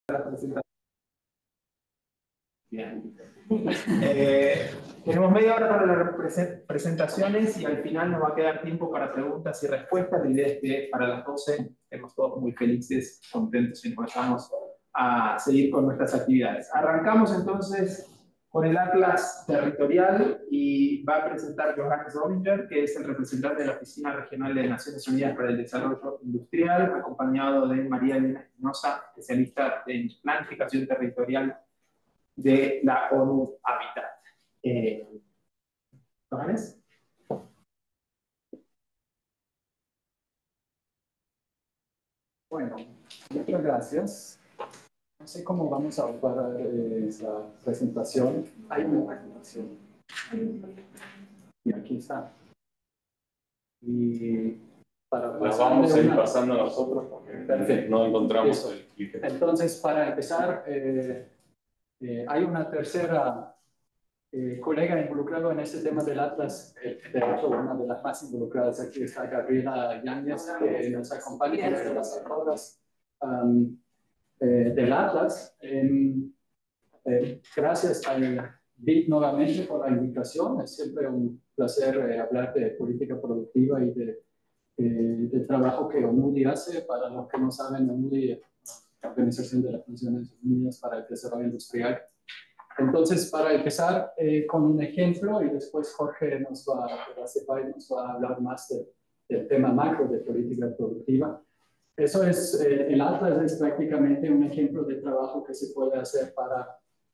la presentación. Bien. Tenemos media hora para las presentaciones y al final nos va a quedar tiempo para preguntas y respuestas. La idea es que para las 12 estemos todos muy felices, contentos y nos vayamos a seguir con nuestras actividades. Arrancamos entonces con el Atlas Territorial y va a presentar Johannes Obinger, que es el representante de la Oficina Regional de Naciones Unidas para el Desarrollo Industrial, acompañado de María Elena Espinosa, especialista en planificación territorial de la ONU Habitat. ¿Johannes? Bueno, muchas gracias. No sé cómo vamos a preparar esa presentación. Hay una presentación. Y aquí está. Y para las vamos a ir pasando nosotros porque perfecto. No encontramos eso. el clic. Entonces, para empezar, hay una tercera colega involucrado en este tema del Atlas, de hecho, una de las más involucradas aquí está Gabriela Yáñez, que nos acompaña en las horas del Atlas. Gracias al BID nuevamente por la invitación. Es siempre un placer hablar de política productiva y del trabajo que ONUDI hace. Para los que no saben, ONUDI es la Organización de las Naciones Unidas para el Desarrollo Industrial. Entonces, para empezar con un ejemplo, y después Jorge nos va a hablar más del tema macro de política productiva. Eso es, el Atlas es prácticamente un ejemplo de trabajo que se puede hacer para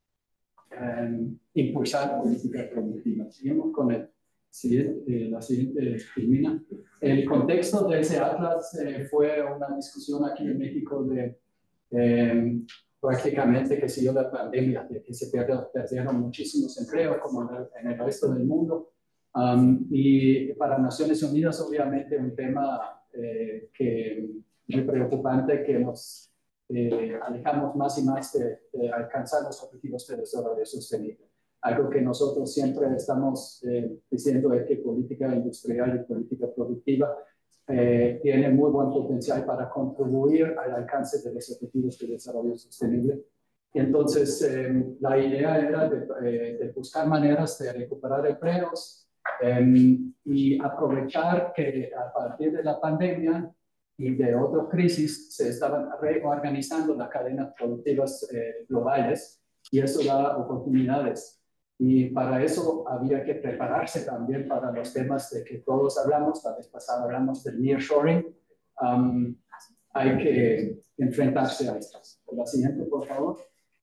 impulsar política productiva. Seguimos con el siguiente, la siguiente termina. El contexto de ese Atlas fue una discusión aquí en México de prácticamente que siguió la pandemia, de que se perdieron muchísimos empleos como en el resto del mundo. Y para Naciones Unidas, obviamente, un tema que muy preocupante, que nos alejamos más y más de alcanzar los objetivos de desarrollo sostenible. Algo que nosotros siempre estamos diciendo es que política industrial y política productiva tiene muy buen potencial para contribuir al alcance de los objetivos de desarrollo sostenible. Y entonces, la idea era de buscar maneras de recuperar empleos y aprovechar que a partir de la pandemia y de otras crisis se estaban reorganizando las cadenas productivas globales y eso da oportunidades. Y para eso había que prepararse también para los temas de que todos hablamos. La vez pasada hablamos del nearshoring. Hay que enfrentarse a estas. La siguiente, por favor.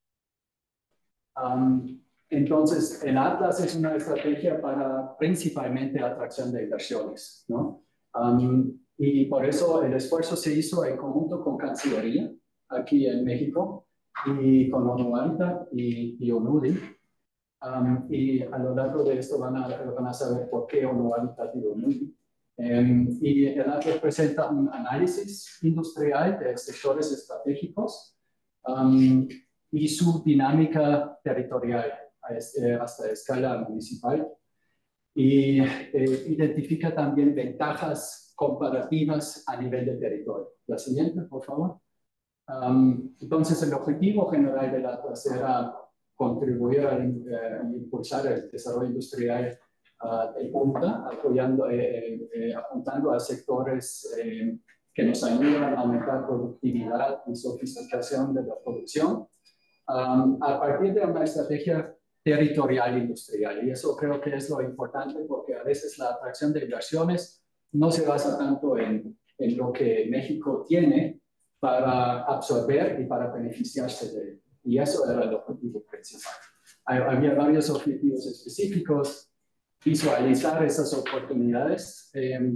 Entonces, el Atlas es una estrategia para principalmente atracción de inversiones, ¿no? Y por eso el esfuerzo se hizo en conjunto con Cancillería, aquí en México, y con ONU Habitat y ONUDI. Y a lo largo de esto van a saber por qué ONU Habitat y ONUDI. Y el Atlas presenta un análisis industrial de sectores estratégicos y su dinámica territorial hasta escala municipal. Y identifica también ventajas comparativas a nivel de territorio. La siguiente, por favor. Entonces, el objetivo general del Atlas era contribuir a impulsar el desarrollo industrial de punta, apuntando a sectores que nos ayudan a aumentar productividad y sofisticación de la producción, a partir de una estrategia territorial industrial. Y eso creo que es lo importante, porque a veces la atracción de inversiones no se basa tanto en lo que México tiene para absorber y para beneficiarse de él. Y eso era el objetivo principal. Había varios objetivos específicos: visualizar esas oportunidades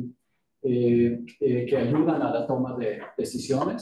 que ayudan a la toma de decisiones,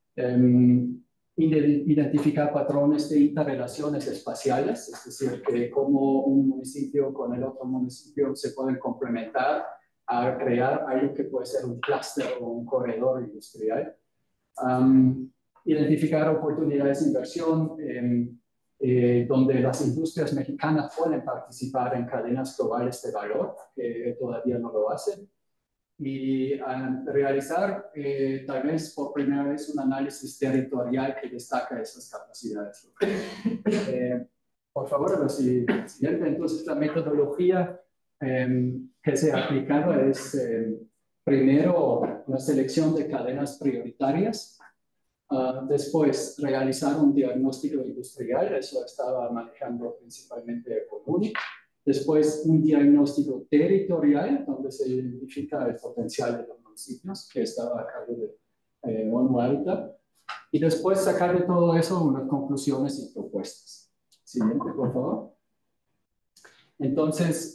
identificar patrones de interrelaciones espaciales, es decir, que cómo un municipio con el otro municipio se pueden complementar a crear algo que puede ser un clúster o un corredor industrial. Identificar oportunidades de inversión donde las industrias mexicanas pueden participar en cadenas globales de valor, que todavía no lo hacen. y realizar tal vez por primera vez un análisis territorial que destaca esas capacidades. Por favor, lo siguiente. Entonces, la metodología que se ha aplicado es primero la selección de cadenas prioritarias, después realizar un diagnóstico industrial, eso estaba manejando principalmente Comuni. Después, un diagnóstico territorial, donde se identifica el potencial de los municipios, que estaba a cargo de ONU Habitat. Y después sacar de todo eso unas conclusiones y propuestas. Siguiente, por favor. Entonces,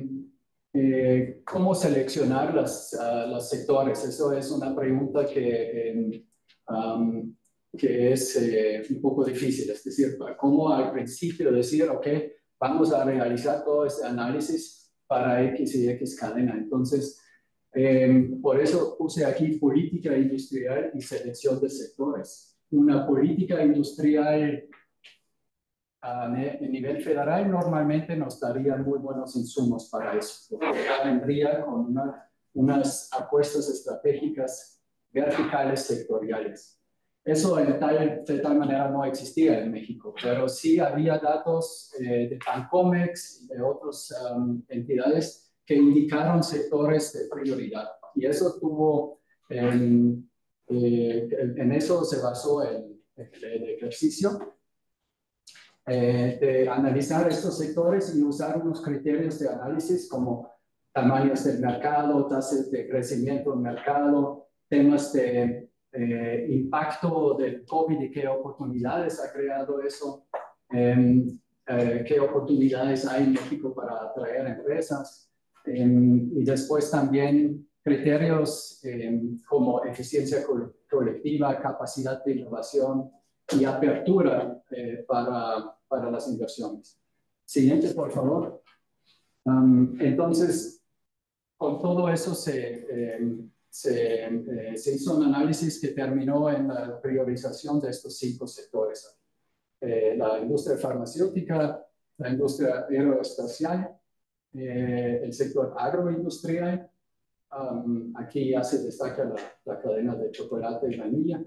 ¿cómo seleccionar los sectores? Eso es una pregunta que es un poco difícil. Es decir, ¿cómo al principio decir, ok, vamos a realizar todo este análisis para X y X cadena? Entonces, por eso puse aquí política industrial y selección de sectores. Una política industrial a nivel federal normalmente nos daría muy buenos insumos para eso, porque vendría con unas apuestas estratégicas verticales sectoriales. Eso de tal manera no existía en México, pero sí había datos de Bancomex y de otras entidades que indicaron sectores de prioridad. Y eso tuvo, en eso se basó el ejercicio de analizar estos sectores y usar unos criterios de análisis como tamaños del mercado, tasas de crecimiento del mercado, temas de impacto del COVID y qué oportunidades ha creado eso, qué oportunidades hay en México para atraer empresas, y después también criterios como eficiencia colectiva, capacidad de innovación y apertura para las inversiones. Siguiente, por favor. Entonces, con todo eso se hizo un análisis que terminó en la priorización de estos 5 sectores. La industria farmacéutica, la industria aeroespacial, el sector agroindustrial, aquí ya se destaca la cadena de chocolate y vainilla,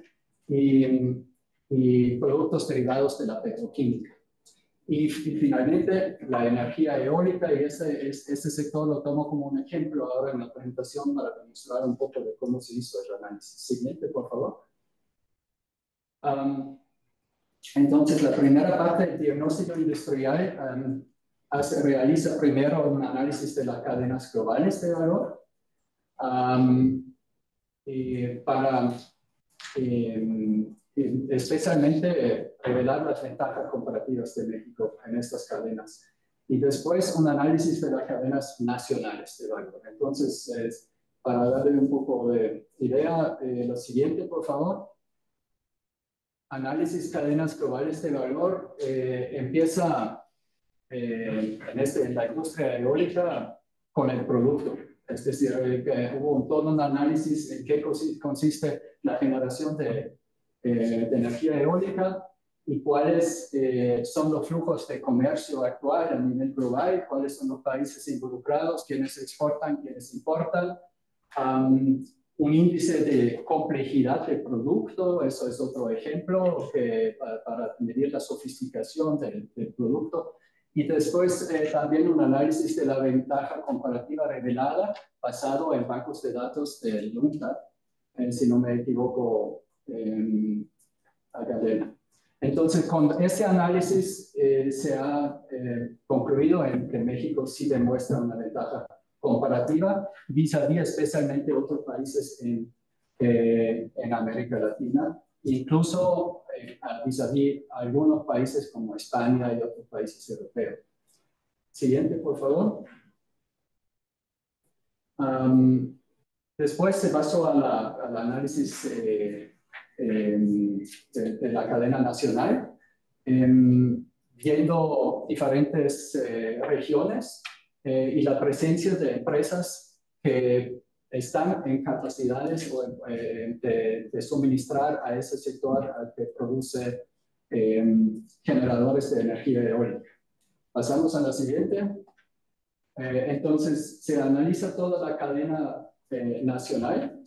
y productos derivados de la petroquímica. Y finalmente, la energía eólica, y este sector lo tomo como un ejemplo ahora en la presentación para demostrar un poco de cómo se hizo el análisis. Siguiente, por favor. Entonces, la primera parte del diagnóstico industrial realiza primero un análisis de las cadenas globales de valor para especialmente revelar las ventajas comparativas de México en estas cadenas. Y después un análisis de las cadenas nacionales de valor. Entonces, para darle un poco de idea, lo siguiente, por favor. Análisis cadenas globales de valor empieza en la industria eólica con el producto. Es decir, hubo todo un análisis en qué consiste la generación de energía eólica y cuáles son los flujos de comercio actual a nivel global, cuáles son los países involucrados, quiénes exportan, quiénes importan. Un índice de complejidad del producto, eso es otro ejemplo para medir la sofisticación del producto. Y después también un análisis de la ventaja comparativa revelada basado en bancos de datos del UNCTAD, si no me equivoco, a cadena. Entonces, con ese análisis se ha concluido en que México sí demuestra una ventaja comparativa vis-a-vis especialmente otros países en América Latina, incluso vis-a-vis algunos países como España y otros países europeos. Siguiente, por favor. Después se pasó al análisis de la cadena nacional, viendo diferentes regiones y la presencia de empresas que están en capacidades de suministrar a ese sector al que produce generadores de energía eólica. Pasamos a la siguiente. Entonces, se analiza toda la cadena nacional.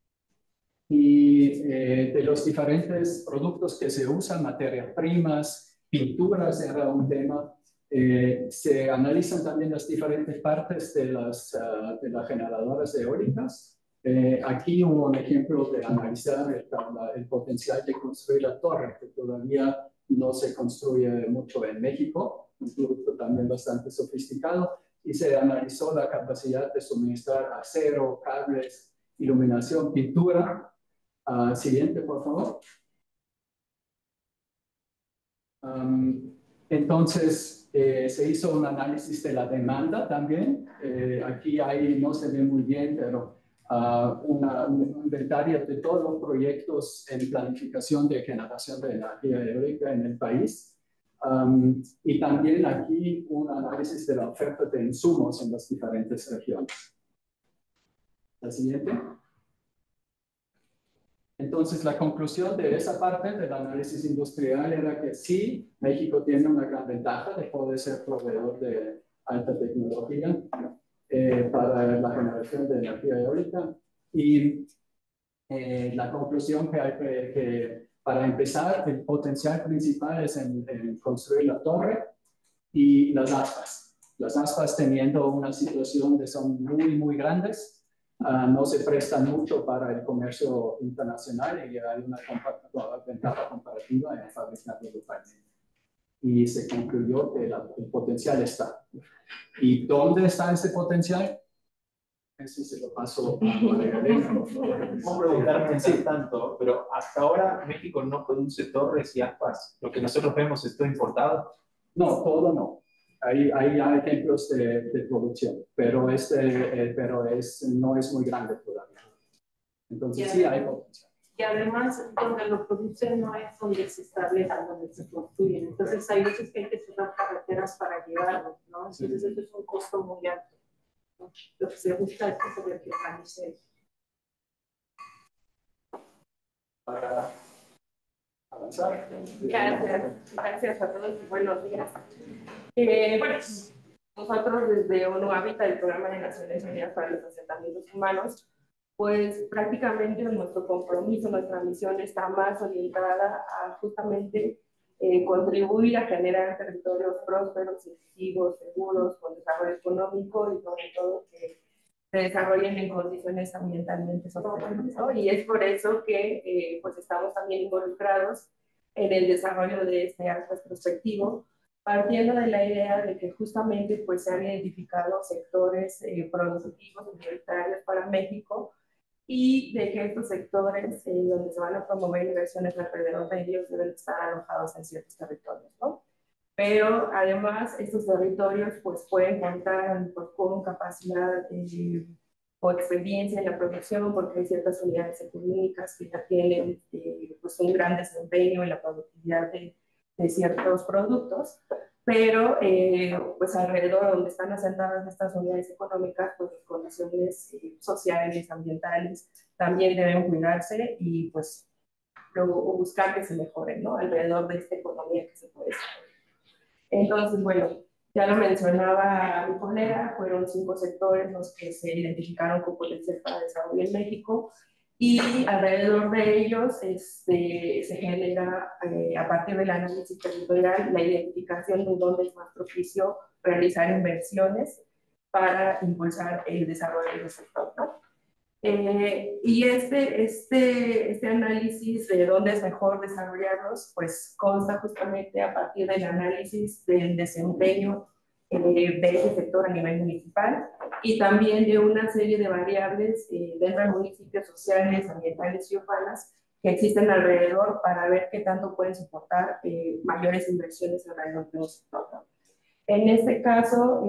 Y de los diferentes productos que se usan, materias primas, pinturas era un tema. Se analizan también las diferentes partes de las generadoras eólicas. Aquí hubo un ejemplo de analizar el potencial de construir la torre, que todavía no se construye mucho en México, un producto también bastante sofisticado, y se analizó la capacidad de suministrar acero, cables, iluminación, pintura. Siguiente, por favor. Entonces, se hizo un análisis de la demanda también. Aquí no se ve muy bien, pero un inventario de todos los proyectos en planificación de generación de energía eólica en el país. Y también aquí un análisis de la oferta de insumos en las diferentes regiones. La siguiente. Entonces, la conclusión de esa parte del análisis industrial era que sí, México tiene una gran ventaja de poder ser proveedor de alta tecnología para la generación de energía eólica. Y la conclusión que para empezar, el potencial principal es en construir la torre y las aspas. Las aspas teniendo una situación de son muy, muy grandes. No se prestan mucho para el comercio internacional y hay una ventaja comparativa en fabricarlo localmente. Y se concluyó que el potencial está. ¿Y dónde está ese potencial? Eso se lo paso a María Elena. No preguntarme si tanto, pero hasta ahora México no produce torres y aspas. Lo que nosotros vemos es todo importado. No, todo no. Hay ejemplos de producción, pero no es muy grande todavía. Entonces sí hay potencial. Y además, donde lo producen no es donde se establece, donde se construyen. Entonces hay veces que hay que cerrar carreteras para llevarlo, ¿no? Entonces eso es un costo muy alto, ¿no? Lo que se busca es que se verticalice. Para avanzar. Gracias a todos y buenos días. Bueno, nosotros desde ONU Habitat, el Programa de Naciones Unidas para los Asentamientos Humanos, pues prácticamente nuestro compromiso, nuestra misión está más orientada a justamente contribuir a generar territorios prósperos, inclusivos, seguros, con desarrollo económico y sobre todo que se desarrollen en condiciones ambientalmente sostenibles, ¿no? Y es por eso que pues estamos también involucrados en el desarrollo de este atlas prospectivo, partiendo de la idea de que justamente pues se han identificado sectores productivos y prioritarios para México y de que estos sectores donde se van a promover inversiones alrededor de ellos deben estar alojados en ciertos territorios, ¿no? Pero además estos territorios pues pueden contar pues, con capacidad o experiencia en la producción porque hay ciertas unidades económicas que ya tienen pues un gran desempeño en la productividad de ciertos productos, pero pues alrededor donde están asentadas estas unidades económicas, pues las condiciones sociales, ambientales, también deben cuidarse y pues luego buscar que se mejoren, ¿no? Alrededor de esta economía que se puede desarrollar. Entonces, bueno, ya lo mencionaba mi colega, fueron 5 sectores los que se identificaron con potencial para desarrollo en México y alrededor de ellos se genera, a partir del análisis territorial, la identificación de dónde es más propicio realizar inversiones para impulsar el desarrollo del sector, ¿no? Y este análisis de dónde es mejor desarrollarlos, pues consta justamente a partir del análisis del desempeño de ese sector a nivel municipal y también de una serie de variables dentro de municipios sociales, ambientales y urbanas que existen alrededor para ver qué tanto pueden soportar mayores inversiones alrededor de un sector. En este caso,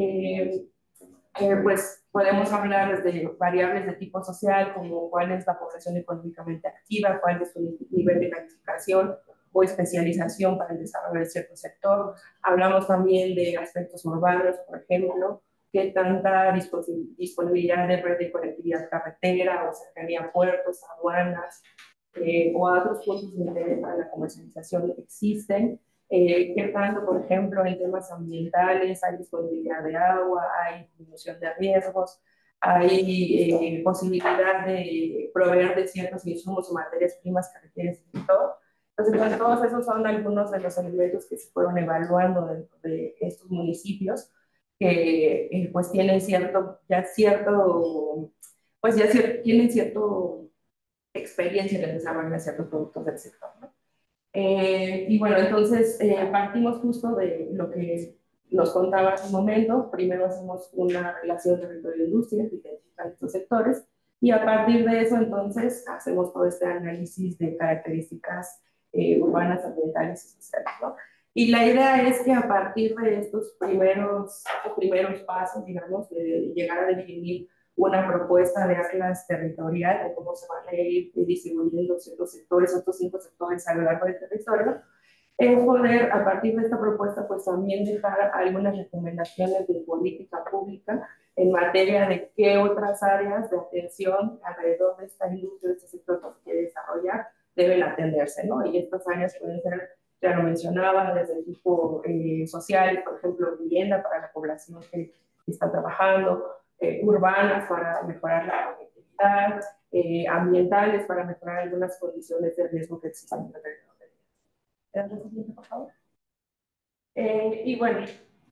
pues podemos hablar de variables de tipo social, como cuál es la población económicamente activa, cuál es su nivel de calificación o especialización para el desarrollo de cierto sector. Hablamos también de aspectos urbanos, por ejemplo, qué tanta disponibilidad de red de conectividad carretera o cercanía a puertos, aduanas o a otros puntos de interés para la comercialización existen. ¿Qué tanto, por ejemplo, en temas ambientales hay disponibilidad de agua, hay disminución de riesgos, hay posibilidad de proveer de ciertos insumos o materias primas que requiere el sector. Entonces, bueno, todos esos son algunos de los elementos que se fueron evaluando dentro de estos municipios que pues tienen tienen cierto experiencia en el desarrollo de ciertos productos del sector, ¿no? Y bueno, entonces partimos justo de lo que nos contaba hace un momento. Primero hacemos una relación territorio-industria, identificar estos sectores, y a partir de eso entonces hacemos todo este análisis de características urbanas, ambientales y sociales, ¿no? Y la idea es que a partir de estos primeros pasos, digamos, de llegar a definir una propuesta de atlas territorial de cómo se van a ir distribuyendo ciertos sectores, otros 5 sectores a lo largo del territorio, es poder, a partir de esta propuesta, pues también dejar algunas recomendaciones de política pública en materia de qué otras áreas de atención alrededor de esta industria, de este sector que se quiere desarrollar, deben atenderse, ¿no? Y estas áreas pueden ser, ya lo mencionaba, desde el tipo social, por ejemplo, vivienda para la población que está trabajando, urbanas para mejorar la conectividad, ambientales para mejorar algunas condiciones de riesgo que existen en el territorio. ¿La siguiente, por favor? Y bueno,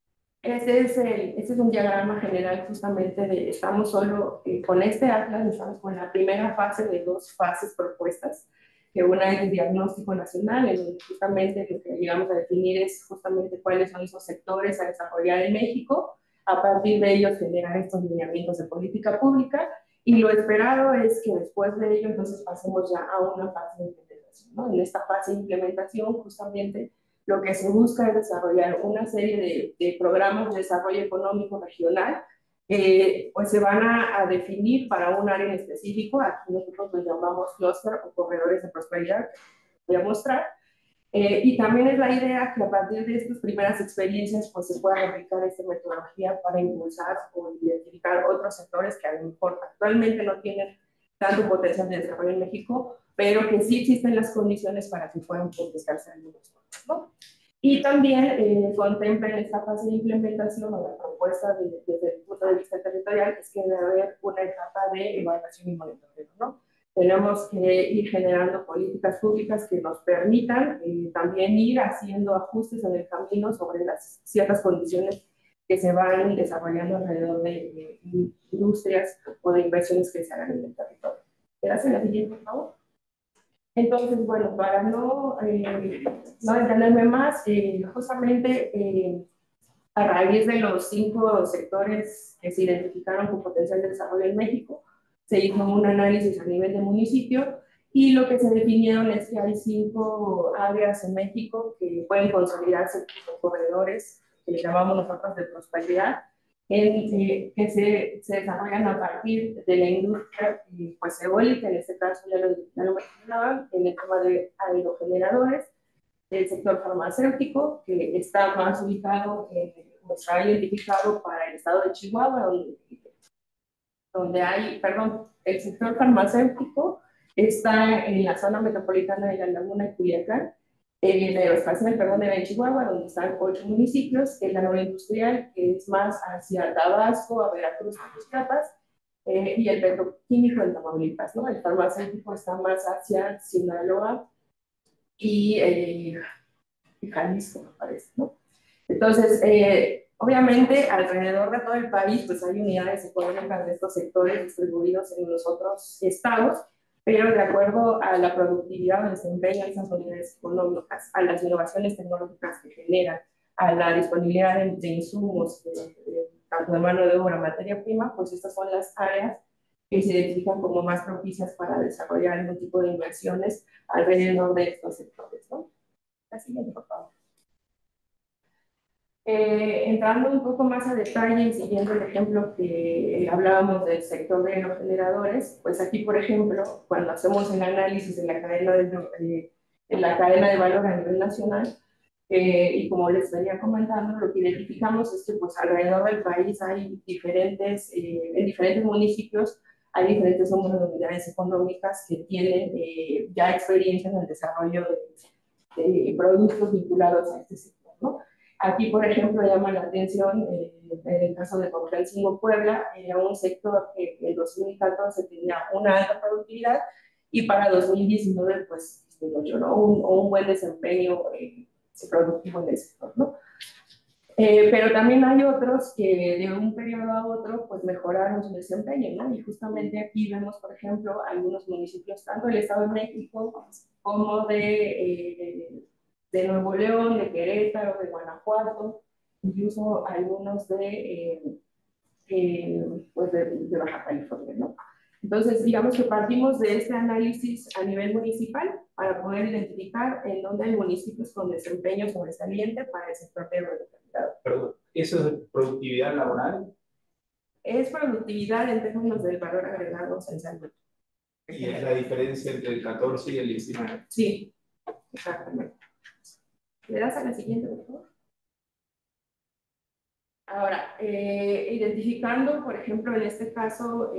ese es un diagrama general justamente de, estamos solo con este atlas, estamos con la primera fase de 2 fases propuestas, que una es el diagnóstico nacional, en donde justamente lo que llegamos a definir es justamente cuáles son esos sectores a desarrollar en México, a partir de ellos generar estos lineamientos de política pública, y lo esperado es que después de ello entonces pasemos ya a una fase de implementación, ¿no? En esta fase de implementación justamente lo que se busca es desarrollar una serie de programas de desarrollo económico regional, pues se van a definir para un área en específico. Aquí nosotros los llamamos clúster o corredores de prosperidad, que voy a mostrar. Y también es la idea que a partir de estas primeras experiencias pues se pueda aplicar esta metodología para impulsar o identificar otros sectores que a lo mejor actualmente no tienen tanto potencial de desarrollo en México, pero que sí existen las condiciones para que puedan potenciarse algunos otros, ¿no? Y también contempla en esta fase de implementación o la propuesta desde el punto de vista territorial es que debe haber una etapa de evaluación y monitoreo, ¿no? Tenemos que ir generando políticas públicas que nos permitan también ir haciendo ajustes en el camino sobre las ciertas condiciones que se van desarrollando alrededor de industrias o de inversiones que se hagan en el territorio. Gracias. La siguiente, por favor. Entonces, bueno, para no detenerme más, justamente a raíz de los 5 sectores que se identificaron con potencial de desarrollo en México, se hizo un análisis a nivel de municipio y lo que se definieron es que hay 5 áreas en México que pueden consolidarse como corredores, que le llamamos nosotros de prosperidad, que se desarrollan a partir de la industria pues, eólica, en este caso ya lo mencionaban, en el tema de aerogeneradores, el sector farmacéutico, que está más ubicado, está identificado para el estado de Chihuahua, donde hay, perdón, el sector farmacéutico está en la zona metropolitana de La Laguna y Culiacán, el aeroespacial, perdón, de Chihuahua, donde están 8 municipios, el agroindustrial, que es más hacia Tabasco, a Veracruz, a Chiapas, y el petroquímico en Tamaulipas, ¿no? El farmacéutico está más hacia Sinaloa y Jalisco, me parece, ¿no? Entonces, obviamente, alrededor de todo el país, pues hay unidades económicas de estos sectores distribuidos en los otros estados, pero de acuerdo a la productividad o desempeño de esas unidades económicas, a las innovaciones tecnológicas que generan, a la disponibilidad de insumos, tanto de mano de obra, materia prima, pues estas son las áreas que se identifican como más propicias para desarrollar algún tipo de inversiones alrededor de estos sectores, ¿no? La siguiente, por favor. Entrando un poco más a detalle y siguiendo el ejemplo que hablábamos del sector de los generadores, pues aquí, por ejemplo, cuando hacemos el análisis de la cadena de valor a nivel nacional, y como les venía comentando, lo que identificamos es que pues, alrededor del país hay en diferentes municipios, hay diferentes números de unidades económicas que tienen ya experiencia en el desarrollo de productos vinculados a este sector, ¿no? Aquí, por ejemplo, llama la atención, en el caso de Cocalcingo Puebla, era un sector que en 2014 tenía una alta productividad y para 2019, pues, disminuyó, ¿no? Un buen desempeño productivo en el sector, ¿no? Pero también hay otros que de un periodo a otro pues mejoraron su desempeño, ¿no? Y justamente aquí vemos, por ejemplo, algunos municipios, tanto del Estado de México como de Nuevo León, de Querétaro, de Guanajuato, incluso algunos pues de Baja California, ¿no? Entonces, digamos que partimos de este análisis a nivel municipal para poder identificar en dónde hay municipios con desempeño sobresaliente para el sector de agroalimentado. Perdón, ¿eso es productividad laboral? Es productividad en términos del valor agregado salarial. ¿Y es la diferencia entre el 14 y el 19? Sí, exactamente. ¿Le das a la siguiente, por favor? Ahora, identificando, por ejemplo, en este caso,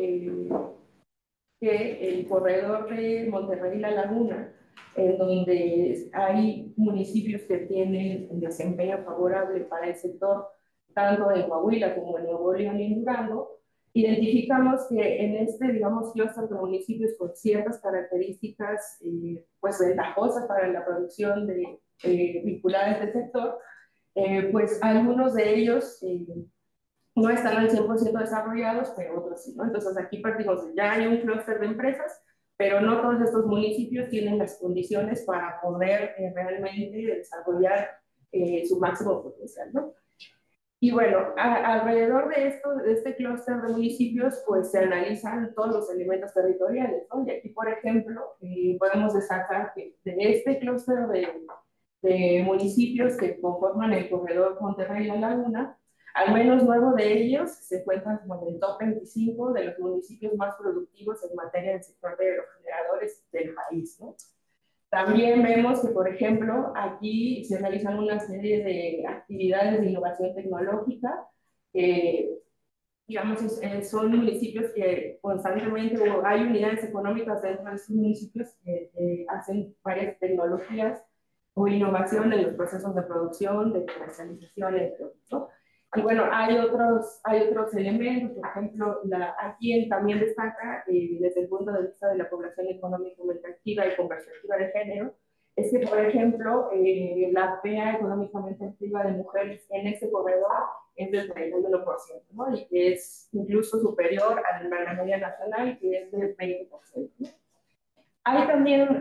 que el corredor de Monterrey-La Laguna, en donde hay municipios que tienen un desempeño favorable para el sector, tanto en Coahuila como en Nuevo León y en Durango, identificamos que en este, digamos, clúster de municipios con ciertas características pues ventajosas para la producción vinculada a este sector, pues algunos de ellos no están al 100% desarrollados, pero otros sí, ¿no? Entonces aquí partimos de ya hay un clúster de empresas, pero no todos estos municipios tienen las condiciones para poder realmente desarrollar su máximo potencial, ¿no? Y bueno, alrededor de esto, de este clúster de municipios, pues se analizan todos los elementos territoriales, ¿no? Y aquí, por ejemplo, podemos destacar que de este clúster de municipios que conforman el corredor Monterrey-La Laguna, al menos 9 de ellos se cuentan como en el top 25 de los municipios más productivos en materia del sector de aerogeneradores del país, ¿no? También vemos que, por ejemplo, aquí se realizan una serie de actividades de innovación tecnológica. Digamos, son municipios que constantemente hay unidades económicas dentro de estos municipios que hacen varias tecnologías o innovación en los procesos de producción, de comercialización, entre otros, ¿no? Y bueno, hay otros elementos, por ejemplo, aquí también destaca desde el punto de vista de la población económicamente activa y con perspectiva de género, es que, por ejemplo, la PEA económicamente activa de mujeres en este corredor es del 31%, ¿no? Y que es incluso superior a la media nacional, que es del 20%, ¿no? Hay también,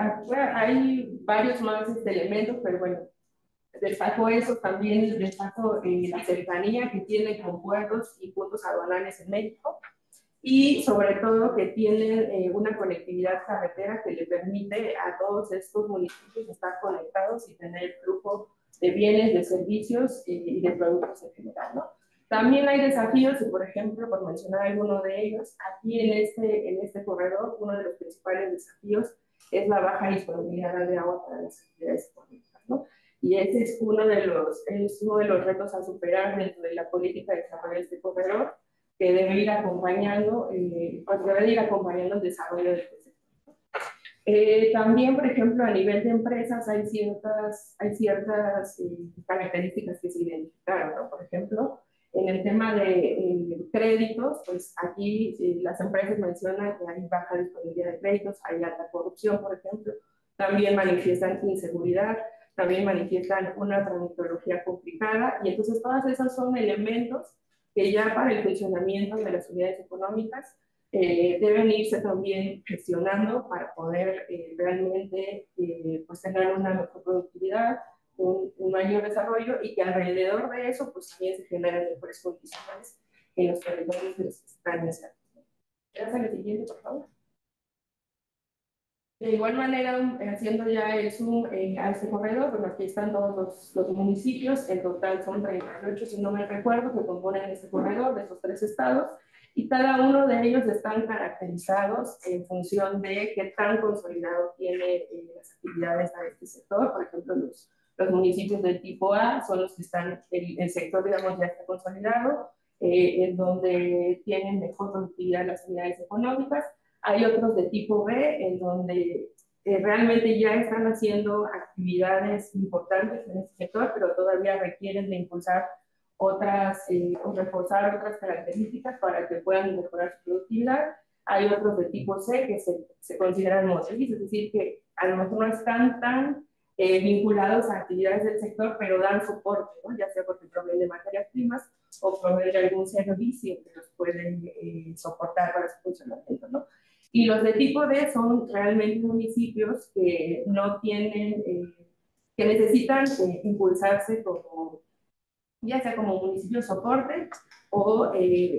hay varios más elementos, pero bueno, destaco eso, también destaco la cercanía que tiene con puertos y puntos aduanales en México y sobre todo que tienen una conectividad carretera que le permite a todos estos municipios estar conectados y tener flujo de bienes, de servicios y de productos en general, ¿no? También hay desafíos, y por ejemplo, por mencionar alguno de ellos, aquí en este corredor, uno de los principales desafíos es la baja disponibilidad de agua para las actividades económicas, ¿no? Y ese es uno de los retos a superar dentro de la política de desarrollo de este corredor, que debe ir acompañando, el desarrollo del sector. También, por ejemplo, a nivel de empresas hay ciertas características que se identificaron, ¿no? Por ejemplo, en el tema de créditos, pues aquí las empresas mencionan que hay baja disponibilidad de créditos, hay alta corrupción, por ejemplo, también manifiestan inseguridad, también manifiestan una tramitología complicada, y entonces todas esas son elementos que ya para el funcionamiento de las unidades económicas deben irse también gestionando para poder realmente pues tener una mejor productividad, un mayor desarrollo y que alrededor de eso pues también se generan mejores condiciones en los territorios que están insertos. Gracias a la siguiente, por favor. De igual manera, haciendo ya el zoom a este corredor, bueno, aquí están todos los municipios, en total son 38, si no me recuerdo, que componen este corredor de esos 3 estados, y cada uno de ellos están caracterizados en función de qué tan consolidado tiene las actividades a este sector. Por ejemplo, los municipios del tipo A son los que están, el sector, digamos, ya está consolidado, en donde tienen mejor productividad las unidades económicas. Hay otros de tipo B, en donde realmente ya están haciendo actividades importantes en este sector, pero todavía requieren de impulsar otras, o reforzar otras características para que puedan mejorar su productividad. Hay otros de tipo C que se consideran motriz, es decir, que a lo mejor no están tan vinculados a actividades del sector, pero dan soporte, ¿no? Ya sea porque proveen de materias primas o proveen de algún servicio que los pueden soportar para su funcionamiento, ¿no? Y los de tipo D son realmente municipios que no tienen, que necesitan impulsarse como, ya sea como municipios soporte o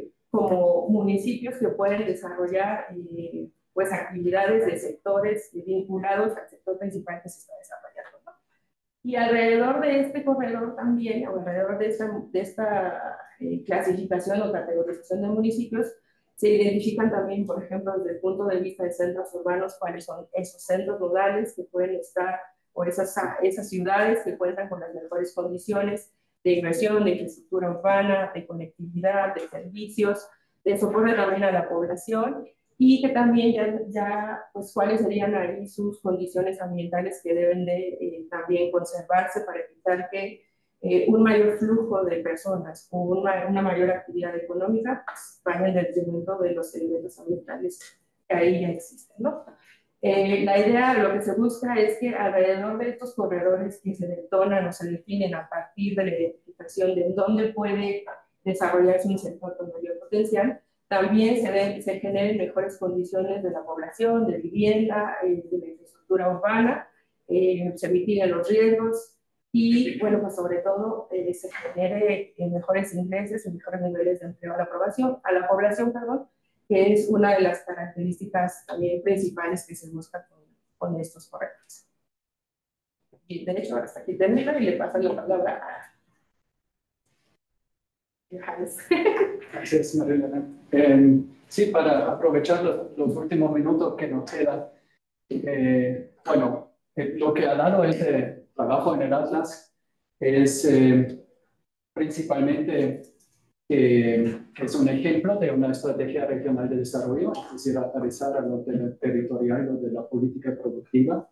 como municipios que pueden desarrollar pues actividades de sectores vinculados al sector principal que se está desarrollando, ¿no? Y alrededor de este corredor también, o alrededor de esta clasificación o categorización de municipios, se identifican también, por ejemplo, desde el punto de vista de centros urbanos, cuáles son esos centros rurales que pueden estar, o esas ciudades que cuentan con las mejores condiciones de inversión, de infraestructura urbana, de conectividad, de servicios, de soporte también a la población, y que también pues cuáles serían ahí sus condiciones ambientales que deben de también conservarse para evitar que un mayor flujo de personas o una mayor actividad económica pues, vaya en detrimento de los elementos ambientales que ahí ya existen, ¿no? La idea, lo que se busca es que alrededor de estos corredores que se detonan o se definen a partir de la identificación de dónde puede desarrollarse un sector con mayor potencial, también se generen mejores condiciones de la población, de vivienda, de la infraestructura urbana, se mitiguen los riesgos y, bueno, pues sobre todo se genere mejores ingresos y mejores niveles de empleo a la población, perdón, que es una de las características también principales que se busca con estos corredores. Y de hecho, hasta aquí termino y le paso la palabra a Johannes. Gracias, Marilena. Sí, para aprovechar los últimos minutos que nos quedan, bueno, lo que ha dado este trabajo en el Atlas es principalmente que es un ejemplo de una estrategia regional de desarrollo, es decir, aterrizar a lo territorial, lo de la política productiva,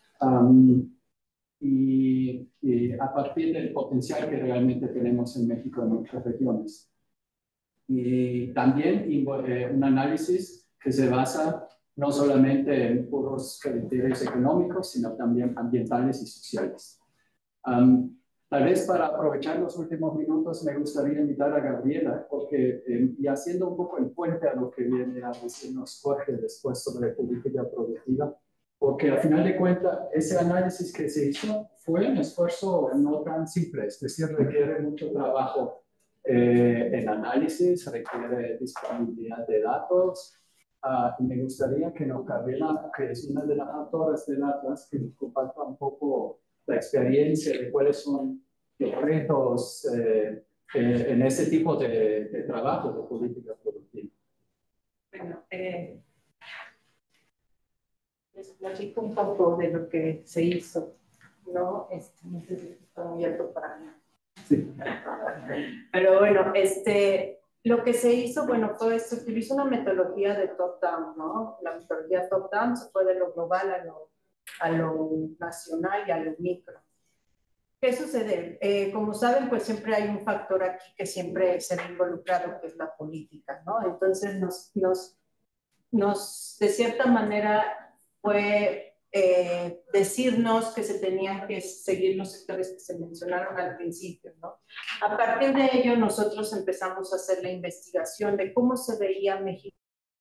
y a partir del potencial que realmente tenemos en México en otras regiones. Y también un análisis que se basa no solamente en puros criterios económicos, sino también ambientales y sociales. Tal vez para aprovechar los últimos minutos me gustaría invitar a Gabriela, porque, y haciendo un poco el puente a lo que viene a decirnos Jorge después sobre política productiva, porque al final de cuentas ese análisis que se hizo fue un esfuerzo no tan simple, es decir, requiere mucho trabajo en análisis, requiere disponibilidad de datos, y me gustaría que nos Gabriela, que es una de las autoras del Atlas, que nos comparta un poco la experiencia de cuáles son los retos en ese tipo de trabajo de política productiva. Bueno, les platico un poco de lo que se hizo, ¿no? No sé si está muy alto para mí. Sí. Pero bueno, lo que se hizo, bueno, se utilizó una metodología de top-down, ¿no? La metodología top-down se fue de lo global a lo nacional y a lo micro. ¿Qué sucede? Como saben, pues siempre hay un factor aquí que siempre se ve involucrado, que es la política, ¿no? Entonces de cierta manera, fue decirnos que se tenían que seguir los sectores que se mencionaron al principio, ¿no? A partir de ello, nosotros empezamos a hacer la investigación de cómo se veía México.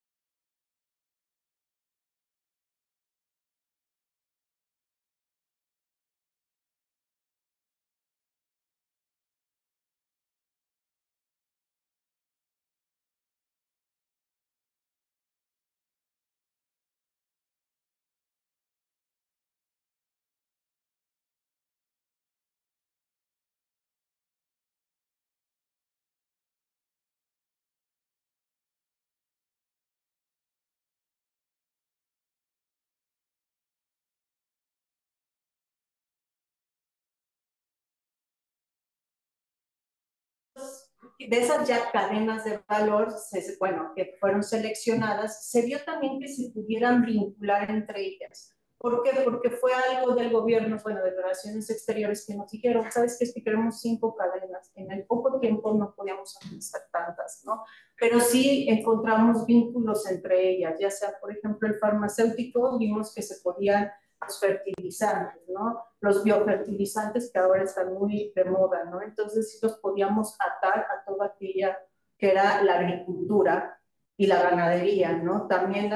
De esas ya cadenas de valor, bueno, que fueron seleccionadas, se vio también que se pudieran vincular entre ellas. ¿Por qué? Porque fue algo del gobierno, bueno, de Relaciones Exteriores, que nos dijeron, ¿sabes qué? Es que queremos 5 cadenas. En el poco tiempo no podíamos administrar tantas, ¿no? Pero sí encontramos vínculos entre ellas, ya sea, por ejemplo, el farmacéutico, vimos que se podían los fertilizantes, ¿no? Los biofertilizantes que ahora están muy de moda, ¿no? Entonces sí los podíamos atar a toda aquella que era la agricultura y la ganadería, ¿no? También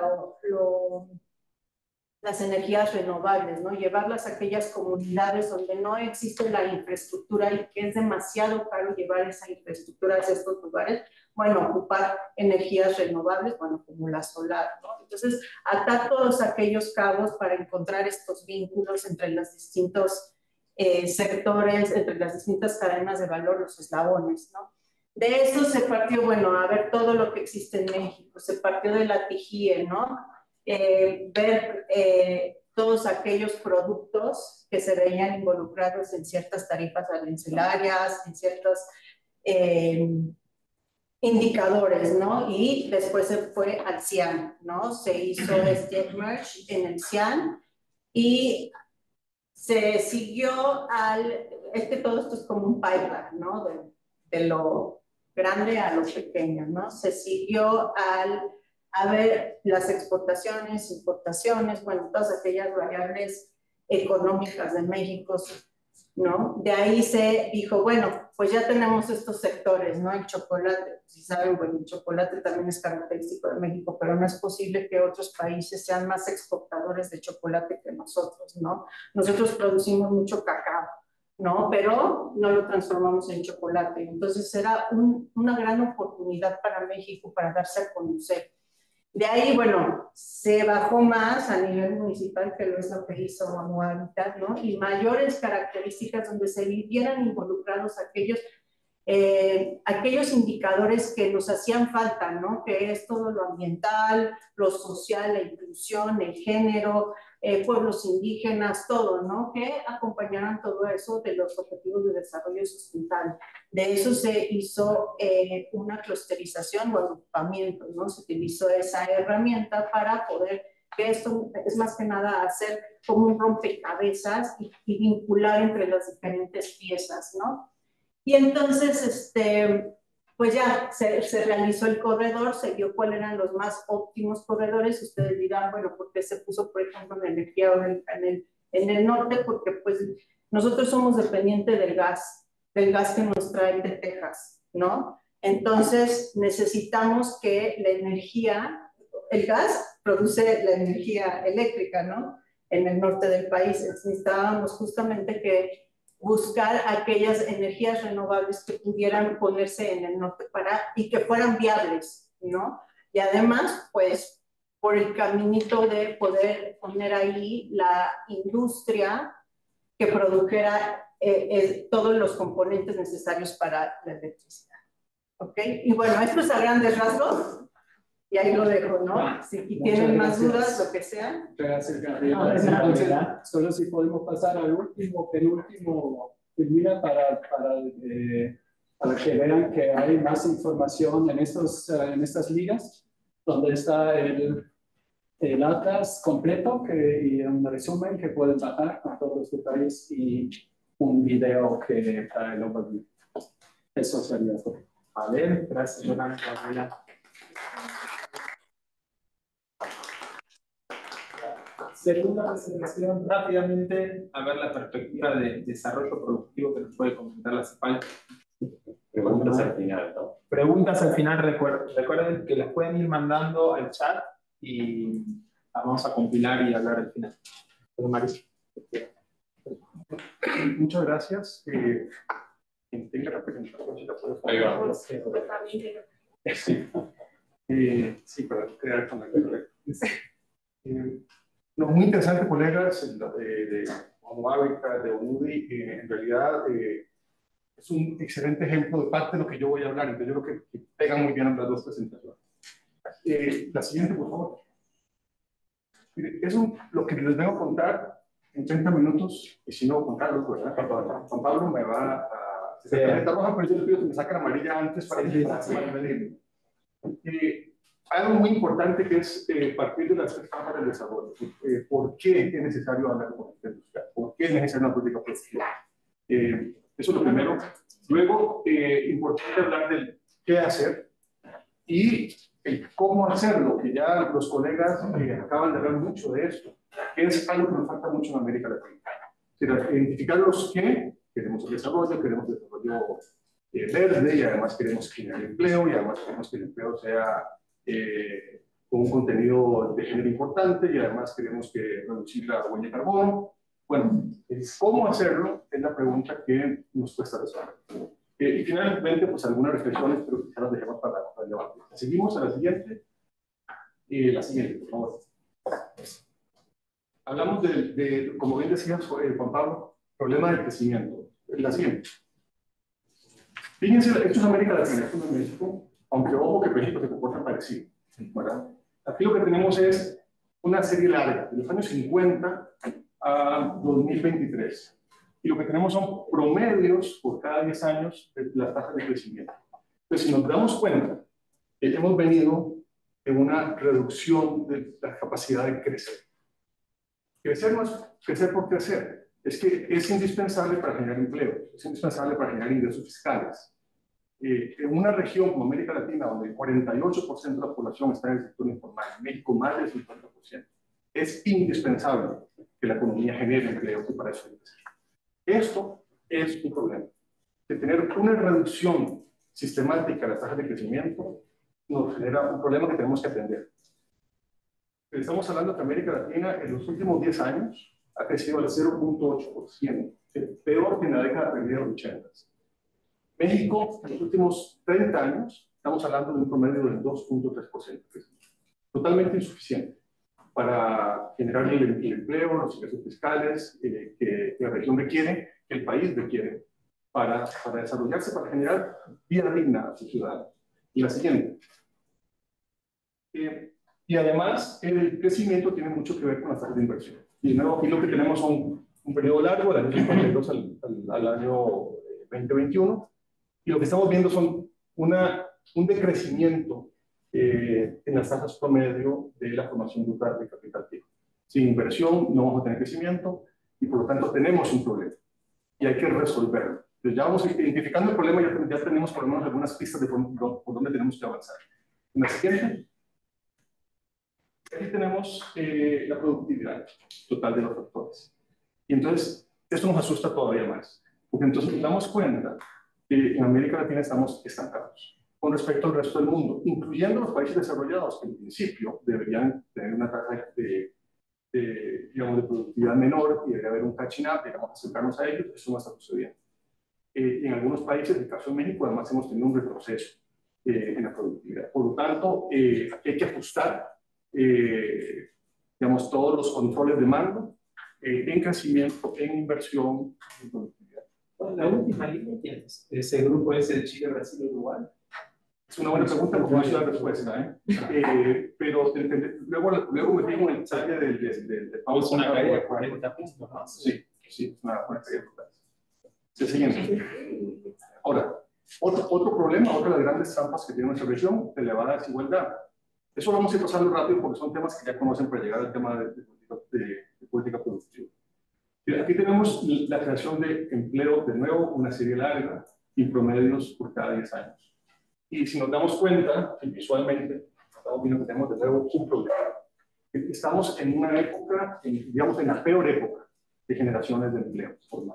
las energías renovables, ¿no? Llevarlas a aquellas comunidades donde no existe la infraestructura y que es demasiado caro llevar esa infraestructura a estos lugares, bueno, ocupar energías renovables, bueno, como la solar, ¿no? Entonces, atar todos aquellos cabos para encontrar estos vínculos entre los distintos sectores, entre las distintas cadenas de valor, los eslabones, ¿no? De eso se partió, bueno, a ver todo lo que existe en México, se partió de la TIGIE, ¿no? Ver todos aquellos productos que se veían involucrados en ciertas tarifas arancelarias, en ciertos indicadores, ¿no? Y después se fue al CIAN, ¿no? Se hizo este merge en el CIAN y se siguió es que todo esto es como un pipeline, ¿no? De lo grande a lo pequeño, ¿no? Se siguió a ver las exportaciones, importaciones, bueno, todas aquellas variables económicas de México, ¿no? De ahí se dijo, bueno, pues ya tenemos estos sectores, ¿no? El chocolate, si saben, bueno, el chocolate también es característico de México, pero no es posible que otros países sean más exportadores de chocolate que nosotros, ¿no? Nosotros producimos mucho cacao, ¿no? Pero no lo transformamos en chocolate. Entonces era una gran oportunidad para México para darse a conocer. De ahí, bueno, se bajó más a nivel municipal, que es lo que hizo ONU Habitat, ¿no? Y mayores características donde se vieran involucrados aquellos indicadores que nos hacían falta, ¿no? Que es todo lo ambiental, lo social, la inclusión, el género, pueblos indígenas, todo, ¿no? Que acompañaran todo eso de los objetivos de desarrollo sustentable. De eso se hizo una clusterización o agrupamiento, ¿no? Se utilizó esa herramienta para poder, que esto es más que nada hacer como un rompecabezas y vincular entre las diferentes piezas, ¿no? Y entonces, pues ya se realizó el corredor, se vio cuáles eran los más óptimos corredores. Ustedes dirán, bueno, ¿por qué se puso, por ejemplo, en energía en el norte? Porque pues nosotros somos dependientes del gas que nos traen de Texas, ¿no? Entonces necesitamos que la energía, el gas produce la energía eléctrica, ¿no? En el norte del país. Necesitábamos justamente que buscar aquellas energías renovables que pudieran ponerse en el norte y que fueran viables, ¿no? Y además, pues, por el caminito de poder poner ahí la industria que produjera todos los componentes necesarios para la electricidad, ¿ok? Y bueno, esto es a grandes rasgos, y ahí lo dejo, ¿no? Si tienen más dudas, lo que sea. Gracias, Gabriela. Entonces, solo si podemos pasar al penúltimo, Mira, para que vean que hay más información en estas ligas, donde está el atlas completo y un resumen que pueden bajar con todos los detalles y un video que para el overview. Eso sería todo. Vale, gracias, Yolanda. Segunda presentación, rápidamente, a ver la perspectiva de desarrollo productivo que nos puede comentar la CEPAL. Preguntas al final, ¿no? Preguntas al final, recuerden que las pueden ir mandando al chat y las vamos a compilar y hablar al final. Muchas gracias. Quien tenga la presentación, si la puede Ahí va. Sí, para quedar con la no, muy interesante, colegas, de ONU Habitat, de ONUDI. En realidad es un excelente ejemplo de parte de lo que yo voy a hablar. Entonces yo creo que pegan muy bien las dos presentaciones. La siguiente, por favor. Mire, lo que les vengo a contar en 30 minutos, y si no, Juan Carlos, ¿verdad? Juan Pablo me va a... Se tarjeta roja, pero yo le pido que me saque la amarilla antes para que me Hay algo muy importante que es partir de las tres capas del desarrollo. ¿Por qué es necesario hablar de política industrial? ¿Por qué es necesaria una política productiva? Eso es lo primero. Luego, importante hablar del qué hacer y el cómo hacerlo, que ya los colegas acaban de hablar mucho de esto, que es algo que nos falta mucho en América Latina. Es decir, identificar los qué, queremos el desarrollo verde, y además queremos generar empleo, y además queremos que el empleo sea con un contenido de género importante, y además queremos que reducir la huella de carbono. Bueno, ¿cómo hacerlo? Es la pregunta que nos cuesta resolver. Y finalmente, pues algunas reflexiones, pero quizás las dejemos para el debate. Seguimos a la siguiente. La siguiente, por favor. Hablamos como bien decía Juan Pablo, problema del crecimiento. La siguiente. Fíjense, esto es América Latina, esto no es México, aunque ojo que México se comporta parecido, ¿verdad? Aquí lo que tenemos es una serie larga, de los años 50 a 2023. Y lo que tenemos son promedios por cada 10 años de las tasas de crecimiento. Entonces, si nos damos cuenta, hemos venido en una reducción de la capacidad de crecer. Crecer no es crecer por crecer, es que es indispensable para generar empleo, es indispensable para generar ingresos fiscales. En una región como América Latina, donde el 48% de la población está en el sector informal, en México más del 50%, es indispensable que la economía genere empleo y para eso hay que crecer. Esto es un problema. De tener una reducción sistemática de las tasas de crecimiento nos genera un problema que tenemos que atender. Estamos hablando que América Latina en los últimos 10 años ha crecido al 0.8%, peor que en la década perdida de los 80. México, en los últimos 30 años, estamos hablando de un promedio del 2.3%, totalmente insuficiente para generar el empleo, los ingresos fiscales que la región requiere, que el país requiere para desarrollarse, para generar vida digna a sus ciudadanos. Y la siguiente. Y además, el crecimiento tiene mucho que ver con las tasas de inversión. Y de nuevo, aquí lo que tenemos son un periodo largo, del año 52 al año 2021, y lo que estamos viendo son un decrecimiento en las tasas promedio de la formación brutal de capital fijo. Sin inversión no vamos a tener crecimiento y por lo tanto tenemos un problema y hay que resolverlo. Entonces ya vamos identificando el problema y ya tenemos por lo menos algunas pistas de por dónde tenemos que avanzar. En la siguiente, aquí tenemos la productividad total de los factores. Y entonces esto nos asusta todavía más, porque entonces nos damos cuenta que en América Latina estamos estancados con respecto al resto del mundo, incluyendo los países desarrollados que en principio deberían tener una tasa digamos, de productividad menor y debería haber un catching up, digamos, acercarnos a ellos. Eso no está sucediendo. En algunos países, en el caso de México, además hemos tenido un retroceso en la productividad. Por lo tanto, hay que ajustar digamos, todos los controles de mando en crecimiento, en inversión, en productividad. La última línea, ¿quién es? ¿Ese grupo ese de Chile, Brasil y Uruguay? Es una buena pregunta, porque no es la respuesta. Pero luego me fijo en el detalle del Paulo. Es una caída de 40 puntos, ¿no? Sí, es una buena caída de 40. Siguiente. Ahora, otro problema, otra de las grandes trampas que tiene nuestra región, de elevada desigualdad. Eso lo vamos a ir pasando rápido porque son temas que ya conocen para llegar al tema de política productiva. Aquí tenemos la creación de empleo, de nuevo, una serie larga y promedios por cada 10 años. Y si nos damos cuenta, visualmente, estamos viendo que tenemos de nuevo un problema. Estamos en una época, digamos, en la peor época de generaciones de empleo formal.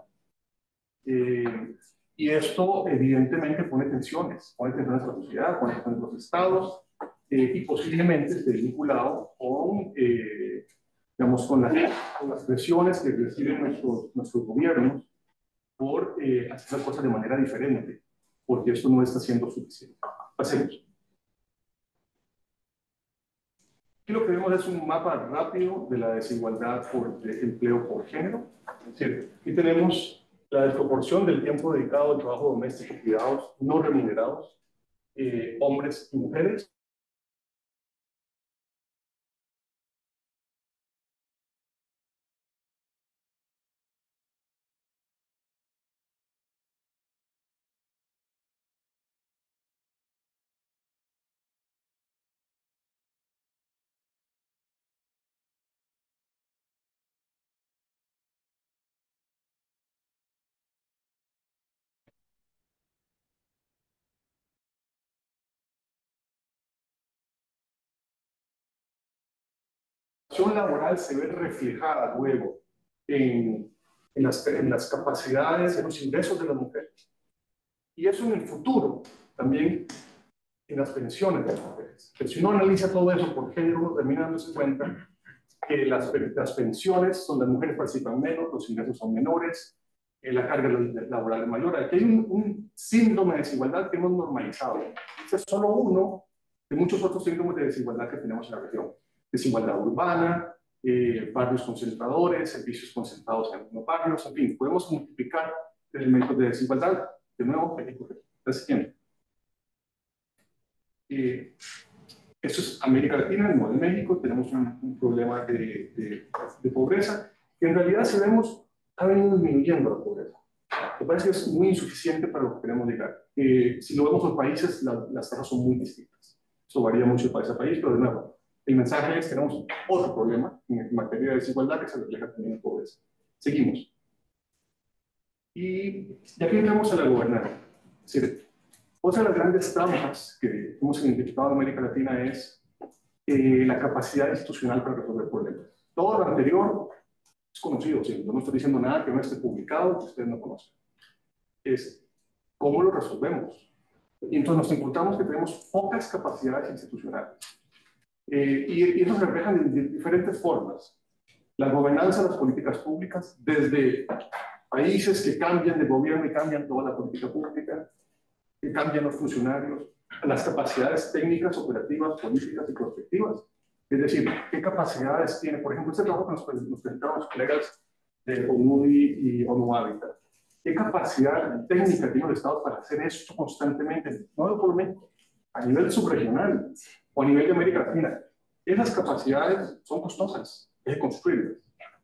Y esto, evidentemente, pone tensiones a la sociedad, pone tensiones a los estados, y posiblemente esté vinculado con, digamos, con las presiones que reciben nuestros gobiernos por hacer las cosas de manera diferente, porque esto no está siendo suficiente. Pasemos. Aquí lo que vemos es un mapa rápido de la desigualdad de empleo por género. Es decir, aquí tenemos la desproporción del tiempo dedicado al trabajo doméstico, cuidados no remunerados, hombres y mujeres. relación laboral se ve reflejada luego en las capacidades, en los ingresos de las mujeres. Y eso en el futuro también en las pensiones de las mujeres. Pero si uno analiza todo eso por género, uno termina dándose cuenta que las pensiones son las mujeres participan menos, los ingresos son menores, la carga laboral es mayor. Aquí hay un síndrome de desigualdad que hemos normalizado. Este es solo uno de muchos otros síndromes de desigualdad que tenemos en la región. Desigualdad urbana, barrios concentradores, servicios concentrados en algunos barrios, en fin, podemos multiplicar elementos de desigualdad. De nuevo, aquí por el siguiente. Eso es América Latina, no en México, tenemos un problema de pobreza, que en realidad si vemos, ha venido disminuyendo la pobreza. Me parece que es muy insuficiente para lo que queremos llegar. Si lo vemos por países, las tasas son muy distintas. Eso varía mucho de país a país, pero de nuevo, el mensaje es que tenemos otro problema en materia de desigualdad que se refleja también en pobreza. Seguimos. Y ya que llegamos a la gobernanza, es decir, otra de las grandes trampas que hemos identificado en América Latina es la capacidad institucional para resolver problemas. Todo lo anterior es conocido, ¿sí? Yo no estoy diciendo nada que no esté publicado, que ustedes no conozcan. Es cómo lo resolvemos. Y entonces nos encontramos que tenemos pocas capacidades institucionales. Y eso se refleja de diferentes formas. La gobernanza de las políticas públicas, desde países que cambian de gobierno y cambian toda la política pública, que cambian los funcionarios, las capacidades técnicas, operativas, políticas y prospectivas. Es decir, qué capacidades tiene, por ejemplo, este trabajo que nos presentaron los colegas de ONUDI y ONU Habitat. ¿Qué capacidad técnica tiene el Estado para hacer esto constantemente? No por México, a nivel subregional o a nivel de América Latina. Esas capacidades son costosas, hay que construirlas.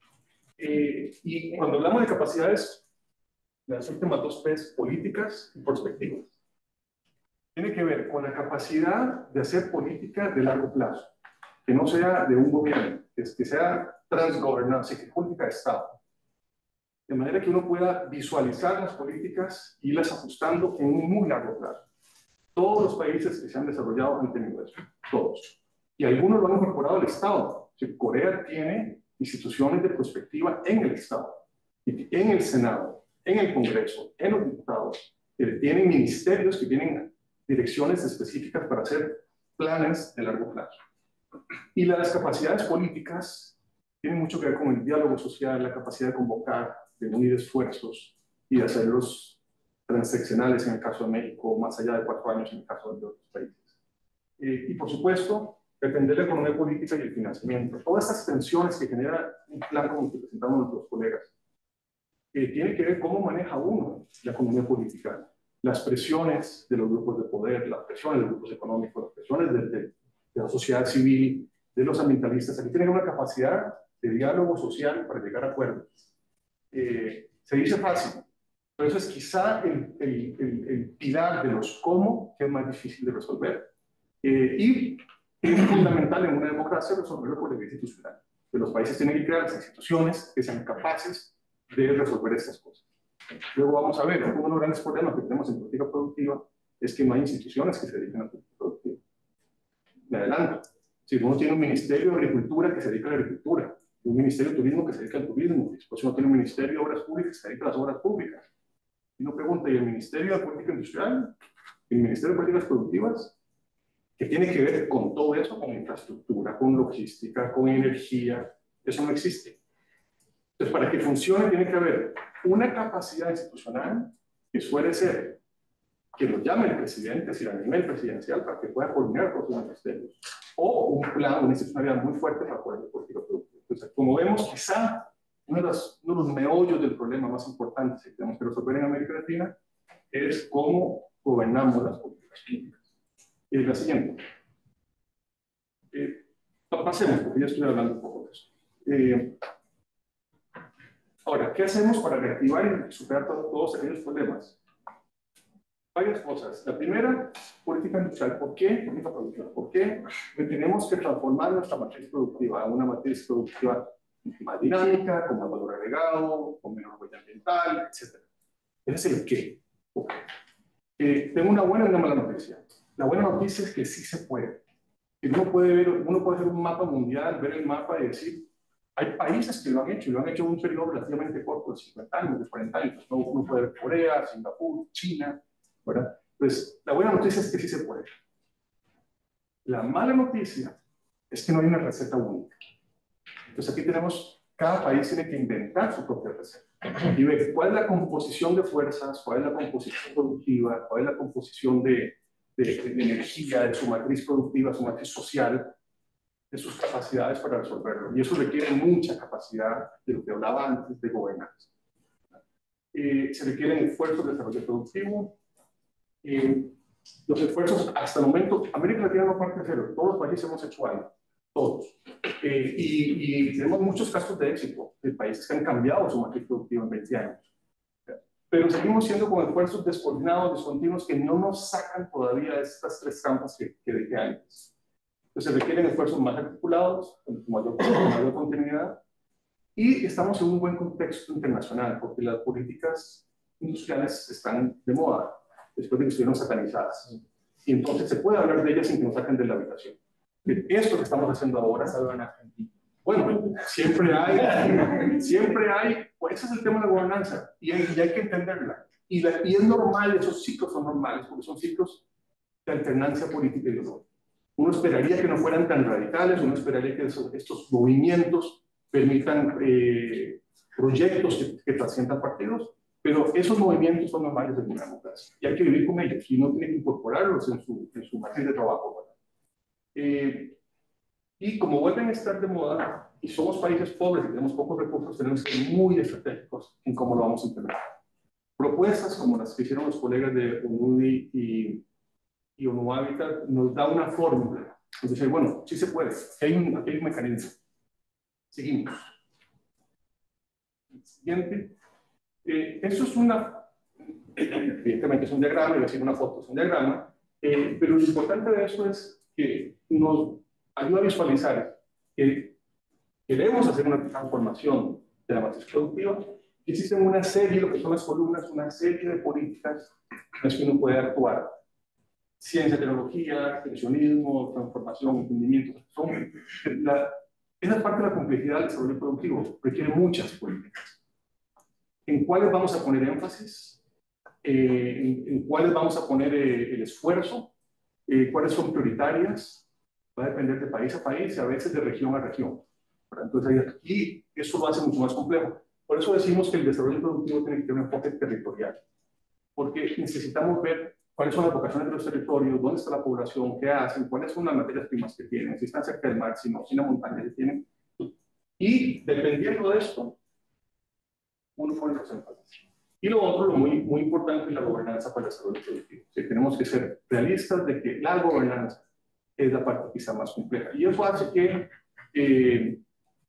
Y cuando hablamos de capacidades, las últimas dos P's, políticas y prospectivas, tiene que ver con la capacidad de hacer política de largo plazo, que no sea de un gobierno, que sea transgobernanza, que política de Estado. De manera que uno pueda visualizar las políticas y irlas ajustando en un muy largo plazo. Todos los países que se han desarrollado han tenido eso, todos. Y algunos lo han incorporado al Estado. Corea tiene instituciones de prospectiva en el Estado, en el Senado, en el Congreso, en los diputados, que tienen ministerios que tienen direcciones específicas para hacer planes de largo plazo. Y las capacidades políticas tienen mucho que ver con el diálogo social, la capacidad de convocar, de unir esfuerzos y de hacerlos transaccionales en el caso de México, más allá de 4 años en el caso de otros países. Y por supuesto, depender de la economía política y el financiamiento. Todas estas tensiones que genera un plan como el que presentamos nuestros colegas, tiene que ver cómo maneja uno la economía política, las presiones de los grupos de poder, las presiones de los grupos económicos, las presiones de la sociedad civil, de los ambientalistas. Aquí tienen una capacidad de diálogo social para llegar a acuerdos. Se dice fácil, pero eso es quizá el pilar de los cómo, que es más difícil de resolver. Y es fundamental en una democracia resolverlo por la vía institucional. Que los países tienen que crear las instituciones que sean capaces de resolver estas cosas. Luego vamos a ver, uno de los grandes problemas que tenemos en política productiva es que no hay instituciones que se dediquen a la política productiva. Me adelanto. Si uno tiene un ministerio de agricultura que se dedica a la agricultura, un ministerio de turismo que se dedica al turismo, después uno tiene un ministerio de obras públicas que se dedica a las obras públicas. Y uno pregunta, ¿y el ministerio de política industrial? ¿El ministerio de políticas productivas? Que tiene que ver con todo eso, con infraestructura, con logística, con energía. Eso no existe. Entonces, para que funcione, tiene que haber una capacidad institucional que suele ser que lo llame el presidente, es decir, a nivel presidencial, para que pueda coordinar con sus ministerios, o un plan, una institucionalidad muy fuerte para poder hacer política productiva. Entonces, como vemos, quizá uno de los meollos del problema más importantes que tenemos que resolver en América Latina es cómo gobernamos las políticas públicas. La siguiente. Pasemos, porque ya estoy hablando un poco de eso. Ahora, ¿qué hacemos para reactivar y superar todos aquellos problemas? Varias cosas. La primera, política industrial. ¿Por qué? Política productiva. ¿Por qué? Porque tenemos que transformar nuestra matriz productiva a una matriz productiva más dinámica, con más valor agregado, con menor huella ambiental, etc. Ese es el qué. Okay. Tengo una buena y una mala noticia. La buena noticia es que sí se puede. Uno puede hacer un mapa mundial, ver el mapa y decir, hay países que lo han hecho, y lo han hecho en un periodo relativamente corto, de 50 años, de 40 años. Uno puede ver Corea, Singapur, China, ¿verdad? Pues la buena noticia es que sí se puede. La mala noticia es que no hay una receta única. Entonces aquí tenemos, cada país tiene que inventar su propia receta y ver cuál es la composición de fuerzas, cuál es la composición productiva, cuál es la composición de energía, de su matriz productiva, su matriz social, de sus capacidades para resolverlo. Y eso requiere mucha capacidad, de lo que hablaba antes, de gobernanza. Se requieren esfuerzos de desarrollo productivo. Los esfuerzos, hasta el momento, América Latina no parte de cero. Todos los países hemos hecho algo. Todos. Y tenemos muchos casos de éxito de países que han cambiado su matriz productiva en 20 años. Pero seguimos siendo con esfuerzos descoordinados, discontinuos, que no nos sacan todavía de estas tres trampas que dejé antes. Entonces requieren esfuerzos más articulados, con mayor continuidad, y estamos en un buen contexto internacional, porque las políticas industriales están de moda, después de que estuvieron satanizadas. Y entonces se puede hablar de ellas sin que nos saquen de la habitación. Esto que estamos haciendo ahora, bueno, siempre hay, pues ese es el tema de la gobernanza, y hay que entenderla. Y es normal, esos ciclos son normales, porque son ciclos de alternancia política y ideológica. Uno esperaría que no fueran tan radicales, uno esperaría que estos movimientos permitan proyectos que trasciendan partidos, pero esos movimientos son normales de una democracia y hay que vivir con ellos y no tiene que incorporarlos en su matriz de trabajo. Y como vuelven a estar de moda y somos países pobres y tenemos pocos recursos, tenemos que ser muy estratégicos en cómo lo vamos a implementar. Propuestas como las que hicieron los colegas de UNUDI y ONU Habitat nos da una fórmula. Entonces, bueno, sí se puede, aquí hay un mecanismo. Seguimos. Siguiente. Eso es evidentemente es un diagrama, iba a decir una foto, es un diagrama, pero lo importante de eso es que nos ayuda a visualizar que queremos hacer una transformación de la matriz productiva. Existen una serie, lo que son las columnas, una serie de políticas en las que uno puede actuar. Ciencia, tecnología, pensionismo, transformación, emprendimiento. Esa parte de la complejidad del desarrollo productivo requiere muchas políticas. ¿En cuáles vamos a poner énfasis? ¿En cuáles vamos a poner el esfuerzo? ¿Cuáles son prioritarias? Va a depender de país a país y a veces de región a región. Entonces, aquí eso lo hace mucho más complejo. Por eso decimos que el desarrollo productivo tiene que tener un enfoque territorial. Porque necesitamos ver cuáles son las vocaciones de los territorios, dónde está la población, qué hacen, cuáles son las materias primas que tienen, si están cerca del mar, si no, si la montaña que tienen. Y dependiendo de esto, uno pone los énfasis. Y lo otro, lo muy importante, es la gobernanza para el desarrollo productivo. O sea, tenemos que ser realistas de que la gobernanza es la parte quizá más compleja. Y eso hace que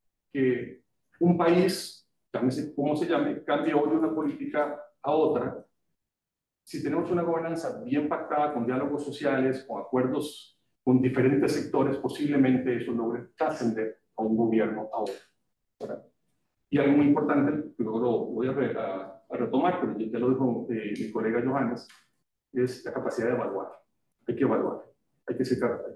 un país, llámese como se llame, cambie hoy de una política a otra. Si tenemos una gobernanza bien pactada, con diálogos sociales, con acuerdos con diferentes sectores, posiblemente eso logre trascender a un gobierno a otro, ¿verdad? Y algo muy importante, que luego lo voy a retomar, pero ya lo dijo mi colega Johannes, es la capacidad de evaluar. Hay que evaluar. Hay que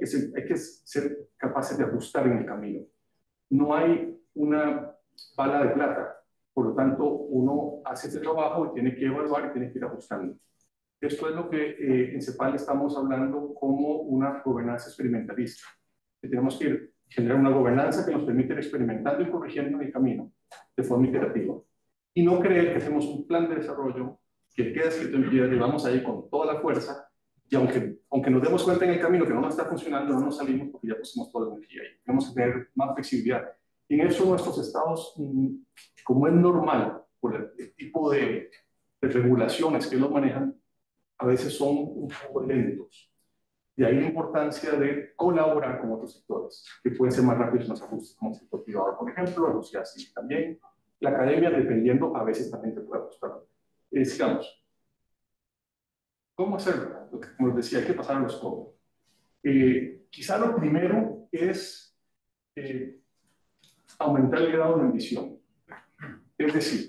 ser capaces de ajustar en el camino. No hay una bala de plata. Por lo tanto, uno hace ese trabajo y tiene que evaluar y tiene que ir ajustando. Esto es lo que en CEPAL estamos hablando como una gobernanza experimentalista. Que tenemos que generar una gobernanza que nos permite ir experimentando y corrigiendo en el camino de forma iterativa. Y no creer que hacemos un plan de desarrollo que queda escrito en piedra y vamos ahí con toda la fuerza y aunque nos demos cuenta en el camino que no nos está funcionando, no nos salimos porque ya pusimos toda la energía ahí. Tenemos que tener más flexibilidad. Y en eso nuestros estados, como es normal, por el tipo de regulaciones que los manejan, a veces son un poco lentos. De ahí la importancia de colaborar con otros sectores, que pueden ser más rápidos en los ajustes, como el sector privado, por ejemplo, la sociedad civil también. La academia, dependiendo, a veces también te puede ajustar. Digamos, ¿cómo hacerlo? Como les decía, hay que pasar a los códigos. Quizá lo primero es aumentar el grado de ambición. Es decir,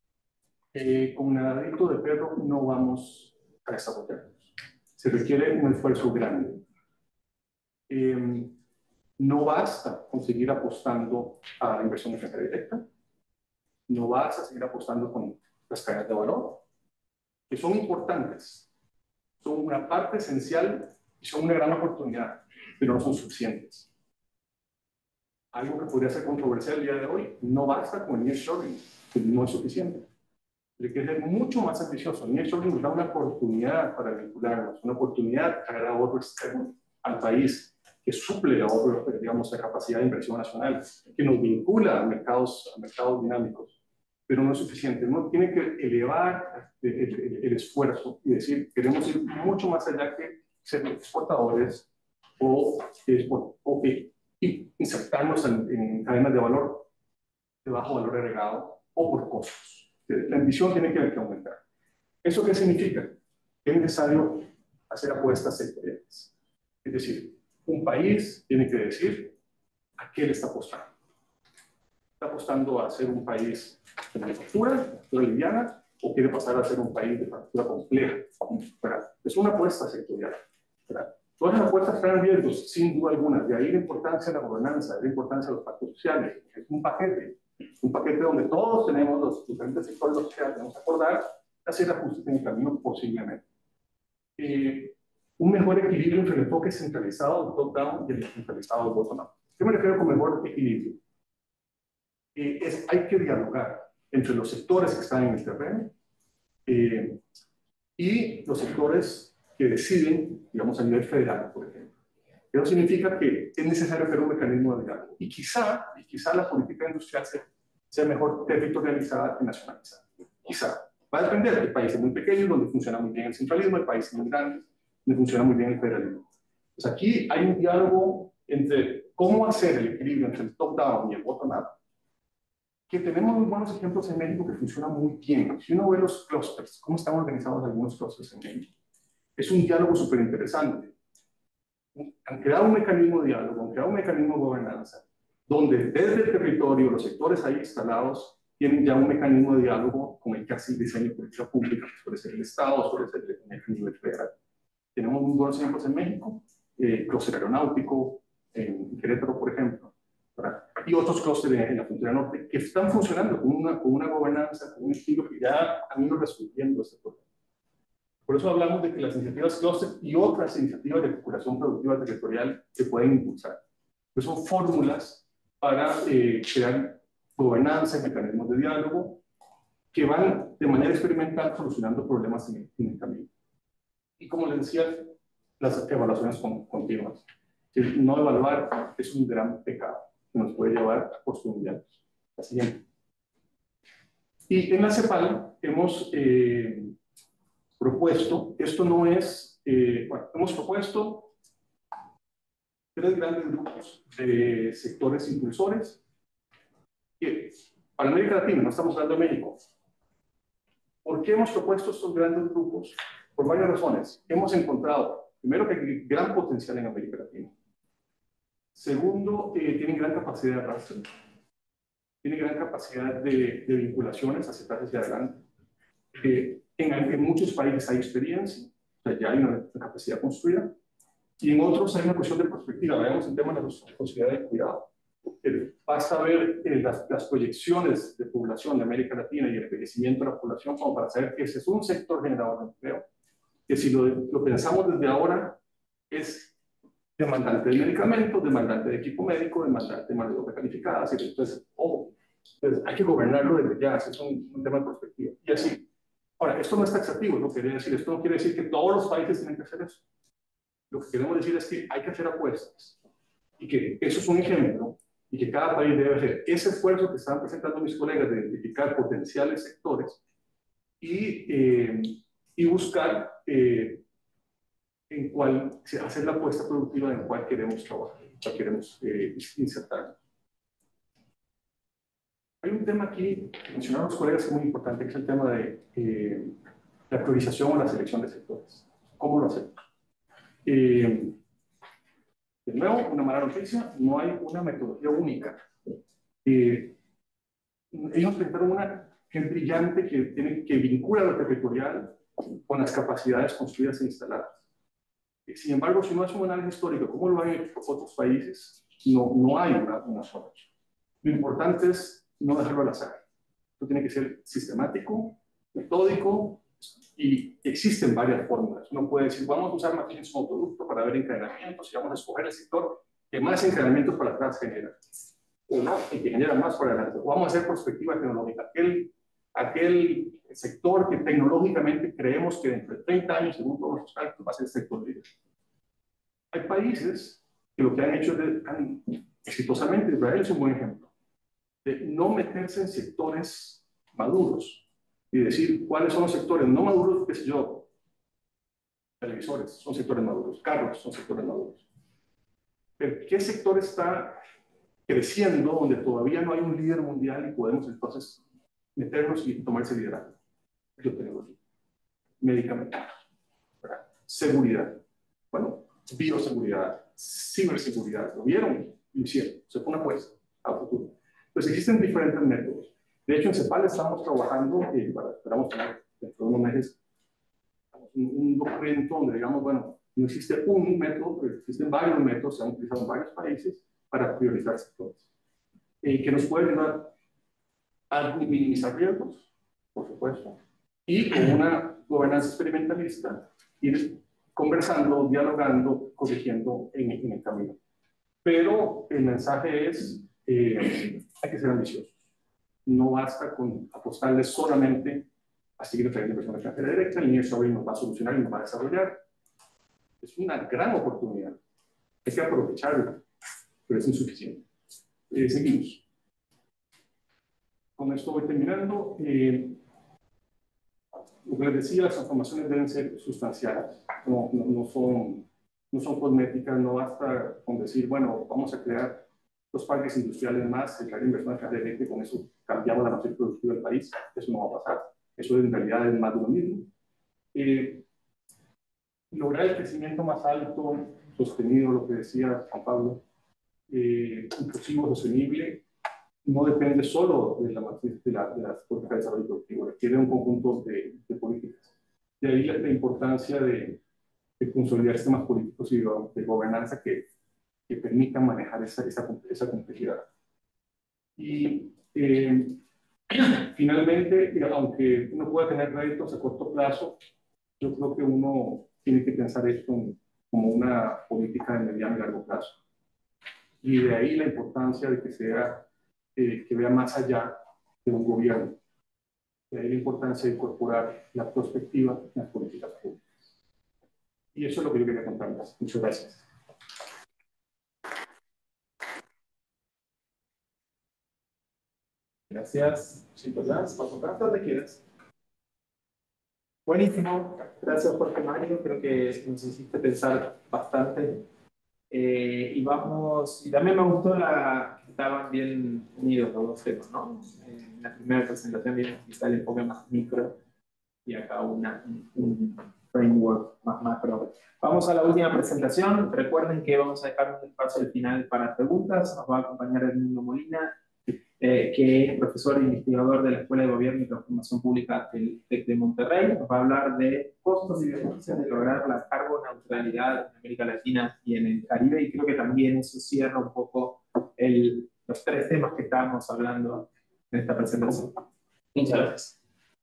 con nadadito de perro no vamos a desarrollarnos. Se requiere un esfuerzo grande. No basta con seguir apostando a la inversión extranjera directa, no basta seguir apostando con las cadenas de valor, que son importantes, son una parte esencial y son una gran oportunidad, pero no son suficientes. Algo que podría ser controversial el día de hoy, no basta con el nearshoring, que no es suficiente. Hay que ser mucho más ambicioso. El nearshoring nos da una oportunidad para vincularnos, una oportunidad de traer a otro extremo al país, que suple a otro, digamos, la capacidad de inversión nacional, que nos vincula a mercados dinámicos, pero no es suficiente. Uno tiene que elevar el esfuerzo y decir, queremos ir mucho más allá que ser exportadores o insertarnos en cadenas de valor de bajo valor agregado o por costos. La ambición tiene que aumentar. ¿Eso qué significa? Que es necesario hacer apuestas sectoriales. Es decir, un país tiene que decir a qué le está apostando. ¿Está apostando a ser un país de manufactura liviana, o quiere pasar a ser un país de factura compleja? ¿Verdad? Es una apuesta sectorial. ¿Verdad? Todas las apuestas traen riesgos, sin duda alguna. De ahí la importancia de la gobernanza, de la importancia de los pactos sociales. Es un paquete donde todos tenemos los diferentes sectores sociales, tenemos que acordar hacer ajustes en el camino posiblemente. Un mejor equilibrio entre el enfoque centralizado, el top-down, y el centralizado, el bottom-up. ¿Qué me refiero con mejor equilibrio? Hay que dialogar entre los sectores que están en el terreno y los sectores que deciden, digamos, a nivel federal, por ejemplo. Eso significa que es necesario hacer un mecanismo de diálogo. Y quizá la política industrial sea mejor territorializada que nacionalizada. Quizá. Va a depender. Hay países muy pequeños donde funciona muy bien el centralismo, hay países muy grandes donde funciona muy bien el federalismo. Pues aquí hay un diálogo entre cómo hacer el equilibrio entre el top-down y el bottom-up, que tenemos muy buenos ejemplos en México que funcionan muy bien. Si uno ve los clusters, cómo están organizados algunos clusters en México, es un diálogo súper interesante. Han creado un mecanismo de diálogo, han creado un mecanismo de gobernanza, donde desde el territorio, los sectores ahí instalados, tienen ya un mecanismo de diálogo con el que hace el diseño de política pública, que suele ser el Estado, suele ser el nivel federal. Tenemos muy buenos ejemplos en México, clúster aeronáutico, en Querétaro, por ejemplo, ¿verdad? Y otros clústeres en la frontera norte que están funcionando con una gobernanza, con un estilo que ya han ido resolviendo este problema. Por eso hablamos de que las iniciativas clúster y otras iniciativas de recuperación productiva territorial se pueden impulsar. Pues son fórmulas para crear gobernanza y mecanismos de diálogo que van de manera experimental solucionando problemas en el camino. Y como les decía, las evaluaciones continuas. No evaluar es un gran pecado que nos puede llevar a construir. La siguiente. Y en la CEPAL hemos propuesto, esto no es, hemos propuesto 3 grandes grupos de sectores impulsores. Que para América Latina, no estamos hablando de México. ¿Por qué hemos propuesto estos grandes grupos? Por varias razones. Hemos encontrado, primero, que hay gran potencial en América Latina. Segundo, tienen gran capacidad de arrastre, tienen gran capacidad de vinculaciones hacia adelante. En muchos países hay experiencia, o sea, ya hay una capacidad construida, y en otros hay una cuestión de perspectiva. Veamos el tema de la responsabilidad de cuidado. Basta ver las proyecciones de población de América Latina y el envejecimiento de la población como para saber que ese es un sector generador de empleo, que si lo pensamos desde ahora es demandante de medicamentos, demandante de equipo médico, demandante de mano de obra calificada. Entonces, entonces, hay que gobernarlo desde ya, ese es un tema de perspectiva. Y así. Ahora, esto no es taxativo, ¿no? Esto no quiere decir que todos los países tienen que hacer eso. Lo que queremos decir es que hay que hacer apuestas y que eso es un ejemplo y que cada país debe hacer ese esfuerzo que están presentando mis colegas de identificar potenciales sectores y buscar en cuál hacer la apuesta productiva en cuál queremos trabajar, cuál queremos insertar. Hay un tema aquí, mencionaron los colegas, que es muy importante, que es el tema de la priorización o la selección de sectores. ¿Cómo lo hacemos? De nuevo, una mala noticia, no hay una metodología única. Ellos presentaron una que es brillante, que vincula lo territorial con las capacidades construidas e instaladas. Sin embargo, si uno hace un análisis histórico, como lo han hecho otros países, no hay una sola. Lo importante es no dejarlo al azar. Esto tiene que ser sistemático, metódico, y existen varias fórmulas. Uno puede decir, vamos a usar Matrix como producto para ver encadenamientos y vamos a escoger el sector que más encadenamientos para atrás genera. O no, y que genera más para adelante. O vamos a hacer perspectiva tecnológica. Aquel sector que tecnológicamente creemos que dentro de 30 años, según todos los cálculos, va a ser el sector líder. Hay países que lo que han hecho exitosamente, Israel es un buen ejemplo, de no meterse en sectores maduros y decir cuáles son los sectores no maduros, qué sé yo, televisores son sectores maduros, carros son sectores maduros. Pero ¿qué sector está creciendo donde todavía no hay un líder mundial y podemos entonces meternos y tomar ese liderazgo? Biotecnología, medicamentos, seguridad, bueno, bioseguridad, ciberseguridad, ¿lo vieron? Lo hicieron, se fue una apuesta a futuro. Entonces existen diferentes métodos. De hecho, en CEPAL estamos trabajando, esperamos tener dentro de unos meses, un documento donde digamos, bueno, no existe un método, pero existen varios métodos, se han utilizado en varios países para priorizar sectores. Que nos pueden ayudar a minimizar riesgos, por supuesto, y con una gobernanza experimentalista, ir conversando, dialogando, corrigiendo en el camino. Pero el mensaje es, hay que ser ambiciosos. No basta con apostarle solamente a seguir trayendo inversión extranjera directa, el nearshoring nos va a solucionar y nos va a desarrollar. Es una gran oportunidad. Hay que aprovecharla, pero es insuficiente. Seguimos. Con esto voy terminando. Lo que les decía, las transformaciones deben ser sustanciales, no son cosméticas, no basta con decir, bueno, vamos a crear 2 parques industriales más, crear inversión extranjera directa y con eso cambiamos la matriz productiva del país. Eso no va a pasar. Eso en realidad es más de lo mismo. Lograr el crecimiento más alto, sostenido, lo que decía Juan Pablo, inclusivo, sostenible, no depende solo de la matriz de las políticas de desarrollo productivo, requiere un conjunto de políticas. De ahí la importancia de consolidar sistemas políticos y de gobernanza que permitan manejar esa complejidad. Y finalmente, aunque uno pueda tener réditos a corto plazo, yo creo que uno tiene que pensar esto como una política de mediano y largo plazo. Y de ahí la importancia de que vea más allá de un gobierno. De ahí la importancia de incorporar la perspectiva en las políticas públicas. Y eso es lo que yo quería contarles. Muchas gracias. Gracias, Nicolás. Paso acá, donde quieras. Buenísimo. Gracias, Jorge Mario. Creo que nos hiciste pensar bastante. Y también me gustó que estaban bien unidos los dos temas, ¿no? En la primera presentación vimos quizá el enfoque más micro y acá un framework más macro. Vamos a la última presentación. Recuerden que vamos a dejar un espacio al final para preguntas. Nos va a acompañar Edmundo Molina, que es profesor e investigador de la Escuela de Gobierno y Transformación Pública del TEC de Monterrey. Nos va a hablar de costos y beneficios de lograr la carboneutralidad en América Latina y en el Caribe, y creo que también eso cierra un poco los 3 temas que estábamos hablando en esta presentación. Muchas gracias.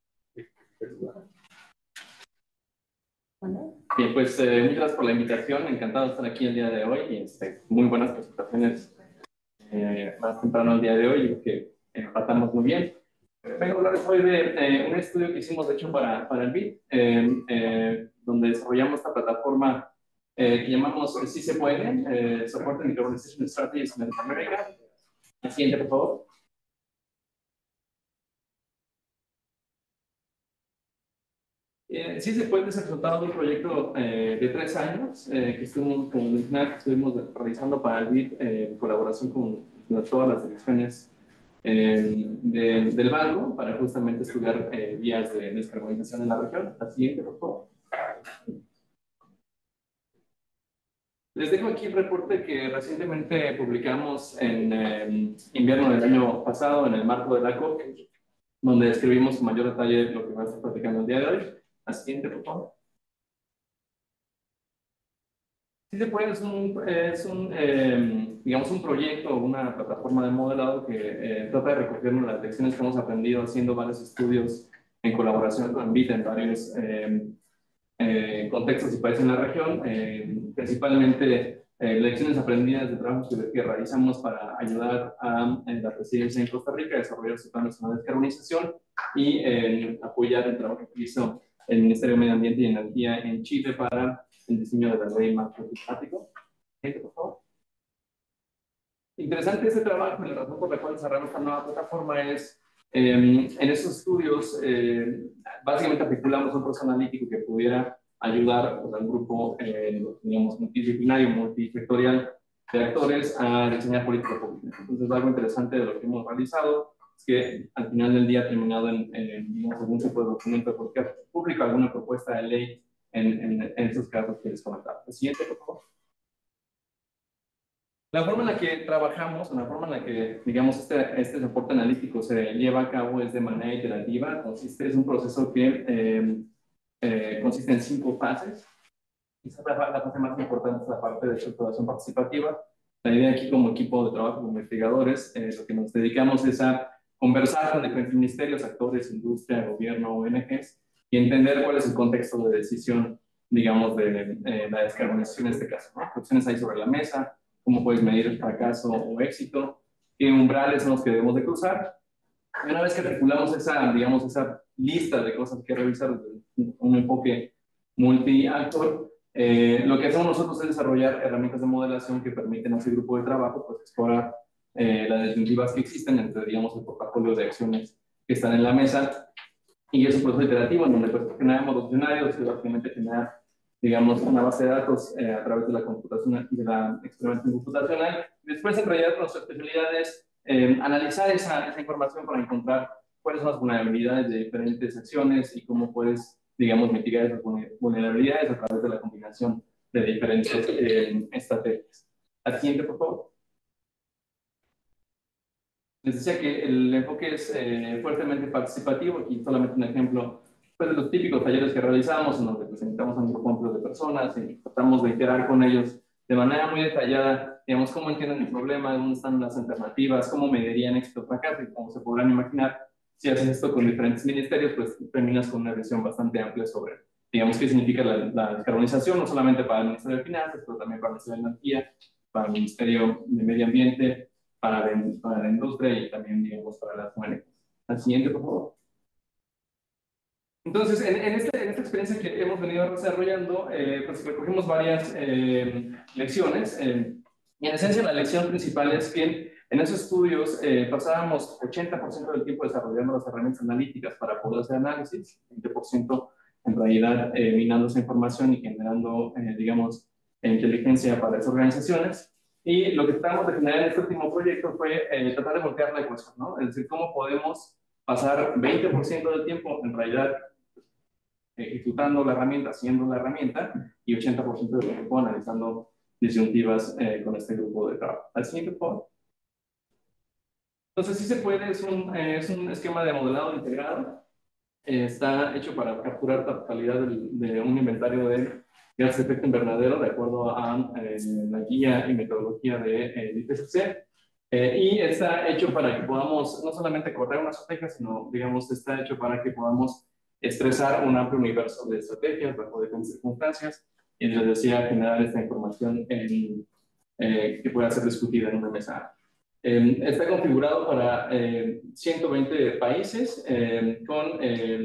Bien, pues muchas gracias por la invitación. Encantado de estar aquí el día de hoy. Y, muy buenas presentaciones más temprano el día de hoy. Creo que empatamos muy bien. Vengo a hablarles hoy de un estudio que hicimos, de hecho, para el BID, donde desarrollamos esta plataforma que llamamos Sí se puede, Support and Decarbonization Strategies in Latinoamérica. La siguiente, por favor. Sí se puede, es el resultado de un proyecto de 3 años que estuvimos realizando para el BID en colaboración con todas las direcciones del banco para justamente estudiar vías de descarbonización en la región. La siguiente, por favor. Les dejo aquí el reporte que recientemente publicamos en invierno del año pasado en el marco de la COP, donde describimos con mayor detalle lo que vamos a estar platicando el día de hoy. La siguiente, por favor. Sí se puede, digamos, un proyecto, una plataforma de modelado que trata de recoger las lecciones que hemos aprendido haciendo varios estudios en colaboración con BIT en varios contextos y países en la región, principalmente lecciones aprendidas de trabajos que realizamos para ayudar a la presidencia en Costa Rica a desarrollar su plan nacional de descarbonización y apoyar el trabajo que hizo el Ministerio de Medio Ambiente y Energía en Chile para el diseño de la ley marco climático. Por favor. Interesante este trabajo, y la razón por la cual desarrollamos esta nueva plataforma es, en esos estudios, básicamente articulamos un proceso analítico que pudiera ayudar pues, a un grupo, digamos, multidisciplinario, multisectorial de actores a diseñar política pública. Entonces, algo interesante de lo que hemos realizado es que al final del día ha terminado en digamos, algún tipo de documento de política pública, alguna propuesta de ley en estos casos que les comentaba. El siguiente, por favor. La forma en la que trabajamos, la forma en la que, digamos, este soporte analítico se lleva a cabo es de manera iterativa. Es un proceso que consiste en 5 fases. Quizás la fase más importante es la parte de estructuración participativa. La idea aquí como equipo de trabajo, como investigadores, lo que nos dedicamos es a conversar con diferentes ministerios, actores, industria, gobierno, ONGs, y entender cuál es el contexto de decisión, digamos, de la descarbonización en este caso, ¿no? ¿Qué opciones hay sobre la mesa? ¿Cómo puedes medir el fracaso o éxito? ¿Qué umbrales son los que debemos de cruzar? Y una vez que articulamos esa, digamos, esa lista de cosas que revisar desde un enfoque multi-actor, lo que hacemos nosotros es desarrollar herramientas de modelación que permiten a ese grupo de trabajo pues, explorar las disyuntivas que existen entre, digamos, el portafolio de acciones que están en la mesa. Y es un proceso iterativo en donde pues, generamos los escenarios y básicamente generar, digamos, una base de datos a través de la computación, de la experimentación computacional. Después, en realidad, nuestra especialidad es analizar esa información para encontrar cuáles son las vulnerabilidades de diferentes acciones y cómo puedes, digamos, mitigar esas vulnerabilidades a través de la combinación de diferentes estrategias. Al siguiente, por favor. Les decía que el enfoque es fuertemente participativo. Aquí solamente un ejemplo pues, de los típicos talleres que realizamos, en donde presentamos a un grupo amplio de personas y tratamos de iterar con ellos de manera muy detallada, digamos, cómo entienden el problema, dónde están las alternativas, cómo medirían éxito o fracaso, y como se podrán imaginar, si haces esto con diferentes ministerios, pues terminas con una visión bastante amplia sobre, digamos, qué significa la descarbonización, no solamente para el Ministerio de Finanzas, pero también para el Ministerio de Energía, para el Ministerio de Medio Ambiente, para la industria y también, digamos, para las ONGs. Al siguiente, por favor. Entonces, en esta experiencia que hemos venido desarrollando, pues recogimos varias lecciones. Y en esencia, la lección principal es que en esos estudios pasábamos 80% del tiempo desarrollando las herramientas analíticas para poder hacer análisis, 20% en realidad minando esa información y generando, digamos, inteligencia para esas organizaciones. Y lo que tratamos de generar en este último proyecto fue tratar de voltear la ecuación, ¿no? Es decir, cómo podemos pasar 20% del tiempo en realidad ejecutando la herramienta, haciendo la herramienta, y 80% del tiempo analizando disyuntivas con este grupo de trabajo. Al siguiente, por favor. Entonces, sí se puede, es un esquema de modelado integrado. Está hecho para capturar la totalidad de un inventario de gases de efecto invernadero de acuerdo a la guía y metodología del IPCC. Y está hecho para que podamos no solamente correr una estrategia, sino, digamos, está hecho para que podamos estresar un amplio universo de estrategias bajo diferentes circunstancias y les decía generar esta información que pueda ser discutida en una mesa. Está configurado para 120 países con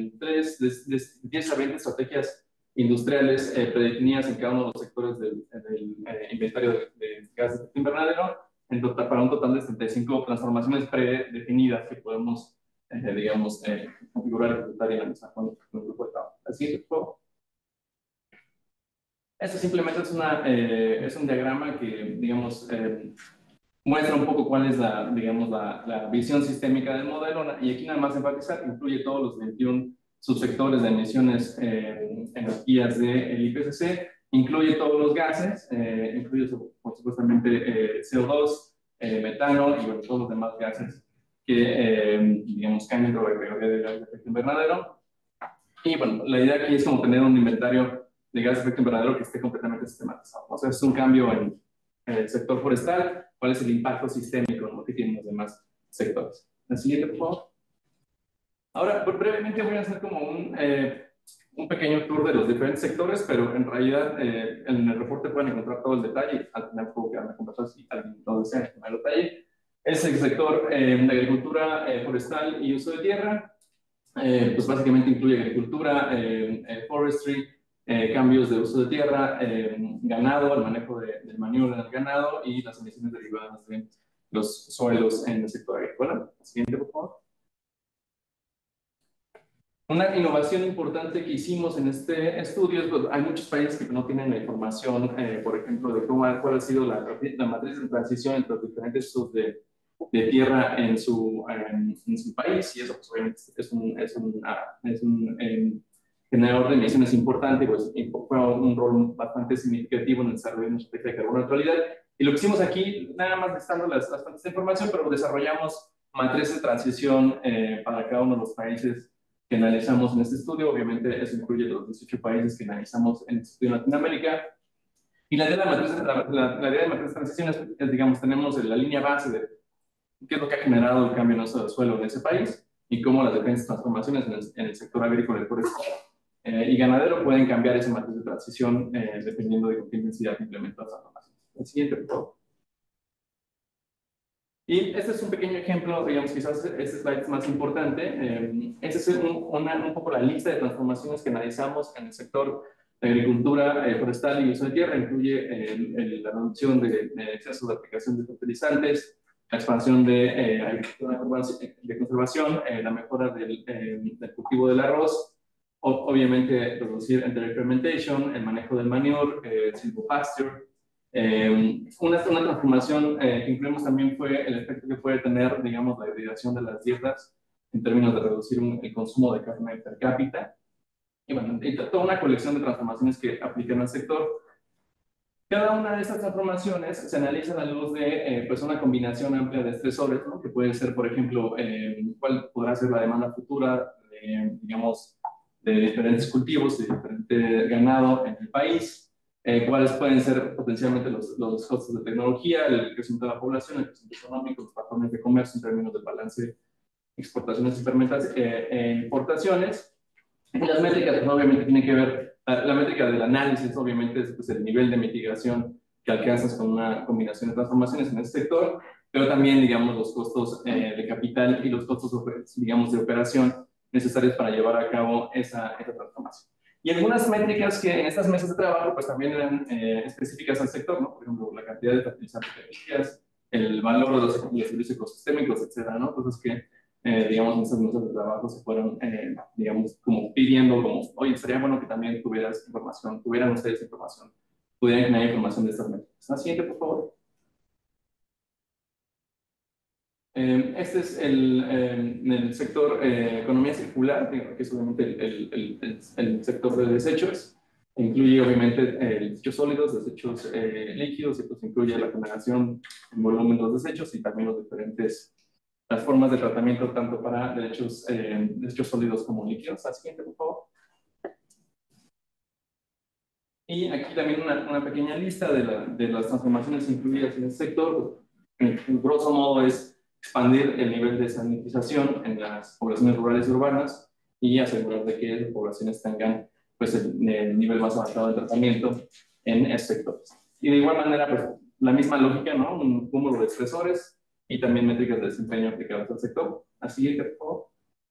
10 a 20 estrategias industriales predefinidas en cada uno de los sectores del inventario de gases de efecto invernadero, para un total de 75 transformaciones predefinidas que podemos, digamos, configurar y ejecutar en la mesa con el grupo de trabajo. Así es, por favor. Esto simplemente es un diagrama que, digamos, muestra un poco cuál es digamos, la visión sistémica del modelo, y aquí nada más enfatizar, incluye todos los 21 subsectores de emisiones energías del IPCC, incluye todos los gases, incluye por supuestamente CO2, metano y bueno, todos los demás gases que, digamos, caen dentro de la categoría de gases de efecto invernadero. Y bueno, la idea aquí es como tener un inventario de gases de efecto invernadero que esté completamente sistematizado. O sea, es un cambio en el sector forestal. ¿Cuál es el impacto sistémico, ¿no?, que tienen los demás sectores? La siguiente, por favor. Ahora, pues, brevemente voy a hacer como un pequeño tour de los diferentes sectores, pero en realidad en el reporte pueden encontrar todo el detalle. Al final puedo quedarme con conversar si alguien lo desea en el detalle. Es el sector de agricultura forestal y uso de tierra. Pues básicamente incluye agricultura, forestry, cambios de uso de tierra, ganado, el manejo del manure en el ganado y las emisiones derivadas de los suelos en el sector agrícola. Siguiente, por favor. Una innovación importante que hicimos en este estudio es, pues, hay muchos países que no tienen la información, por ejemplo, de cuál ha sido la matriz de transición entre los diferentes usos de tierra en su país, y eso pues, obviamente es un generador de emisiones importante, pues fue un rol bastante significativo en el desarrollo de nuestra estrategia de carbono neutralidad. Y lo que hicimos aquí, nada más listando las fuentes de información, pero desarrollamos matrices de transición para cada uno de los países que analizamos en este estudio. Obviamente eso incluye los 18 países que analizamos en el estudio de Latinoamérica. Y la idea de la idea de matriz de transición es, digamos, tenemos la línea base de qué es lo que ha generado el cambio en uso del suelo en ese país y cómo las diferentes transformaciones en el sector agrícola, forestal y ganadero pueden cambiar esa matriz de transición dependiendo de con qué intensidad implementa las transformaciones. El siguiente, por favor. Y este es un pequeño ejemplo, digamos, quizás este slide es más importante. Este es un poco la lista de transformaciones que analizamos en el sector de agricultura forestal y uso de tierra. Incluye la reducción de exceso de aplicación de fertilizantes, la expansión de agricultura de conservación, la mejora del cultivo del arroz, obviamente reducir enteric fermentation, el manejo del manure, silvopasture. Una transformación que incluimos también fue el efecto que puede tener, digamos, la hibridación de las dietas en términos de reducir el consumo de carne per cápita. Y bueno, toda una colección de transformaciones que aplican al sector. Cada una de estas transformaciones se analiza a la luz de pues una combinación amplia de estresores, ¿no?, que pueden ser, por ejemplo, cuál podrá ser la demanda futura, digamos, de diferentes cultivos, de diferente ganado en el país, cuáles pueden ser potencialmente los costos de tecnología, el crecimiento de la población, el crecimiento económico, los patrones de comercio en términos del balance exportaciones y importaciones. Y las métricas, pues, obviamente tienen que ver, la métrica del análisis obviamente es, pues, el nivel de mitigación que alcanzas con una combinación de transformaciones en este sector, pero también, digamos, los costos de capital y los costos, digamos, de operación necesarios para llevar a cabo esa transformación. Y algunas métricas que en estas mesas de trabajo pues también eran específicas al sector, ¿no? Por ejemplo, la cantidad de fertilizantes que emitías, el valor de los servicios ecosistémicos, etcétera, ¿no? Entonces que digamos, en esas mesas de trabajo se fueron, digamos, como pidiendo, como, oye, estaría bueno que también tuvieran ustedes información, pudieran generar información de estas métricas. La siguiente, por favor. Este es el sector economía circular, que es obviamente el sector de desechos. Incluye obviamente desechos sólidos, desechos líquidos, y pues incluye la generación en volumen de los desechos y también los diferentes las formas de tratamiento tanto para desechos sólidos como líquidos. La siguiente, por favor. Y aquí también una pequeña lista de las transformaciones incluidas en el sector. En grosso modo es expandir el nivel de sanitización en las poblaciones rurales y urbanas y asegurar de que las poblaciones tengan pues, el nivel más avanzado de tratamiento en estos sectores. Y de igual manera, pues, la misma lógica, ¿no? Un cúmulo de estresores y también métricas de desempeño aplicadas al sector. La siguiente, por favor.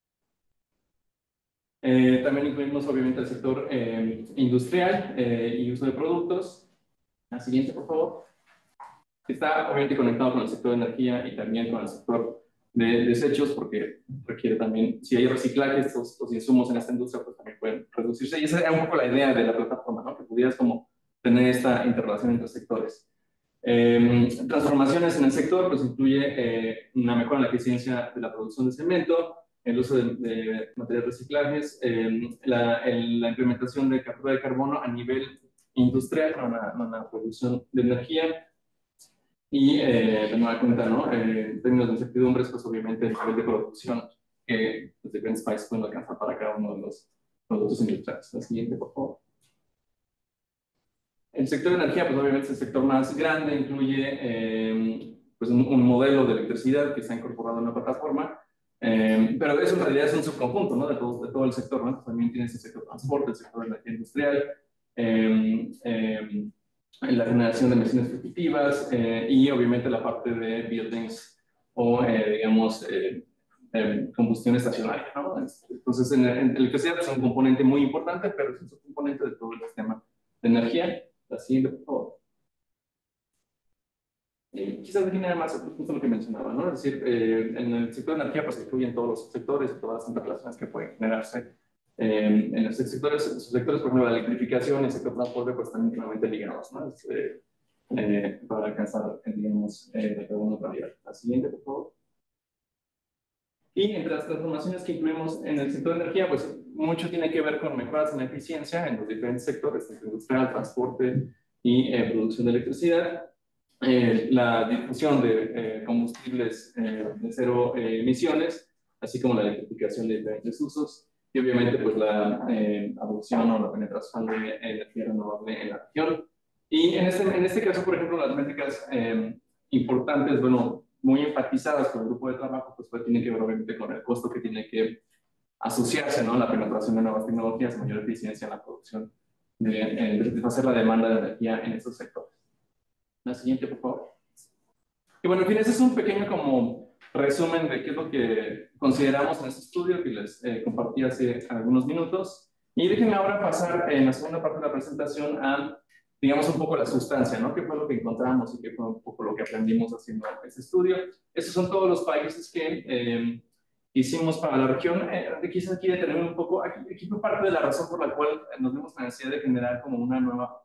También incluimos obviamente el sector industrial y uso de productos. La siguiente, por favor. Está obviamente conectado con el sector de energía y también con el sector de desechos, porque requiere también, si hay reciclaje, estos insumos en esta industria pues también pueden reducirse. Y esa era un poco la idea de la plataforma, ¿no? Que pudieras como tener esta interrelación entre sectores. Transformaciones en el sector, pues incluye una mejora en la eficiencia de la producción de cemento, el uso de materiales reciclajes, la implementación de captura de carbono a nivel industrial, no en la producción de energía. Y de nueva cuenta, ¿no? En términos de incertidumbres, pues obviamente el nivel de producción que los diferentes países pueden alcanzar para cada uno de los productos industriales. La siguiente, por favor. El sector de energía, pues obviamente es el sector más grande, incluye pues un modelo de electricidad que se ha incorporado en la plataforma, pero eso en realidad es un subconjunto, ¿no? De todo el sector, ¿no? También tienes el sector de transporte, el sector de energía industrial, la generación de emisiones repetitivas y obviamente la parte de buildings o, digamos, combustión estacionaria, ¿no? Entonces, en electricidad es un componente muy importante, pero es un componente de todo el sistema de energía. La siguiente, por favor. Quizás define más justo lo que mencionaba, ¿no? Es decir, en el sector de energía pues se incluyen todos los sectores y todas las interrelaciones que pueden generarse. En los sectores, por ejemplo, la electrificación y el sector de transporte pues están íntimamente ligados, ¿no? Para alcanzar, digamos, alguna realidad. La siguiente, por favor. Y entre las transformaciones que incluimos en el sector de energía, pues mucho tiene que ver con mejoras en la eficiencia en los diferentes sectores, industrial, transporte y producción de electricidad. La difusión de combustibles de cero emisiones, así como la electrificación de diferentes usos y obviamente pues la adopción o la penetración de energía renovable en la región. Y en este caso, por ejemplo, las métricas importantes, bueno, muy enfatizadas por el grupo de trabajo, pues tiene que ver obviamente con el costo que tiene que asociarse, ¿no? La penetración de nuevas tecnologías, mayor eficiencia en la producción, de satisfacer la demanda de energía en estos sectores. La siguiente, por favor. Y bueno, en fin, ese es un pequeño como resumen de qué es lo que consideramos en este estudio que les compartí hace algunos minutos. Y déjenme ahora pasar en la segunda parte de la presentación a, digamos, un poco la sustancia, ¿no? ¿Qué fue lo que encontramos y qué fue un poco lo que aprendimos haciendo este estudio? Estos son todos los países que hicimos para la región. Quizás aquí detenerme un poco. Aquí fue parte de la razón por la cual nos dimos la necesidad de generar como una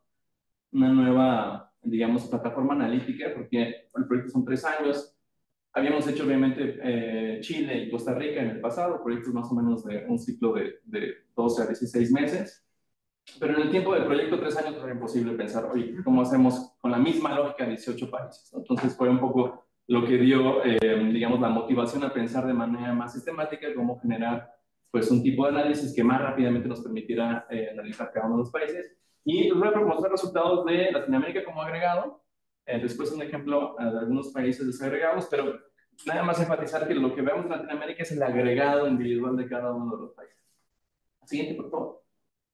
nueva, digamos, plataforma analítica, porque el proyecto son 3 años. Habíamos hecho, obviamente, Chile y Costa Rica en el pasado, proyectos más o menos de un ciclo de 12 a 16 meses. Pero en el tiempo del proyecto, 3 años, era imposible pensar, oye, ¿cómo hacemos con la misma lógica 18 países? Entonces fue un poco lo que dio, digamos, la motivación a pensar de manera más sistemática cómo generar, pues, un tipo de análisis que más rápidamente nos permitiera analizar cada uno de los países. Y les voy a mostrar resultados de Latinoamérica como agregado, después un ejemplo de algunos países desagregados, pero nada más enfatizar que lo que vemos en Latinoamérica es el agregado individual de cada uno de los países. Siguiente, por favor.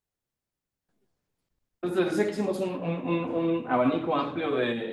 Entonces, les decía que hicimos un abanico amplio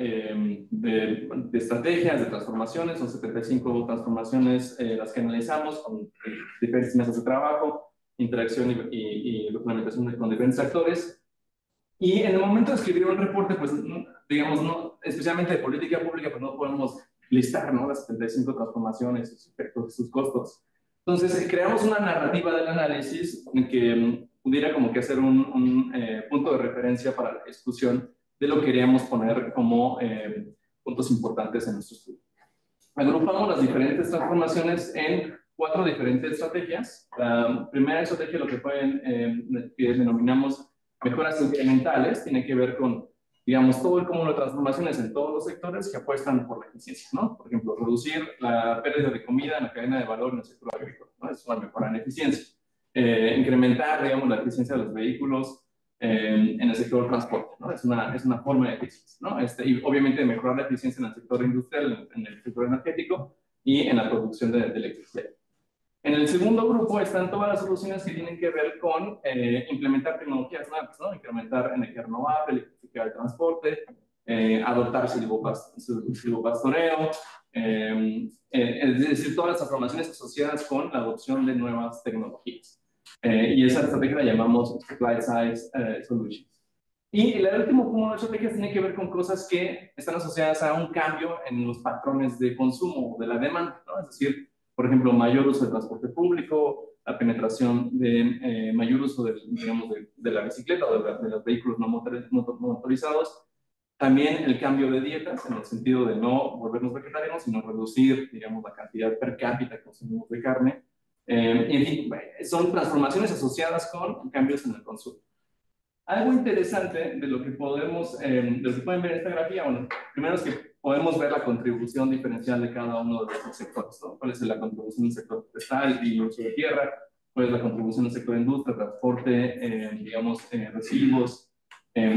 de estrategias, de transformaciones, son 75 transformaciones las que analizamos con diferentes mesas de trabajo, interacción y documentación con diferentes actores. Y en el momento de escribir un reporte, pues, digamos, no, especialmente de política pública, pues no podemos listar, ¿no? Las 75 transformaciones, sus efectos, sus costos. Entonces, creamos una narrativa del análisis que pudiera como que hacer un punto de referencia para la discusión de lo que queríamos poner como puntos importantes en nuestro estudio. Agrupamos las diferentes transformaciones en 4 diferentes estrategias. La primera estrategia, lo que denominamos mejoras incrementales, tiene que ver con, digamos, todo el cúmulo de transformaciones en todos los sectores que apuestan por la eficiencia, ¿no? Por ejemplo, reducir la pérdida de comida en la cadena de valor en el sector agrícola, ¿no? Es una mejora en eficiencia. Incrementar, digamos, la eficiencia de los vehículos en el sector del transporte, ¿no? Es una forma de eficiencia, ¿no? Y obviamente mejorar la eficiencia en el sector industrial, en el sector energético y en la producción de electricidad. En el segundo grupo están todas las soluciones que tienen que ver con implementar tecnologías nuevas, ¿no? Incrementar energía renovable, electrificar el transporte, adoptar silvopastoreo, es decir, todas las transformaciones asociadas con la adopción de nuevas tecnologías. Y esa estrategia la llamamos Supply Side Solutions. Y el último cúmulo de estrategias tiene que ver con cosas que están asociadas a un cambio en los patrones de consumo de la demanda, ¿no? Es decir, por ejemplo, mayor uso del transporte público, la penetración de mayor uso digamos, de la bicicleta o de los vehículos no motorizados. También el cambio de dietas, en el sentido de no volvernos vegetarianos, sino reducir, digamos, la cantidad per cápita que consumimos de carne. Y en fin, son transformaciones asociadas con cambios en el consumo. Algo interesante de lo que podemos, de lo que pueden ver en esta grafía, bueno, primero es que podemos ver la contribución diferencial de cada uno de los sectores, ¿no? ¿Cuál es la contribución del sector forestal y uso de tierra? ¿Cuál es la contribución del sector industria, transporte, digamos, residuos?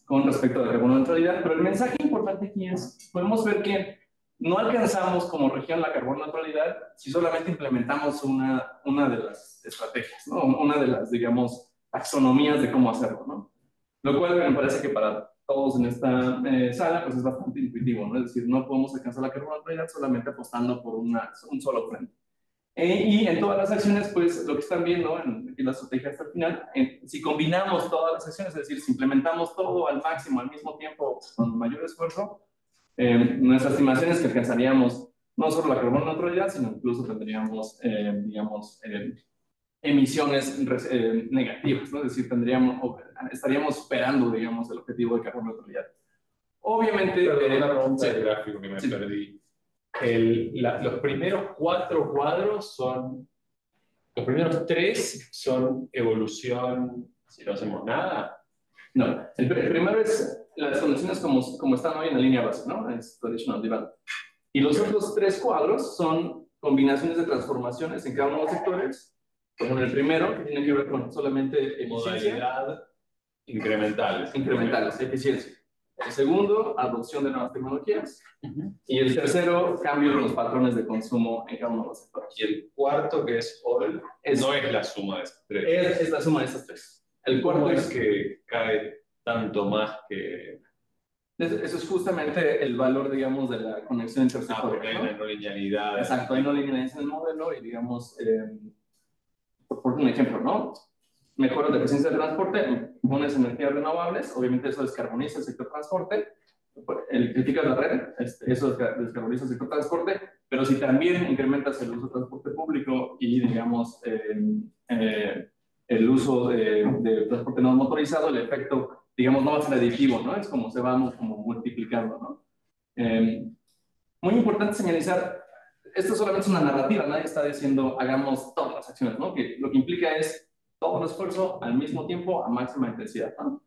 con respecto a la carbono neutralidad, pero el mensaje importante aquí es, podemos ver que no alcanzamos como región la carbono neutralidad si solamente implementamos una de las estrategias, ¿no? Una de las, digamos, taxonomías de cómo hacerlo, ¿no? Lo cual me parece que para todos en esta sala pues es bastante intuitivo, ¿no? Es decir, no podemos alcanzar la carbono neutralidad solamente apostando por un solo frente. Y en todas las acciones, pues lo que están viendo en la estrategia hasta el final, si combinamos todas las acciones, es decir, si implementamos todo al máximo al mismo tiempo con mayor esfuerzo, nuestra estimación es que alcanzaríamos no solo la carbono neutralidad, sino incluso tendríamos, digamos, emisiones negativas, ¿no? Es decir, estaríamos superando, digamos, el objetivo de carbono neutralidad. Obviamente... Pero una pregunta sí. de gráfico que me Sí. perdí. Los primeros 4 cuadros son... Los primeros 3 son evolución si no hacemos nada. No, el primero es las condiciones como están hoy en la línea base, ¿no? Es traditional development. Y los otros 3 cuadros son combinaciones de transformaciones en cada uno de los sectores. Por ejemplo, el primero, que tiene que ver con solamente eficiencia. Modalidad incrementales. Incrementales, eficiencia. El segundo, adopción de nuevas tecnologías. Y el tercero, cambio en los patrones de consumo en cada uno de los sectores. Y el cuarto, que es all, no es la suma de esos 3. Es la suma de esas 3. El ¿Cómo cuarto es que cae tanto más que...? Eso es justamente el valor, digamos, de la conexión intersectorial. Porque hay una no linealidad. Exacto, hay no linealidad en el modelo y, digamos, por un ejemplo, ¿no? Mejoras de eficiencia de transporte, pones energías renovables, obviamente eso descarboniza el sector transporte, electrificas la red, eso descarboniza el sector transporte, pero si también incrementas el uso de transporte público y, digamos, el uso de transporte no motorizado, el efecto, digamos, no va a ser aditivo, ¿no? Es como se va como multiplicando, ¿no? Muy importante señalizar, esto solamente es una narrativa, nadie está diciendo hagamos todas las acciones, ¿no? Que lo que implica es todo el esfuerzo al mismo tiempo a máxima intensidad, ¿no?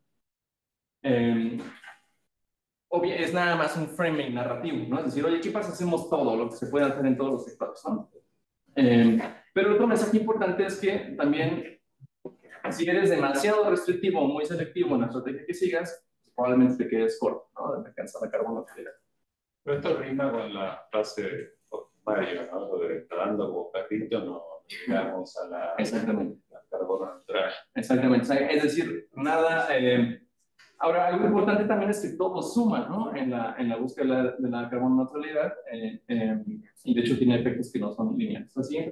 Es nada más un framing narrativo, ¿no? Es decir, oye, ¿qué pasa si hacemos todo lo que se puede hacer en todos los sectores, ¿no? Pero otro mensaje importante es que también, si eres demasiado restrictivo o muy selectivo en la estrategia que sigas, probablemente te quedes corto, ¿no? De alcanzar la carbono neutralidad. Pero esto rima con la frase de Mario, ¿no? Lo de nadando como perrito, no llegamos a la... Exactamente. Carbono neutral. Exactamente, es decir, nada... ahora, algo importante también es que todo suma, ¿no? En la búsqueda de la carbono neutralidad, y de hecho tiene efectos que no son lineales. Así que,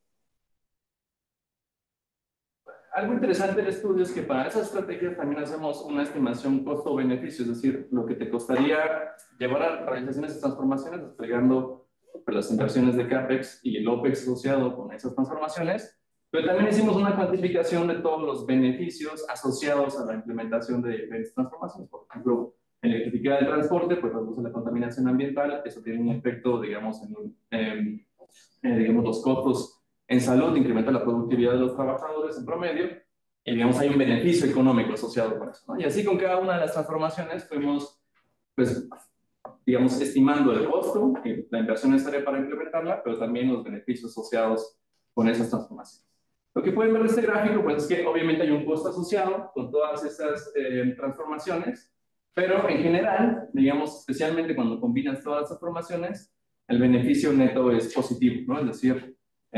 algo interesante del estudio es que para esas estrategias también hacemos una estimación costo-beneficio, es decir, lo que te costaría llevar a realización de esas transformaciones, desplegando las inversiones de CAPEX y el OPEX asociado con esas transformaciones. Pero también hicimos una cuantificación de todos los beneficios asociados a la implementación de diferentes transformaciones. Por ejemplo, electrificar el transporte, pues reduce la contaminación ambiental, eso tiene un efecto, digamos, digamos, los costos en salud, incrementa la productividad de los trabajadores en promedio, y digamos, hay un beneficio económico asociado con eso, ¿no? Y así con cada una de las transformaciones fuimos, pues, digamos, estimando el costo, que la inversión necesaria para implementarla, pero también los beneficios asociados con esas transformaciones. Lo que pueden ver de este gráfico, pues, es que obviamente hay un costo asociado con todas esas transformaciones, pero en general, digamos, especialmente cuando combinas todas las transformaciones, el beneficio neto es positivo, ¿no? Es decir,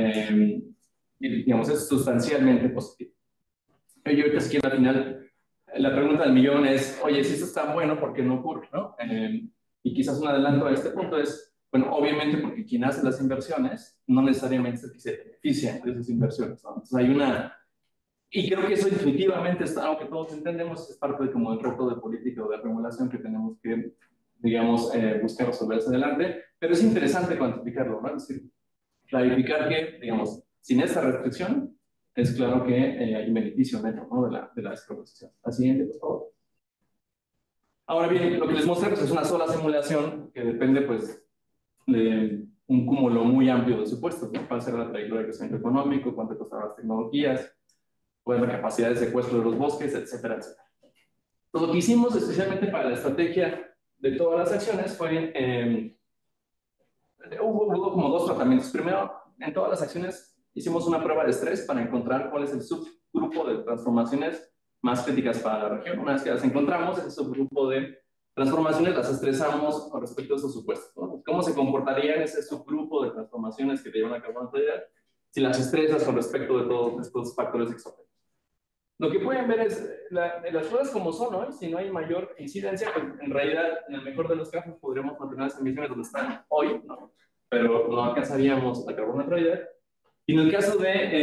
digamos, es sustancialmente positivo. Yo creo que aquí al final, la pregunta del millón es, oye, si esto es tan bueno, ¿por qué no ocurre, no? Y quizás un adelanto a este punto es, bueno, obviamente porque quien hace las inversiones no necesariamente se beneficia de esas inversiones, ¿no? Entonces hay una... Y creo que eso intuitivamente es algo que todos entendemos, es parte de como el reto de política o de regulación que tenemos que, digamos, buscar resolver hacia adelante, pero es interesante cuantificarlo, ¿no? Es decir, clarificar que, digamos, sin esta restricción, es claro que hay un beneficio neto, ¿no? de la descarbonización. La siguiente, por favor. Ahora bien, lo que les mostré pues, es una sola simulación que depende, pues, de un cúmulo muy amplio de supuestos, ¿no? ¿Cuál será la trayectoria de crecimiento económico? ¿Cuánto costarán las tecnologías? ¿Cuál es la capacidad de secuestro de los bosques? Etcétera, etcétera. Entonces, lo que hicimos especialmente para la estrategia de todas las acciones fue... hubo como 2 tratamientos. Primero, en todas las acciones hicimos una prueba de estrés para encontrar cuál es el subgrupo de transformaciones más críticas para la región. Una vez que las encontramos, ese subgrupo de transformaciones las estresamos con respecto a esos supuestos, ¿no? ¿Cómo se comportaría en ese subgrupo de transformaciones que te llevan a carboneutralidad si las estresas con respecto de todos estos factores exógenos? Lo que pueden ver es las cosas como son hoy, si no hay mayor incidencia, pues en realidad, en el mejor de los casos, podríamos mantener las emisiones donde están hoy, ¿no? Pero no alcanzaríamos la carboneutralidad. Y en el caso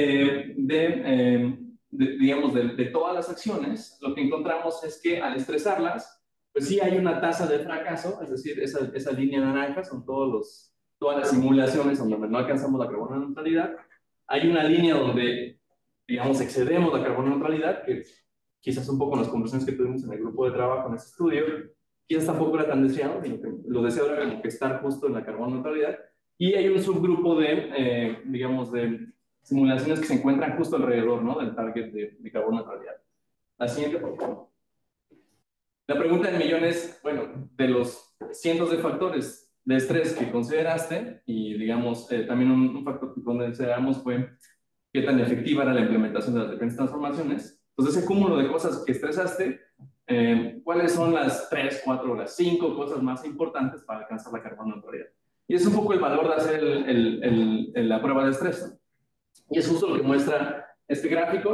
digamos, de todas las acciones, lo que encontramos es que al estresarlas, pues sí hay una tasa de fracaso, es decir, esa línea naranja son todas las simulaciones donde no alcanzamos la carboneutralidad. Hay una línea donde, digamos, excedemos la carboneutralidad, que quizás un poco en las conversaciones que tuvimos en el grupo de trabajo en este estudio, quizás tampoco era tan deseado, sino que lo deseado era como que estar justo en la carboneutralidad. Y hay un subgrupo digamos, de simulaciones que se encuentran justo alrededor, ¿no?, del target de carboneutralidad. La siguiente, por favor. La pregunta del millón es, bueno, de los cientos de factores de estrés que consideraste, y digamos, también un factor que consideramos fue qué tan efectiva era la implementación de las diferentes transformaciones. Entonces, ese cúmulo de cosas que estresaste, ¿cuáles son las 3, 4 o las 5 cosas más importantes para alcanzar la carboneutralidad? Y es un poco el valor de hacer la prueba de estrés. Y es justo lo que muestra este gráfico.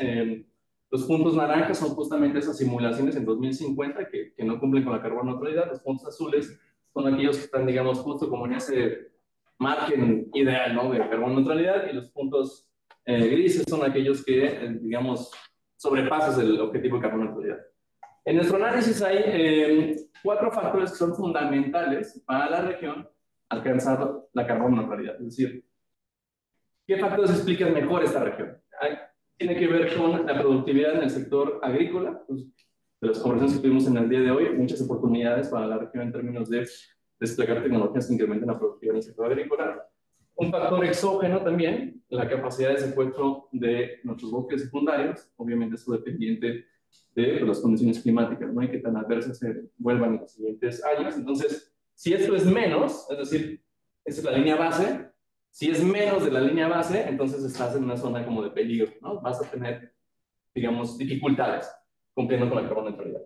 Los puntos naranjas son justamente esas simulaciones en 2050 que no cumplen con la carboneutralidad. Los puntos azules son aquellos que están, digamos, justo como en ese margen ideal, ¿no?, de carboneutralidad. Y los puntos grises son aquellos que, digamos, sobrepasas el objetivo de carboneutralidad. En nuestro análisis hay 4 factores que son fundamentales para la región alcanzar la carboneutralidad. Es decir, ¿qué factores explican mejor esta región? Tiene que ver con la productividad en el sector agrícola. Pues, de las conversaciones que tuvimos en el día de hoy, muchas oportunidades para la región en términos de desplegar tecnologías que incrementen la productividad en el sector agrícola. Un factor exógeno también, la capacidad de secuestro de nuestros bosques secundarios. Obviamente eso dependiente de las condiciones climáticas, ¿no?, y qué tan adversas se vuelvan en los siguientes años. Entonces, si esto es menos, es decir, esa es la línea base, si es menos de la línea base, entonces estás en una zona como de peligro, ¿no? Vas a tener, digamos, dificultades cumpliendo con la carboneutralidad.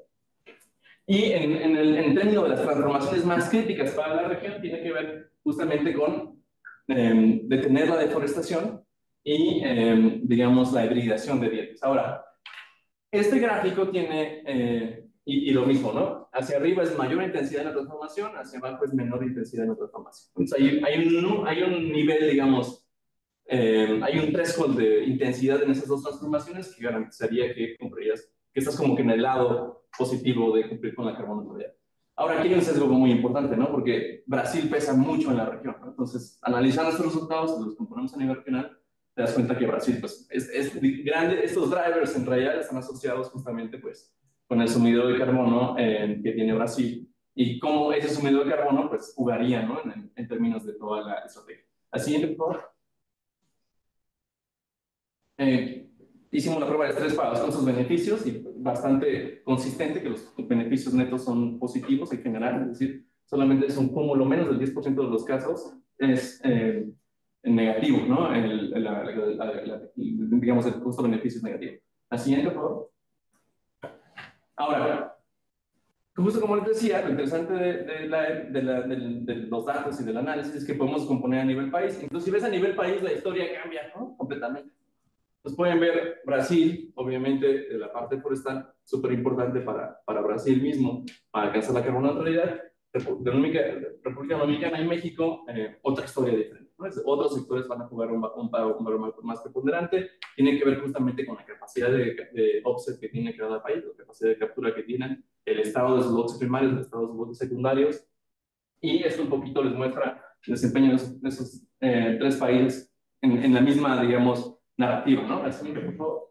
Y en términos de las transformaciones más críticas para la región, tiene que ver justamente con detener la deforestación y, digamos, la hibridación de dientes. Ahora, este gráfico tiene, y lo mismo, ¿no? Hacia arriba es mayor intensidad en la transformación, hacia abajo es menor intensidad en la transformación. Entonces hay un nivel, digamos, hay un threshold de intensidad en esas dos transformaciones que garantizaría que cumplirías, que estás como que en el lado positivo de cumplir con la carboneutralidad. Ahora, aquí hay un sesgo muy importante, ¿no? Porque Brasil pesa mucho en la región, ¿no? Entonces, analizando estos resultados, los componemos a nivel regional, te das cuenta que Brasil, pues, es grande. Estos drivers en realidad están asociados justamente, pues, con el sumidero de carbono que tiene Brasil y cómo ese sumidero de carbono, pues, jugaría, ¿no?, en términos de toda la estrategia. La siguiente, por favor. Hicimos la prueba de estrés para los costos-beneficios y bastante consistente que los beneficios netos son positivos en general, es decir, solamente es un cúmulo, menos del 10% de los casos es negativo, ¿no? Digamos, el costo-beneficio es negativo. La siguiente, por favor. Ahora, justo como les decía, lo interesante de los datos y del análisis es que podemos componer a nivel país. Entonces, si ves a nivel país, la historia cambia, ¿no?, completamente. Pues pueden ver Brasil, obviamente, de la parte forestal, súper importante para Brasil mismo, para alcanzar la carboneutralidad. República Dominicana y México, otra historia diferente, ¿no? Otros sectores van a jugar un valor más preponderante. Tiene que ver justamente con la capacidad de offset que tiene cada país, la capacidad de captura que tienen, el estado de sus bosques primarios, el estado de sus bosques secundarios. Y esto un poquito les muestra el desempeño de esos 3 países en la misma, digamos, narrativa, ¿no? La siguiente, por favor.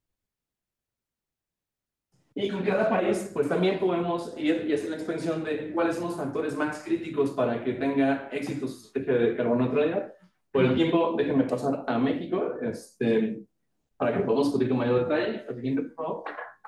Y con cada país, pues también podemos ir y hacer la expansión de cuáles son los factores más críticos para que tenga éxito su estrategia de carboneutralidad. Por el tiempo, déjenme pasar a México, para que podamos discutir con mayor detalle. La siguiente, por favor.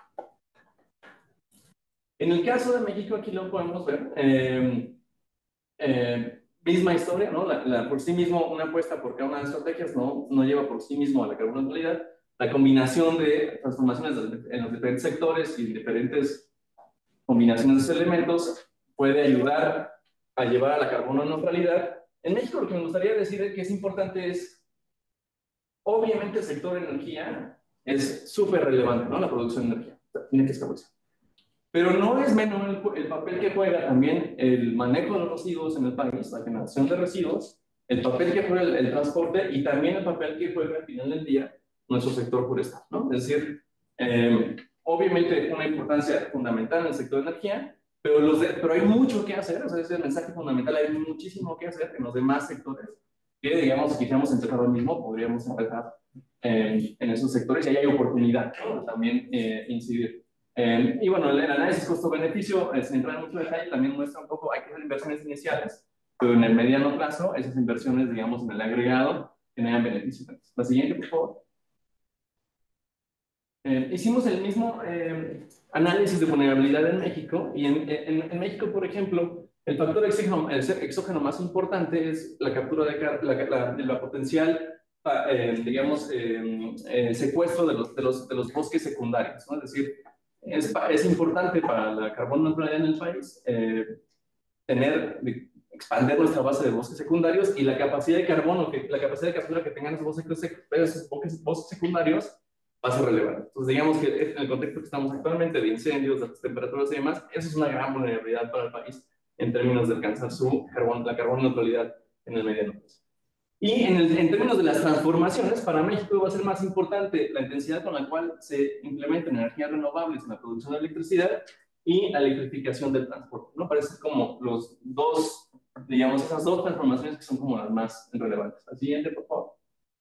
En el caso de México, aquí lo podemos ver. Misma historia, ¿no? Por sí mismo, una apuesta por cada una de las estrategias no lleva por sí mismo a la carboneutralidad, la combinación de transformaciones en los diferentes sectores y diferentes combinaciones de elementos puede ayudar a llevar a la carbono neutralidad. En México lo que me gustaría decir que es importante es, obviamente el sector de energía es súper relevante, ¿no? La producción de energía, tiene que establecer. Pero no es menor el papel que juega también el manejo de los residuos en el país, la generación de residuos, el papel que juega el transporte y también el papel que juega al final del día nuestro sector forestal, ¿no? Es decir, obviamente una importancia fundamental en el sector de energía, pero hay mucho que hacer, o sea, ese es el mensaje fundamental, hay muchísimo que hacer en los demás sectores, que digamos, si quisiéramos empezar ahora mismo, podríamos empezar en esos sectores y ahí hay oportunidad, ¿no? También incidir. Y bueno, el análisis costo-beneficio, sin entrar en mucho detalle, también muestra un poco, hay que hacer inversiones iniciales, pero en el mediano plazo, esas inversiones, digamos, en el agregado, generan beneficios. La siguiente, por favor. Hicimos el mismo análisis de vulnerabilidad en México, y en México, por ejemplo, el factor exógeno más importante es la captura de la potencial, digamos, secuestro de los bosques secundarios, ¿no? Es decir, es importante para la carbono neutralidad en el país expandir nuestra base de bosques secundarios y la capacidad de carbono, la capacidad de captura que tengan esos bosques secundarios va a ser relevante. Entonces, digamos que en el contexto que estamos actualmente de incendios, de las temperaturas y demás, eso es una gran vulnerabilidad para el país en términos de alcanzar la carbono neutralidad en el mediano plazo. Y en términos de las transformaciones, para México va a ser más importante la intensidad con la cual se implementan energías renovables en la producción de electricidad y la electrificación del transporte, ¿no? Parece como los dos, digamos, esas dos transformaciones que son como las más relevantes. La siguiente, por favor.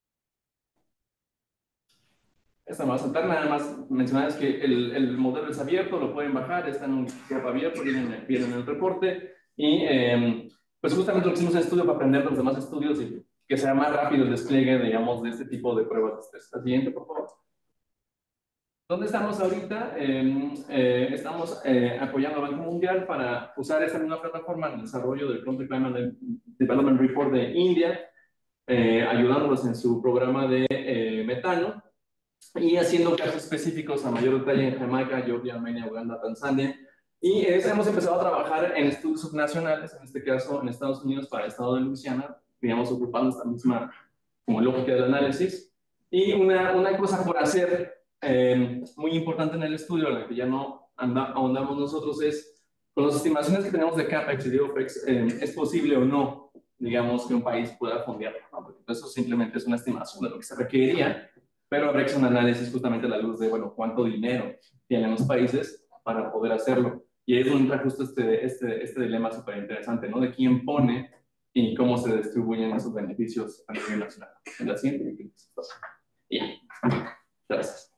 Esta me va a saltar, nada más mencionar es que el modelo es abierto, lo pueden bajar, está en un GitHub abierto, viene en el reporte, y pues justamente lo que hicimos en estudio para aprender de los demás estudios y que sea más rápido el despliegue, digamos, de este tipo de pruebas de estrés. La siguiente, por favor. ¿Dónde estamos ahorita? Estamos apoyando al Banco Mundial para usar esta misma plataforma en el desarrollo del Country Climate Development Report de India, ayudándolos en su programa de metano y haciendo casos específicos a mayor detalle en Jamaica, Georgia, Armenia, Uganda, Tanzania. Y hemos empezado a trabajar en estudios subnacionales, en este caso en Estados Unidos para el estado de Luisiana, digamos, ocupando esta misma como lógica del análisis. Y una cosa por hacer muy importante en el estudio, en la que ya no ahondamos nosotros, es con las estimaciones que tenemos de CAPEX y de OPEX, ¿es posible o no, digamos, que un país pueda fondearlo? ¿No? Porque eso simplemente es una estimación de lo que se requeriría, pero habrá que hacer un análisis justamente a la luz de, bueno, cuánto dinero tienen los países para poder hacerlo. Y ahí es donde entra justo este dilema súper interesante, ¿no? De quién pone y cómo se distribuyen esos beneficios a nivel nacional. En la siguiente. Y ya. Gracias.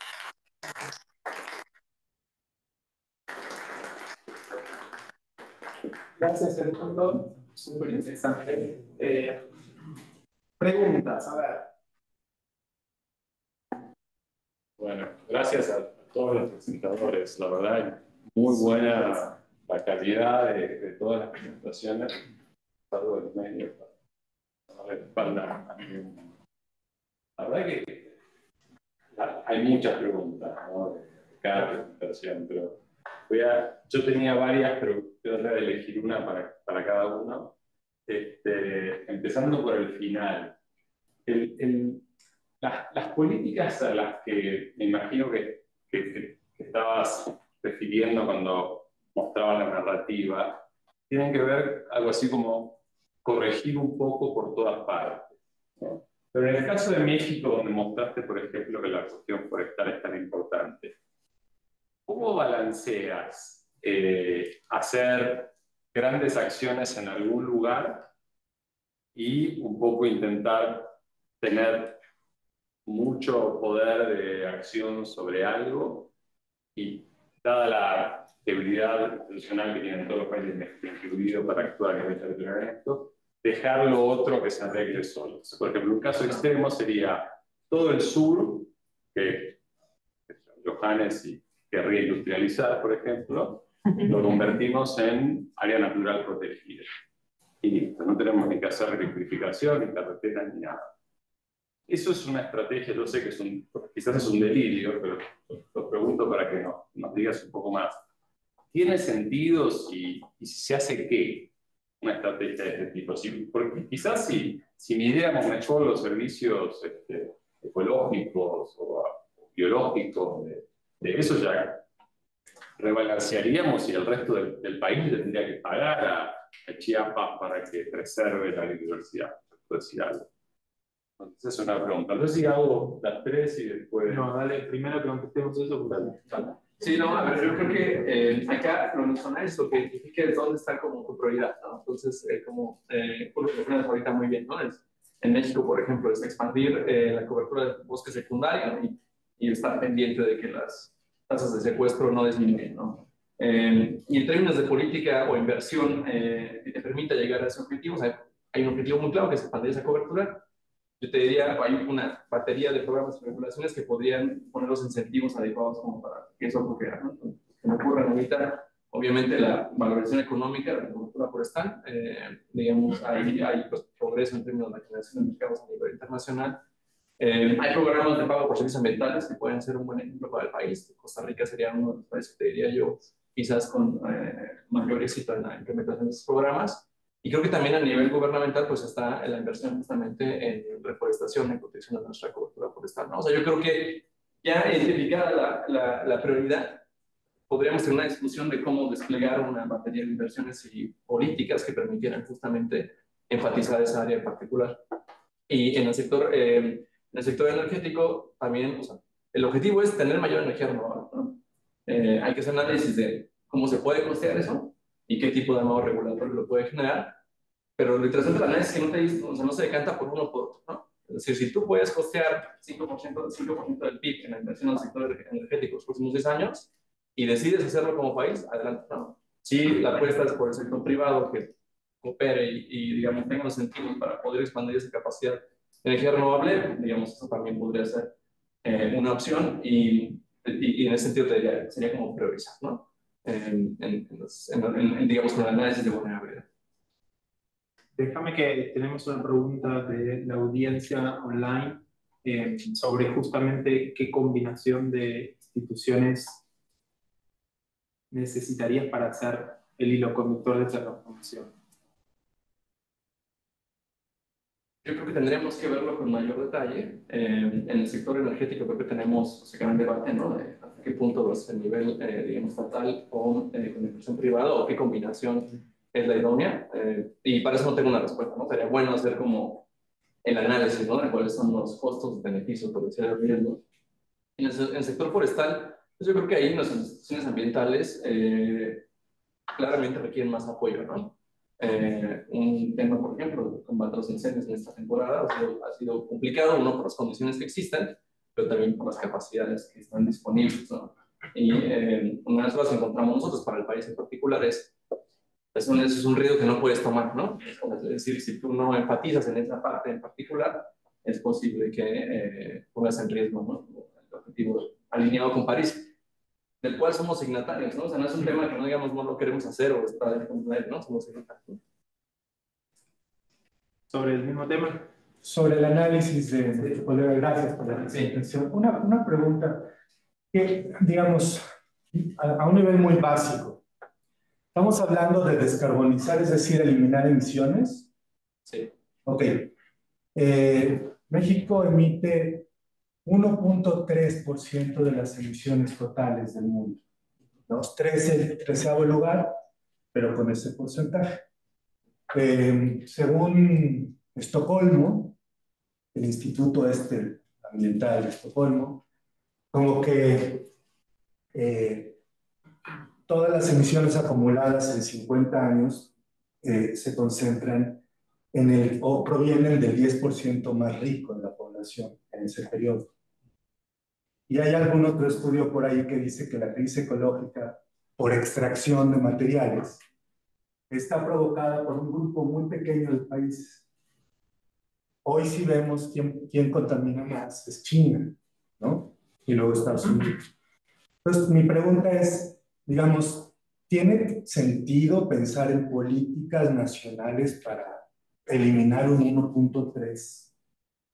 Gracias, Fernando. Súper interesante. Preguntas, a ver. Bueno, gracias a todos los presentadores. La verdad, muy buena la calidad de todas las presentaciones. Salvo de los medios. La verdad que hay muchas preguntas, ¿no? De cada presentación, pero yo tenía varias, pero voy a elegir una para cada uno. Empezando por el final. Las políticas a las que me imagino que estabas refiriendo cuando mostrabas la narrativa tienen que ver algo así como corregir un poco por todas partes, ¿no? Pero en el caso de México, donde mostraste, por ejemplo, que la cuestión forestal es tan importante, ¿cómo balanceas hacer grandes acciones en algún lugar y un poco intentar tener mucho poder de acción sobre algo y dada la debilidad institucional que tienen todos los países, incluido para actuar a nivel territorial en esto, dejar lo otro que se arregle solos? Por ejemplo, un caso extremo sería todo el sur, que Johannes querría industrializar, por ejemplo, lo convertimos en área natural protegida. Y listo, no tenemos ni que hacer electrificación, ni carreteras, ni nada. eso es una estrategia, yo sé que quizás es un delirio, pero lo pregunto para que nos digas un poco más. ¿Tiene sentido y si se hace qué? Una estrategia de este tipo. Porque quizás si midiéramos mejor los servicios ecológicos o biológicos, de eso ya rebalancearíamos y el resto del país le tendría que pagar a Chiapas para que preserve la biodiversidad, por decir algo. Entonces es una pregunta. No sé si hago las tres y después... No, dale, primero que contestemos eso. Dale. Sí, no, a ver, yo creo que acá lo nacional es lo que identifica es dónde está como tu prioridad, ¿no? Entonces, por lo que mencionas ahorita muy bien, ¿no? En México, por ejemplo, es expandir la cobertura del bosque secundario y estar pendiente de que las tasas de secuestro no disminuyen, ¿no? Y en términos de política o inversión que te permita llegar a ese objetivo, o sea, hay un objetivo muy claro que es expandir esa cobertura. Yo te diría, hay una batería de programas y regulaciones que podrían poner los incentivos adecuados como para que eso ocurra, ¿no? Que me ocurran ahorita, obviamente la valorización económica de la cobertura forestal, digamos, hay pues, progreso en términos de la generación de mercados a nivel internacional. Hay programas de pago por servicios ambientales que pueden ser un buen ejemplo para el país. Costa Rica sería uno de los países que te diría yo, quizás con mayor éxito en la implementación de estos programas. Y creo que también a nivel gubernamental pues está la inversión justamente en reforestación, en protección de nuestra cobertura forestal, ¿no? O sea, yo creo que ya identificada la prioridad, podríamos tener una discusión de cómo desplegar una batería de inversiones y políticas que permitieran justamente enfatizar esa área en particular. Y en el sector energético también, o sea, el objetivo es tener mayor energía renovable, ¿no? Hay que hacer análisis de cómo se puede costear eso y qué tipo de nuevo regulatorio lo puede generar, pero lo interesante del análisis es que no se decanta por uno o por otro, ¿no? Es decir, si tú puedes costear 5% del PIB en la inversión al sector energético los próximos 10 años y decides hacerlo como país, adelante, ¿no? Si la apuesta es por el sector privado que coopere digamos, tenga los incentivos para poder expandir esa capacidad de energía renovable, digamos, eso también podría ser una opción y en ese sentido sería como priorizar, ¿no? Digamos, con el análisis de vulnerabilidad. Déjame que tenemos una pregunta de la audiencia online sobre justamente qué combinación de instituciones necesitarías para hacer el hilo conductor de esta transformación. Yo creo que tendríamos que verlo con mayor detalle. En el sector energético creo que tenemos ese gran debate, ¿no? De hasta qué punto es el nivel, digamos, estatal o con inversión privada o qué combinación es la idónea. Y para eso no tengo una respuesta, ¿no? Sería bueno hacer como el análisis, ¿no? De cuáles son los costos, beneficios, potenciales riesgos. En el sector forestal, pues yo creo que ahí las instituciones ambientales claramente requieren más apoyo, ¿no? Un tema, por ejemplo, combatir los incendios en esta temporada ha sido complicado, uno por las condiciones que existen, pero también por las capacidades que están disponibles, ¿no? Y una de las cosas que encontramos nosotros para el país en particular es un riesgo que no puedes tomar, ¿no? Es decir, si tú no enfatizas en esa parte en particular, es posible que pongas en riesgo, ¿no? El objetivo alineado con París, del cual somos signatarios, ¿no? O sea, no es un tema que no digamos no lo queremos hacer o está de él, ¿no? Somos signatarios. Sobre el mismo tema. Sobre el análisis de tu colega, gracias por la presentación. Una pregunta que, digamos, a un nivel muy básico. ¿Estamos hablando de descarbonizar, es decir, eliminar emisiones? Sí. Ok. México emite 1.3% de las emisiones totales del mundo. Los 13º lugar, pero con ese porcentaje. Según Estocolmo, el Instituto Ambiental de Estocolmo, como que todas las emisiones acumuladas en 50 años se concentran o provienen del 10% más rico de la población en ese periodo. Y hay algún otro estudio por ahí que dice que la crisis ecológica por extracción de materiales está provocada por un grupo muy pequeño de países. Hoy sí vemos quién contamina más, es China, ¿no? Y luego Estados Unidos. Entonces, mi pregunta es, digamos, ¿tiene sentido pensar en políticas nacionales para eliminar un 1.3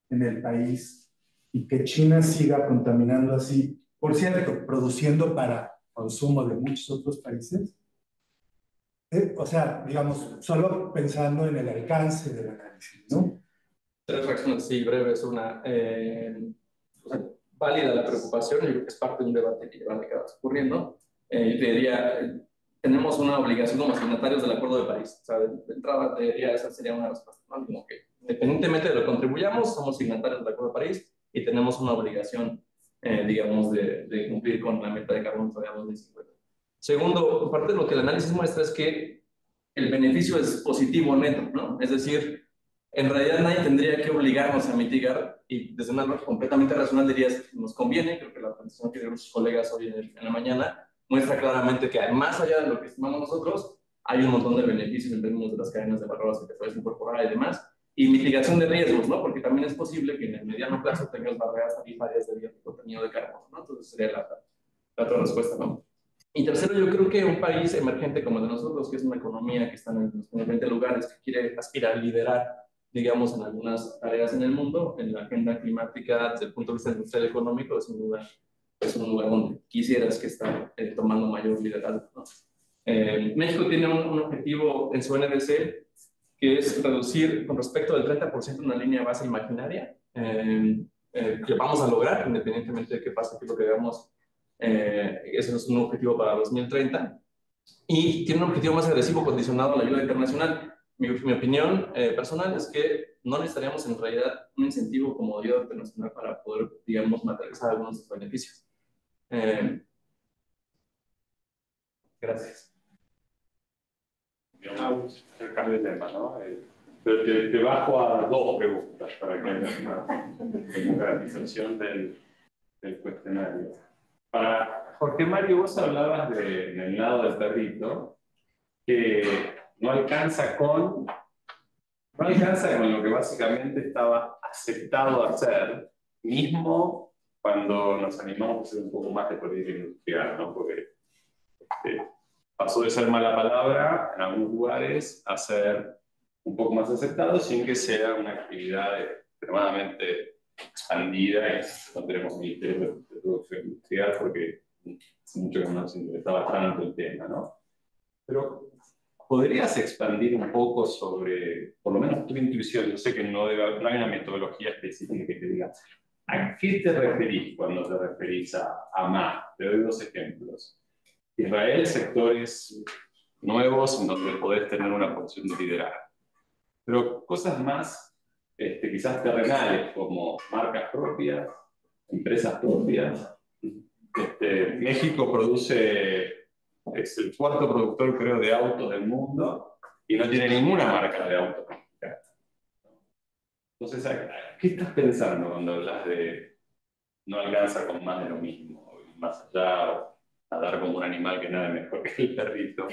en el país y que China siga contaminando así, por cierto, produciendo para consumo de muchos otros países. O sea, digamos, solo pensando en el alcance del análisis, ¿no? Tres reacciones, sí, breves. Una, o sea, válida la preocupación, yo creo que es parte de un debate que lleva décadas ocurriendo. Yo te diría, tenemos una obligación como signatarios del Acuerdo de París. O sea, de entrada, te diría, esa sería una respuesta, ¿no? Como que, independientemente de lo que contribuyamos, somos signatarios del Acuerdo de París y tenemos una obligación, digamos, de cumplir con la meta de carbono para 2050. Segundo, parte de lo que el análisis muestra es que el beneficio es positivo neto, ¿no? Es decir, en realidad nadie tendría que obligarnos a mitigar y desde una lógica completamente racional dirías que nos conviene. Creo que la presentación que dieron sus colegas hoy en la mañana muestra claramente que más allá de lo que estimamos nosotros, hay un montón de beneficios en términos de las cadenas de valor que te puedes incorporar y demás, y mitigación de riesgos, ¿no? Porque también es posible que en el mediano plazo tengas barreras tarifarias debido al contenido de carbono, ¿no? Entonces sería la otra respuesta, ¿no? Y tercero, yo creo que un país emergente como el de nosotros, que es una economía que está en los 20 lugares, que quiere aspirar a liderar, digamos, en algunas tareas en el mundo, en la agenda climática, desde el punto de vista industrial y económico, es un lugar donde quisieras que está tomando mayor liderazgo, ¿no? México tiene un objetivo en su NDC, que es reducir con respecto del 30% una línea base imaginaria, que vamos a lograr, independientemente de qué pase, que lo que veamos. Ese es un objetivo para 2030 y tiene un objetivo más agresivo condicionado a la ayuda internacional. Mi opinión personal es que no necesitaríamos en realidad un incentivo como ayuda internacional para poder, digamos, materializar algunos de sus beneficios. Gracias. El cambio de tema, ¿no? Pero te bajo a dos preguntas para que haya una democratización del cuestionario. Para Jorge Mario, vos hablabas del lado del perrito, que no alcanza con lo que básicamente estaba aceptado hacer, mismo cuando nos animamos a hacer un poco más de política industrial, ¿no? Porque pasó de ser mala palabra en algunos lugares a ser un poco más aceptado sin que sea una actividad extremadamente expandida y no tenemos ministerio de producción industrial porque hace mucho que no nos interesaba tanto el tema, ¿no? Pero ¿podrías expandir un poco sobre, por lo menos tu intuición? Yo sé que no hay una metodología específica que te diga ¿a qué te referís cuando te referís a más? Te doy dos ejemplos. Israel, sectores nuevos en donde podés tener una posición de liderazgo. Pero cosas más, quizás terrenales, como marcas propias, empresas propias. México es el cuarto productor, creo, de autos del mundo y no tiene ninguna marca de autos. Entonces, ¿qué estás pensando cuando hablas de no alcanza con más de lo mismo, más allá, o nadar como un animal que nada mejor que el perrito?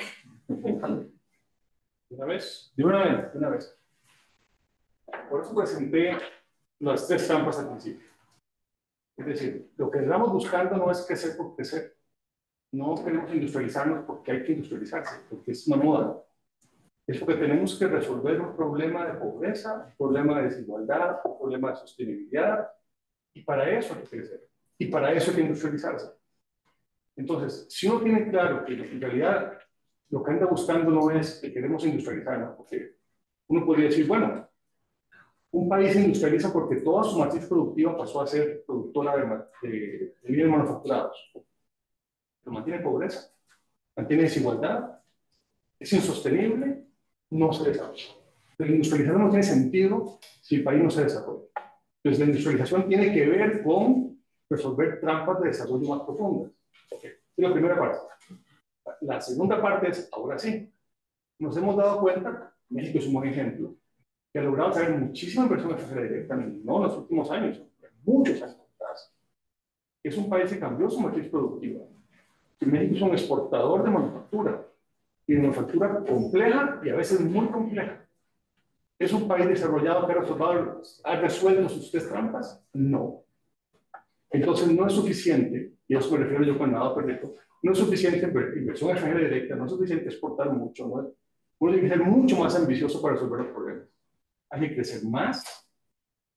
¿Una vez? De una vez. Por eso presenté las tres trampas al principio. Es decir, lo que estamos buscando no es crecer por crecer. No queremos industrializarnos porque hay que industrializarse, porque es una moda. Es porque tenemos que resolver un problema de pobreza, un problema de desigualdad, un problema de sostenibilidad, y para eso hay que crecer. Y para eso hay que industrializarse. Entonces, si uno tiene claro que en realidad lo que anda buscando no es que queremos industrializarnos, porque uno podría decir, bueno, un país se industrializa porque toda su matriz productiva pasó a ser productora de bienes manufacturados. Pero mantiene pobreza, mantiene desigualdad, es insostenible, no se desarrolla. La industrialización no tiene sentido si el país no se desarrolla. Entonces, la industrialización tiene que ver con resolver trampas de desarrollo más profundas. Okay. Es la primera parte. La segunda parte es, ahora sí, nos hemos dado cuenta, México es un buen ejemplo, que ha logrado traer muchísima inversión extranjera directa, no en los últimos años, muchos años atrás. Es un país que cambió su matriz productiva. Y México es un exportador de manufactura, y de manufactura compleja y a veces muy compleja. ¿Es un país desarrollado que ha resuelto sus tres trampas? No. Entonces no es suficiente, y a eso me refiero yo con nada perfecto, no es suficiente inversión extranjera directa, no es suficiente exportar mucho, ¿no? Uno tiene que ser mucho más ambicioso para resolver los problemas. Hay que crecer más,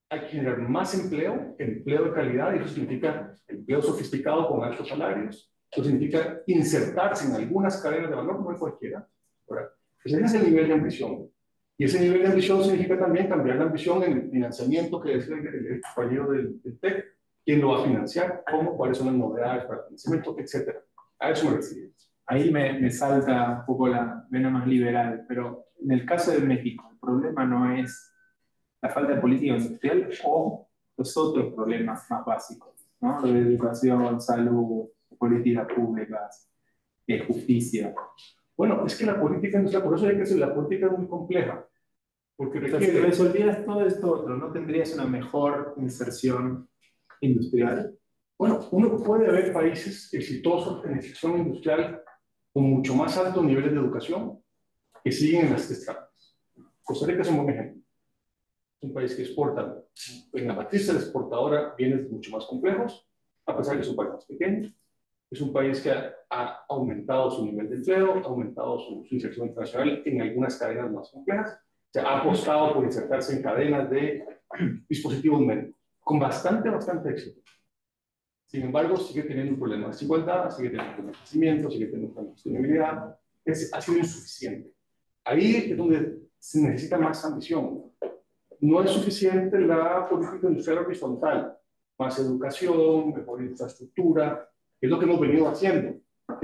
hay que generar más empleo, empleo de calidad, y eso significa empleo sofisticado con altos salarios, eso significa insertarse en algunas cadenas de valor, no en cualquiera. ¿Verdad? Ese es el nivel de ambición. Y ese nivel de ambición significa también cambiar la ambición en el financiamiento que es el compañero del TEC, quién lo va a financiar, cómo, cuáles son las novedades para el financiamiento, etc. A eso me refiero. Ahí me salta un poco la vena más liberal, pero en el caso de México, el problema no es la falta de política industrial o los otros problemas más básicos, ¿no? De educación, salud, políticas públicas, justicia. Bueno, es que la política industrial, por eso hay que decir, la política es muy compleja. Porque O sea, si resolvieras todo esto otro, ¿no tendrías una mejor inserción industrial? Bueno, uno puede ver países exitosos en inserción industrial con mucho más altos niveles de educación que siguen en las estratas. Costa Rica es un buen ejemplo. Es un país que exporta, en la matriz de la exportadora, bienes mucho más complejos, a pesar de que es un país más pequeño. Es un país que ha aumentado su nivel de empleo, ha aumentado su inserción internacional en algunas cadenas más complejas. Se ha apostado por insertarse en cadenas de dispositivos médicos, con bastante éxito. Sin embargo, sigue teniendo un problema de desigualdad, sigue teniendo un problema de crecimiento, sigue teniendo un problema de sostenibilidad. Ha sido insuficiente. Ahí es donde se necesita más ambición. No es suficiente la política industrial horizontal, más educación, mejor infraestructura, que es lo que hemos venido haciendo.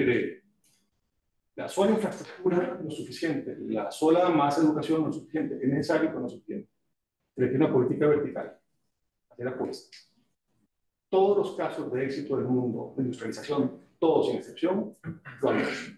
La sola infraestructura no es suficiente, la sola más educación no es suficiente, es necesario pero no es suficiente. Se requiere una política vertical, hacer apuestas. Todos los casos de éxito del mundo de industrialización, todos sin excepción, lo han hecho.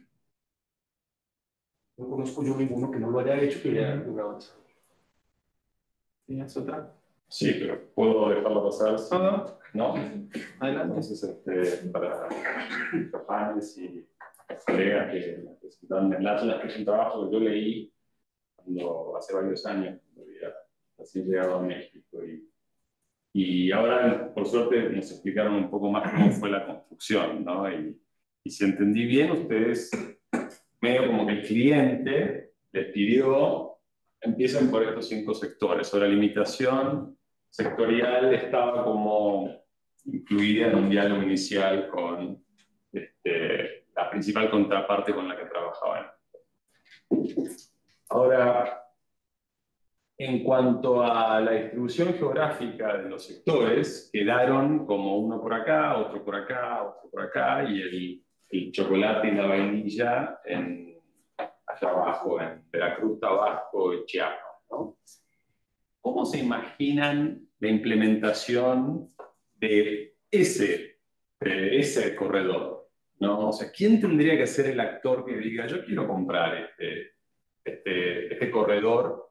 No conozco yo ninguno que no lo haya hecho, que haya logrado eso. ¿Tienes otra? Sí, pero ¿puedo dejarlo pasar? ¿Todo? ¿No? Adelante. Entonces, para los panes y los colegas que presentaron el Atlas, que es un trabajo que yo leí cuando hace varios años, cuando había recién llegado a México. Y ahora, por suerte, nos explicaron un poco más cómo fue la construcción, ¿no? Y si entendí bien, ustedes, medio como que el cliente les pidió, empiecen por estos 5 sectores. Ahora, la limitación sectorial estaba como incluida en un diálogo inicial con la principal contraparte con la que trabajaban. Ahora, en cuanto a la distribución geográfica de los sectores, quedaron como uno por acá, otro por acá, otro por acá, y el chocolate y la vainilla allá abajo, en Veracruz, Tabasco y Chiapas, ¿no? ¿Cómo se imaginan la implementación de ese corredor, ¿no? O sea, ¿quién tendría que ser el actor que diga, yo quiero comprar este corredor?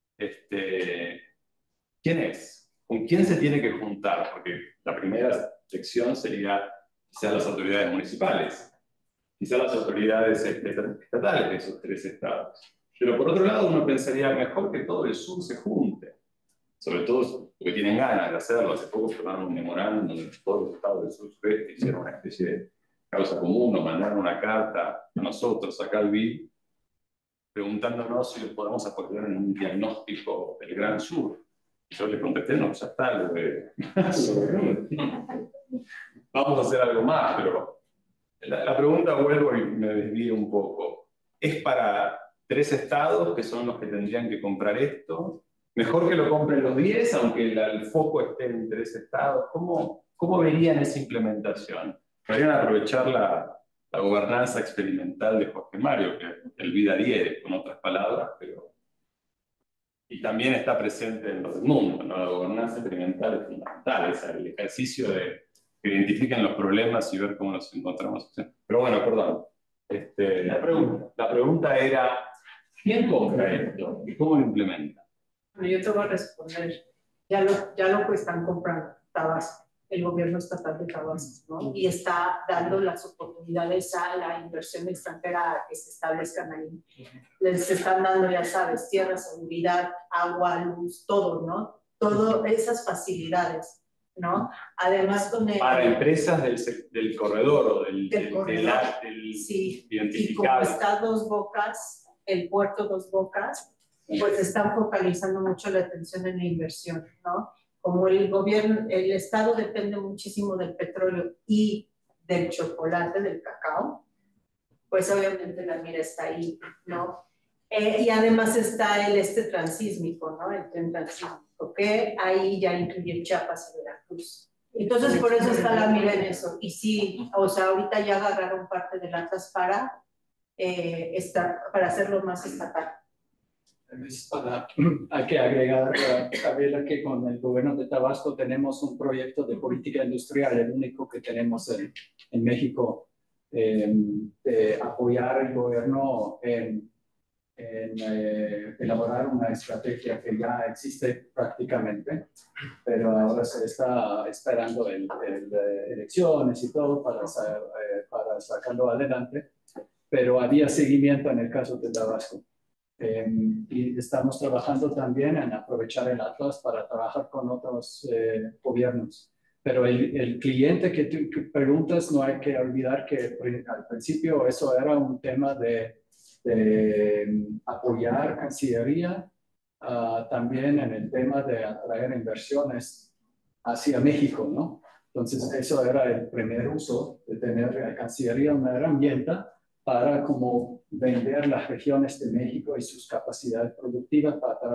¿Quién es? ¿Con quién se tiene que juntar? Porque la primera sección sería quizás las autoridades municipales, quizás las autoridades estatales de esos 3 estados. Pero por otro lado, uno pensaría mejor que todo el sur se junte, sobre todo porque tienen ganas de hacerlo. Hace poco firmaron un memorándum donde todos los estados del sur-sureste hicieron una especie de causa común, nos mandaron una carta a nosotros, acá al BID, preguntándonos si podemos apoyar en un diagnóstico del Gran Sur. Yo le contesté, no, ya está, vamos a hacer algo más, pero la pregunta, vuelvo y me desvío un poco. ¿Es para 3 estados que son los que tendrían que comprar esto? ¿Mejor que lo compren los 10, aunque el foco esté en 3 estados? ¿Cómo verían esa implementación? ¿Podrían aprovechar la gobernanza experimental de Jorge Mario, que el vida diere, con otras palabras, pero... Y también está presente en lo del mundo, ¿no? La gobernanza experimental es fundamental, es el ejercicio de que identifiquen los problemas y ver cómo los encontramos. Pero bueno, perdón. La pregunta era, ¿quién compra esto y cómo lo implementa? Bueno, yo te voy a responder. Ya lo están comprando Tabasco, el gobierno estatal de Tabasco, ¿no? Y está dando las oportunidades a la inversión extranjera a que se establezcan ahí. Les están dando, ya sabes, tierra, seguridad, agua, luz, todo, ¿no? Todas esas facilidades, ¿no? Además, para empresas del corredor o del sí. identificado. Y como está Dos Bocas, el puerto Dos Bocas, pues están focalizando mucho la atención en la inversión, ¿no? como el gobierno, el Estado depende muchísimo del petróleo y del chocolate, del cacao, pues obviamente la mira está ahí, ¿no? Y además está el transísmico, ¿no? El tren transísmico, que ahí ya incluye Chiapas y Veracruz. Entonces, por eso está la mira en eso. Y sí, o sea, ahorita ya agarraron parte del Atlas para hacerlo más estatal. Hay que agregar, Gabriela, que con el gobierno de Tabasco tenemos un proyecto de política industrial, el único que tenemos en México, de apoyar al gobierno en elaborar una estrategia que ya existe prácticamente, pero ahora se está esperando elecciones y todo para sacarlo adelante, pero había seguimiento en el caso de Tabasco. Y estamos trabajando también en aprovechar el Atlas para trabajar con otros gobiernos. Pero el cliente que tú preguntas, no hay que olvidar que al principio eso era un tema de apoyar Cancillería, también en el tema de atraer inversiones hacia México, ¿no? Entonces, eso era el primer uso de tener la Cancillería, una herramienta para como vender las regiones de México y sus capacidades productivas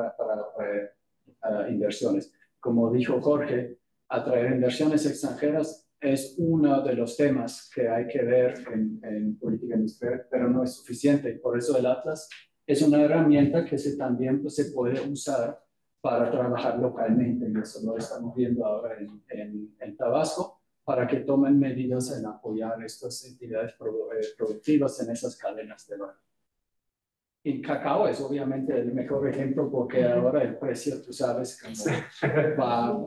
para inversiones. Como dijo Jorge, atraer inversiones extranjeras es uno de los temas que hay que ver en política industrial, pero no es suficiente. Y por eso el Atlas es una herramienta que también pues, se puede usar para trabajar localmente. Y eso lo estamos viendo ahora en Tabasco, para que tomen medidas en apoyar estas entidades productivas en esas cadenas de valor. Y cacao es obviamente el mejor ejemplo porque ahora el precio, tú sabes, cómo va...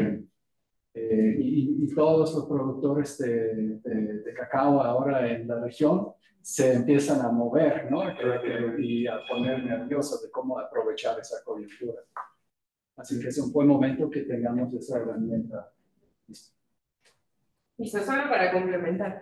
y todos los productores de cacao ahora en la región se empiezan a mover, ¿no? Y a poner nerviosos de cómo aprovechar esa coyuntura. Así que es un buen momento que tengamos esa herramienta. Listo, solo para complementar.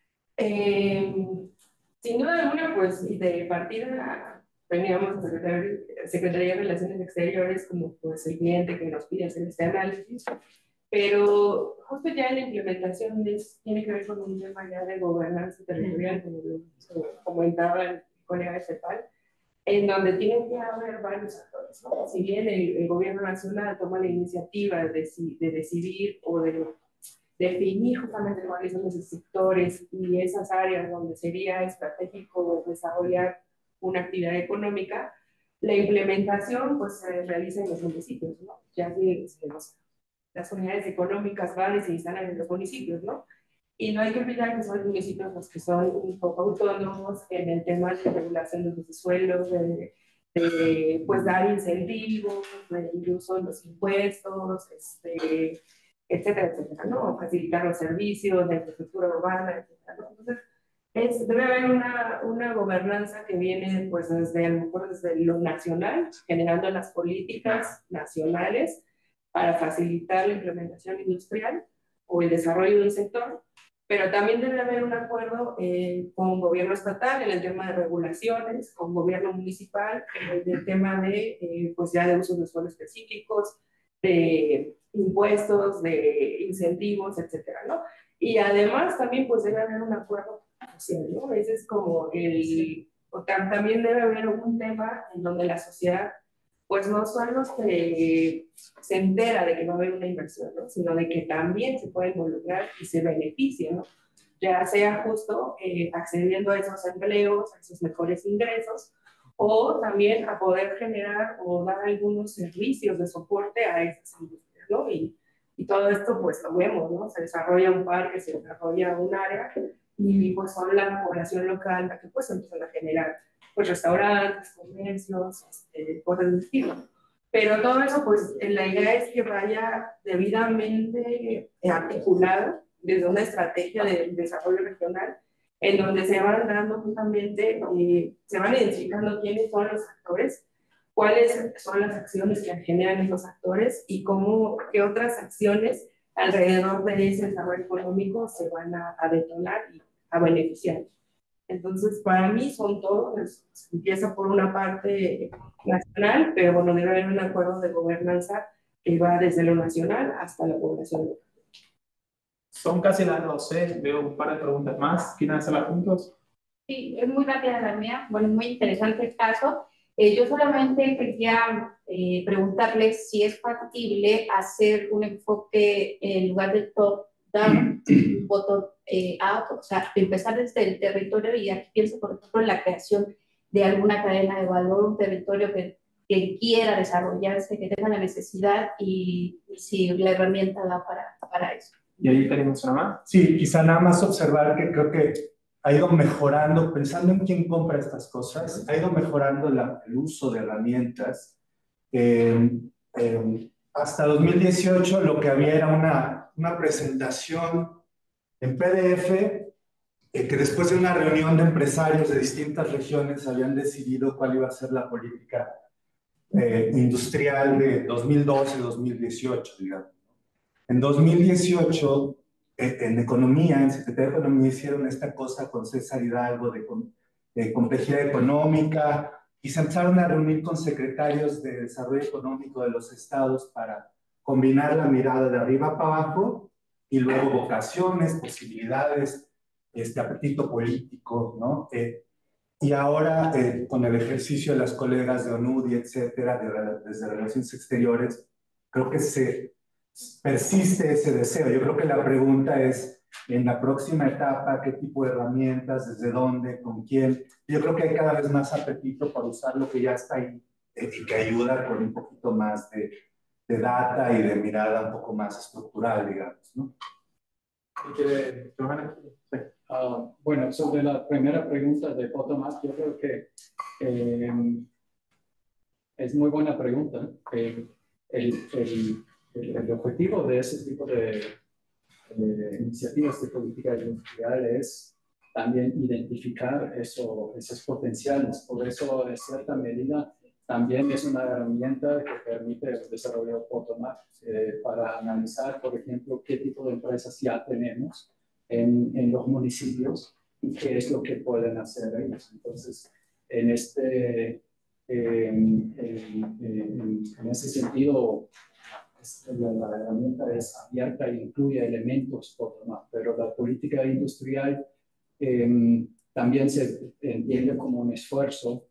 Sin duda alguna, pues, de partida teníamos Secretaría de Relaciones Exteriores como pues, el cliente que nos pide hacer este análisis. Pero justo ya en la implementación tiene que ver con un tema ya de gobernanza territorial, como lo comentaba el colega Cepal, en donde tienen que haber varios actores, ¿no? Si bien el gobierno nacional toma la iniciativa de decidir o de definir justamente cuáles son esos sectores y esas áreas donde sería estratégico desarrollar una actividad económica, la implementación pues se realiza en los municipios, ¿no? Ya que las unidades económicas van y se instalan en los municipios, ¿no? Y no hay que olvidar que son los municipios los que son un poco autónomos en el tema de regulación de los suelos, pues dar incentivos, incluso los impuestos, etcétera, etcétera, ¿no? Facilitar los servicios, la infraestructura urbana, etcétera, ¿no? Entonces, debe haber una gobernanza que viene, pues, a lo mejor desde lo nacional, generando las políticas nacionales, para facilitar la implementación industrial o el desarrollo del sector, pero también debe haber un acuerdo con gobierno estatal en el tema de regulaciones, con gobierno municipal en el tema de, pues ya de usos de suelo específicos, de impuestos, de incentivos, etcétera, ¿no? Y además también pues debe haber un acuerdo social, ¿no? Ese es como también debe haber un tema en donde la sociedad pues no son los que se entera de que va a haber una inversión, ¿no? Sino de que también se puede involucrar y se beneficie, ¿no? Ya sea justo accediendo a esos empleos, a esos mejores ingresos, o también a poder generar o dar algunos servicios de soporte a esas industrias, ¿no? Y todo esto pues lo vemos, ¿no? Se desarrolla un parque, se desarrolla un área y pues son la población local la que pues empiezan a generar pues restaurantes, comercios, cosas del estilo. Pero todo eso, pues, la idea es que vaya debidamente articulado desde una estrategia de desarrollo regional, en donde se van dando justamente, se van identificando quiénes son los actores, cuáles son las acciones que generan esos actores y qué otras acciones alrededor de ese desarrollo económico se van a detonar y a beneficiar. Entonces, para mí son todos, empieza por una parte nacional, pero bueno, debe haber un acuerdo de gobernanza que va desde lo nacional hasta la población local. Son casi las 12, veo un par de preguntas más. ¿Quieren hacerlas juntos? Sí, es muy rápida la mía. Bueno, muy interesante el caso. Yo solamente quería preguntarles si es factible hacer un enfoque en lugar de top-down, bottom-up, o sea, empezar desde el territorio, y aquí pienso, por ejemplo, en la creación de alguna cadena de valor, un territorio que quiera desarrollarse, que tenga la necesidad, y si la herramienta da para eso. Y ahí tenemos una más. Sí, quizá nada más observar que creo que ha ido mejorando, pensando en quién compra estas cosas, ha ido mejorando el uso de herramientas. Hasta 2018 lo que había era una presentación en PDF que después de una reunión de empresarios de distintas regiones habían decidido cuál iba a ser la política industrial de 2012-2018, digamos. En 2018, en Economía, en Secretaría de Economía, hicieron esta cosa con César Hidalgo de complejidad económica, y se empezaron a reunir con secretarios de desarrollo económico de los estados para combinar la mirada de arriba para abajo y luego vocaciones, posibilidades, apetito político, ¿no? Y ahora, con el ejercicio de las colegas de ONUDI, etcétera, desde Relaciones Exteriores, creo que persiste ese deseo. Yo creo que la pregunta es, en la próxima etapa, ¿qué tipo de herramientas, desde dónde, con quién? Yo creo que hay cada vez más apetito para usar lo que ya está ahí y que ayuda con un poquito más de data y de mirada un poco más estructural, digamos, ¿no? Bueno, sobre la primera pregunta de bottom-up, yo creo que es muy buena pregunta. El objetivo de ese tipo de iniciativas de política industrial es también identificar esos potenciales. Por eso, en cierta medida, también es una herramienta que permite el desarrollo bottom-up para analizar, por ejemplo, qué tipo de empresas ya tenemos en los municipios y qué es lo que pueden hacer ellos. Entonces, en ese sentido, la herramienta es abierta e incluye elementos bottom-up, pero la política industrial también se entiende como un esfuerzo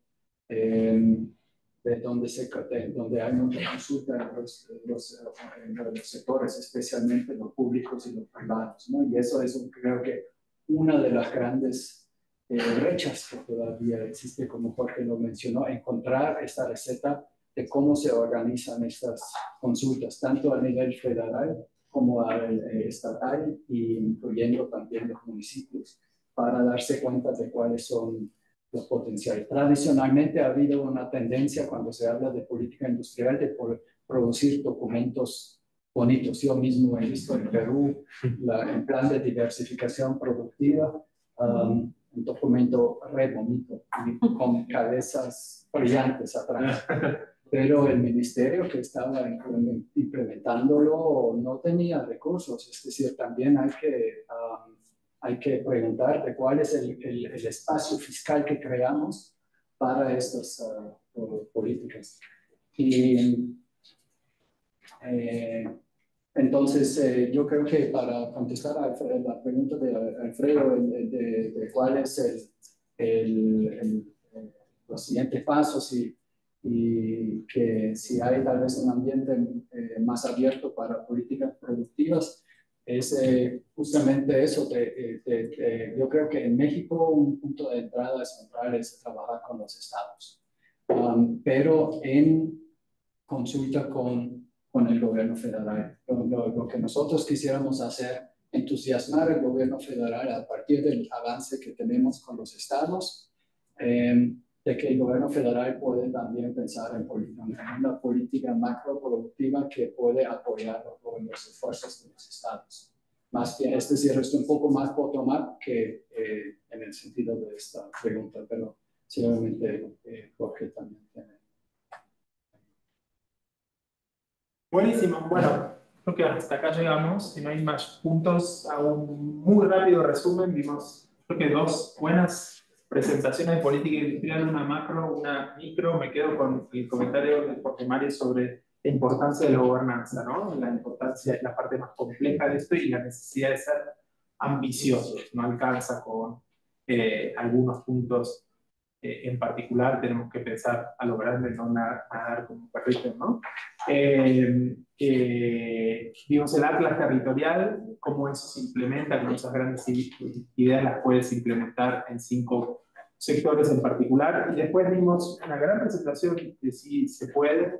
de donde hay mucha consulta en los sectores, especialmente los públicos y los privados, ¿no? Y eso es, creo que, una de las grandes brechas que todavía existe, como Jorge lo mencionó, encontrar esta receta de cómo se organizan estas consultas, tanto a nivel federal como a nivel estatal, incluyendo también los municipios, para darse cuenta de cuáles son los potenciales. Tradicionalmente ha habido una tendencia, cuando se habla de política industrial, de producir documentos bonitos. Yo mismo he visto en Perú el plan de diversificación productiva, un documento re bonito, con cabezas brillantes atrás. Pero el ministerio que estaba implementándolo no tenía recursos. Es decir, también hay que preguntar de cuál es el espacio fiscal que creamos para estas políticas. Y entonces, yo creo que para contestar a la pregunta de Alfredo de cuál es los siguientes pasos y que si hay tal vez un ambiente más abierto para políticas productivas, es justamente eso. Yo creo que en México un punto de entrada central es trabajar con los estados, pero en consulta con el gobierno federal. Lo que nosotros quisiéramos hacer, entusiasmar al gobierno federal a partir del avance que tenemos con los estados, de que el gobierno federal puede también pensar en una política macroproductiva que puede apoyar los esfuerzos de los estados. Más bien, es decir, es un poco más bottom-up que en el sentido de esta pregunta, pero seguramente Jorge también tiene. Buenísimo. Bueno, creo que hasta acá llegamos. Si no hay más puntos, hago un muy rápido resumen. Vimos, creo que 2 buenas presentaciones de política industrial, una macro, una micro. Me quedo con el comentario de Jorge Mario sobre importancia de la gobernanza, ¿no? La importancia, la parte más compleja de esto y la necesidad de ser ambiciosos. No alcanza con algunos puntos en particular, tenemos que pensar a lo grande, no nadar como un perrito, ¿no? Vimos el atlas territorial, cómo eso se implementa, con esas grandes ideas las puedes implementar en 5 sectores en particular, y después vimos una gran presentación de si se puede.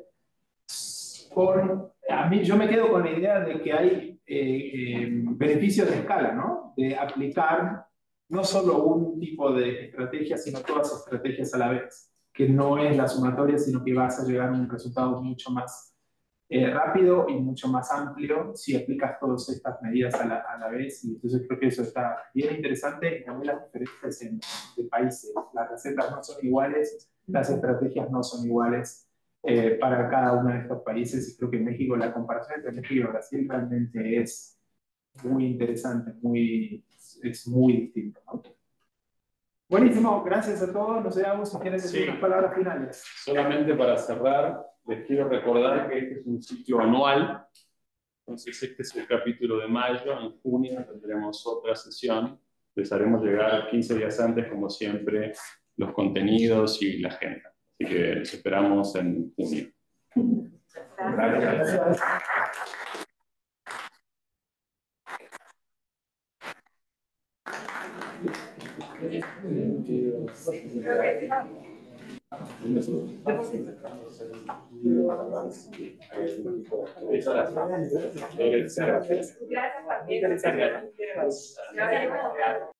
A mí, yo me quedo con la idea de que hay beneficios de escala, ¿no? De aplicar no solo un tipo de estrategia, sino todas las estrategias a la vez, que no es la sumatoria, sino que vas a llegar a un resultado mucho más rápido y mucho más amplio si aplicas todas estas medidas a la vez. Y entonces creo que eso está bien interesante, y también las diferencias de países. Las recetas no son iguales, las estrategias no son iguales para cada uno de estos países, y creo que en México, la comparación entre México y Brasil realmente es muy interesante, es muy distinto, ¿no? Buenísimo, gracias a todos. Nos vemos si quieren decir unas palabras finales. Solamente para cerrar, les quiero recordar que este es un ciclo anual. Entonces, este es el capítulo de mayo. En junio tendremos otra sesión. Les haremos llegar 15 días antes, como siempre, los contenidos y la agenda. Así que los esperamos en junio. Gracias. Gracias también.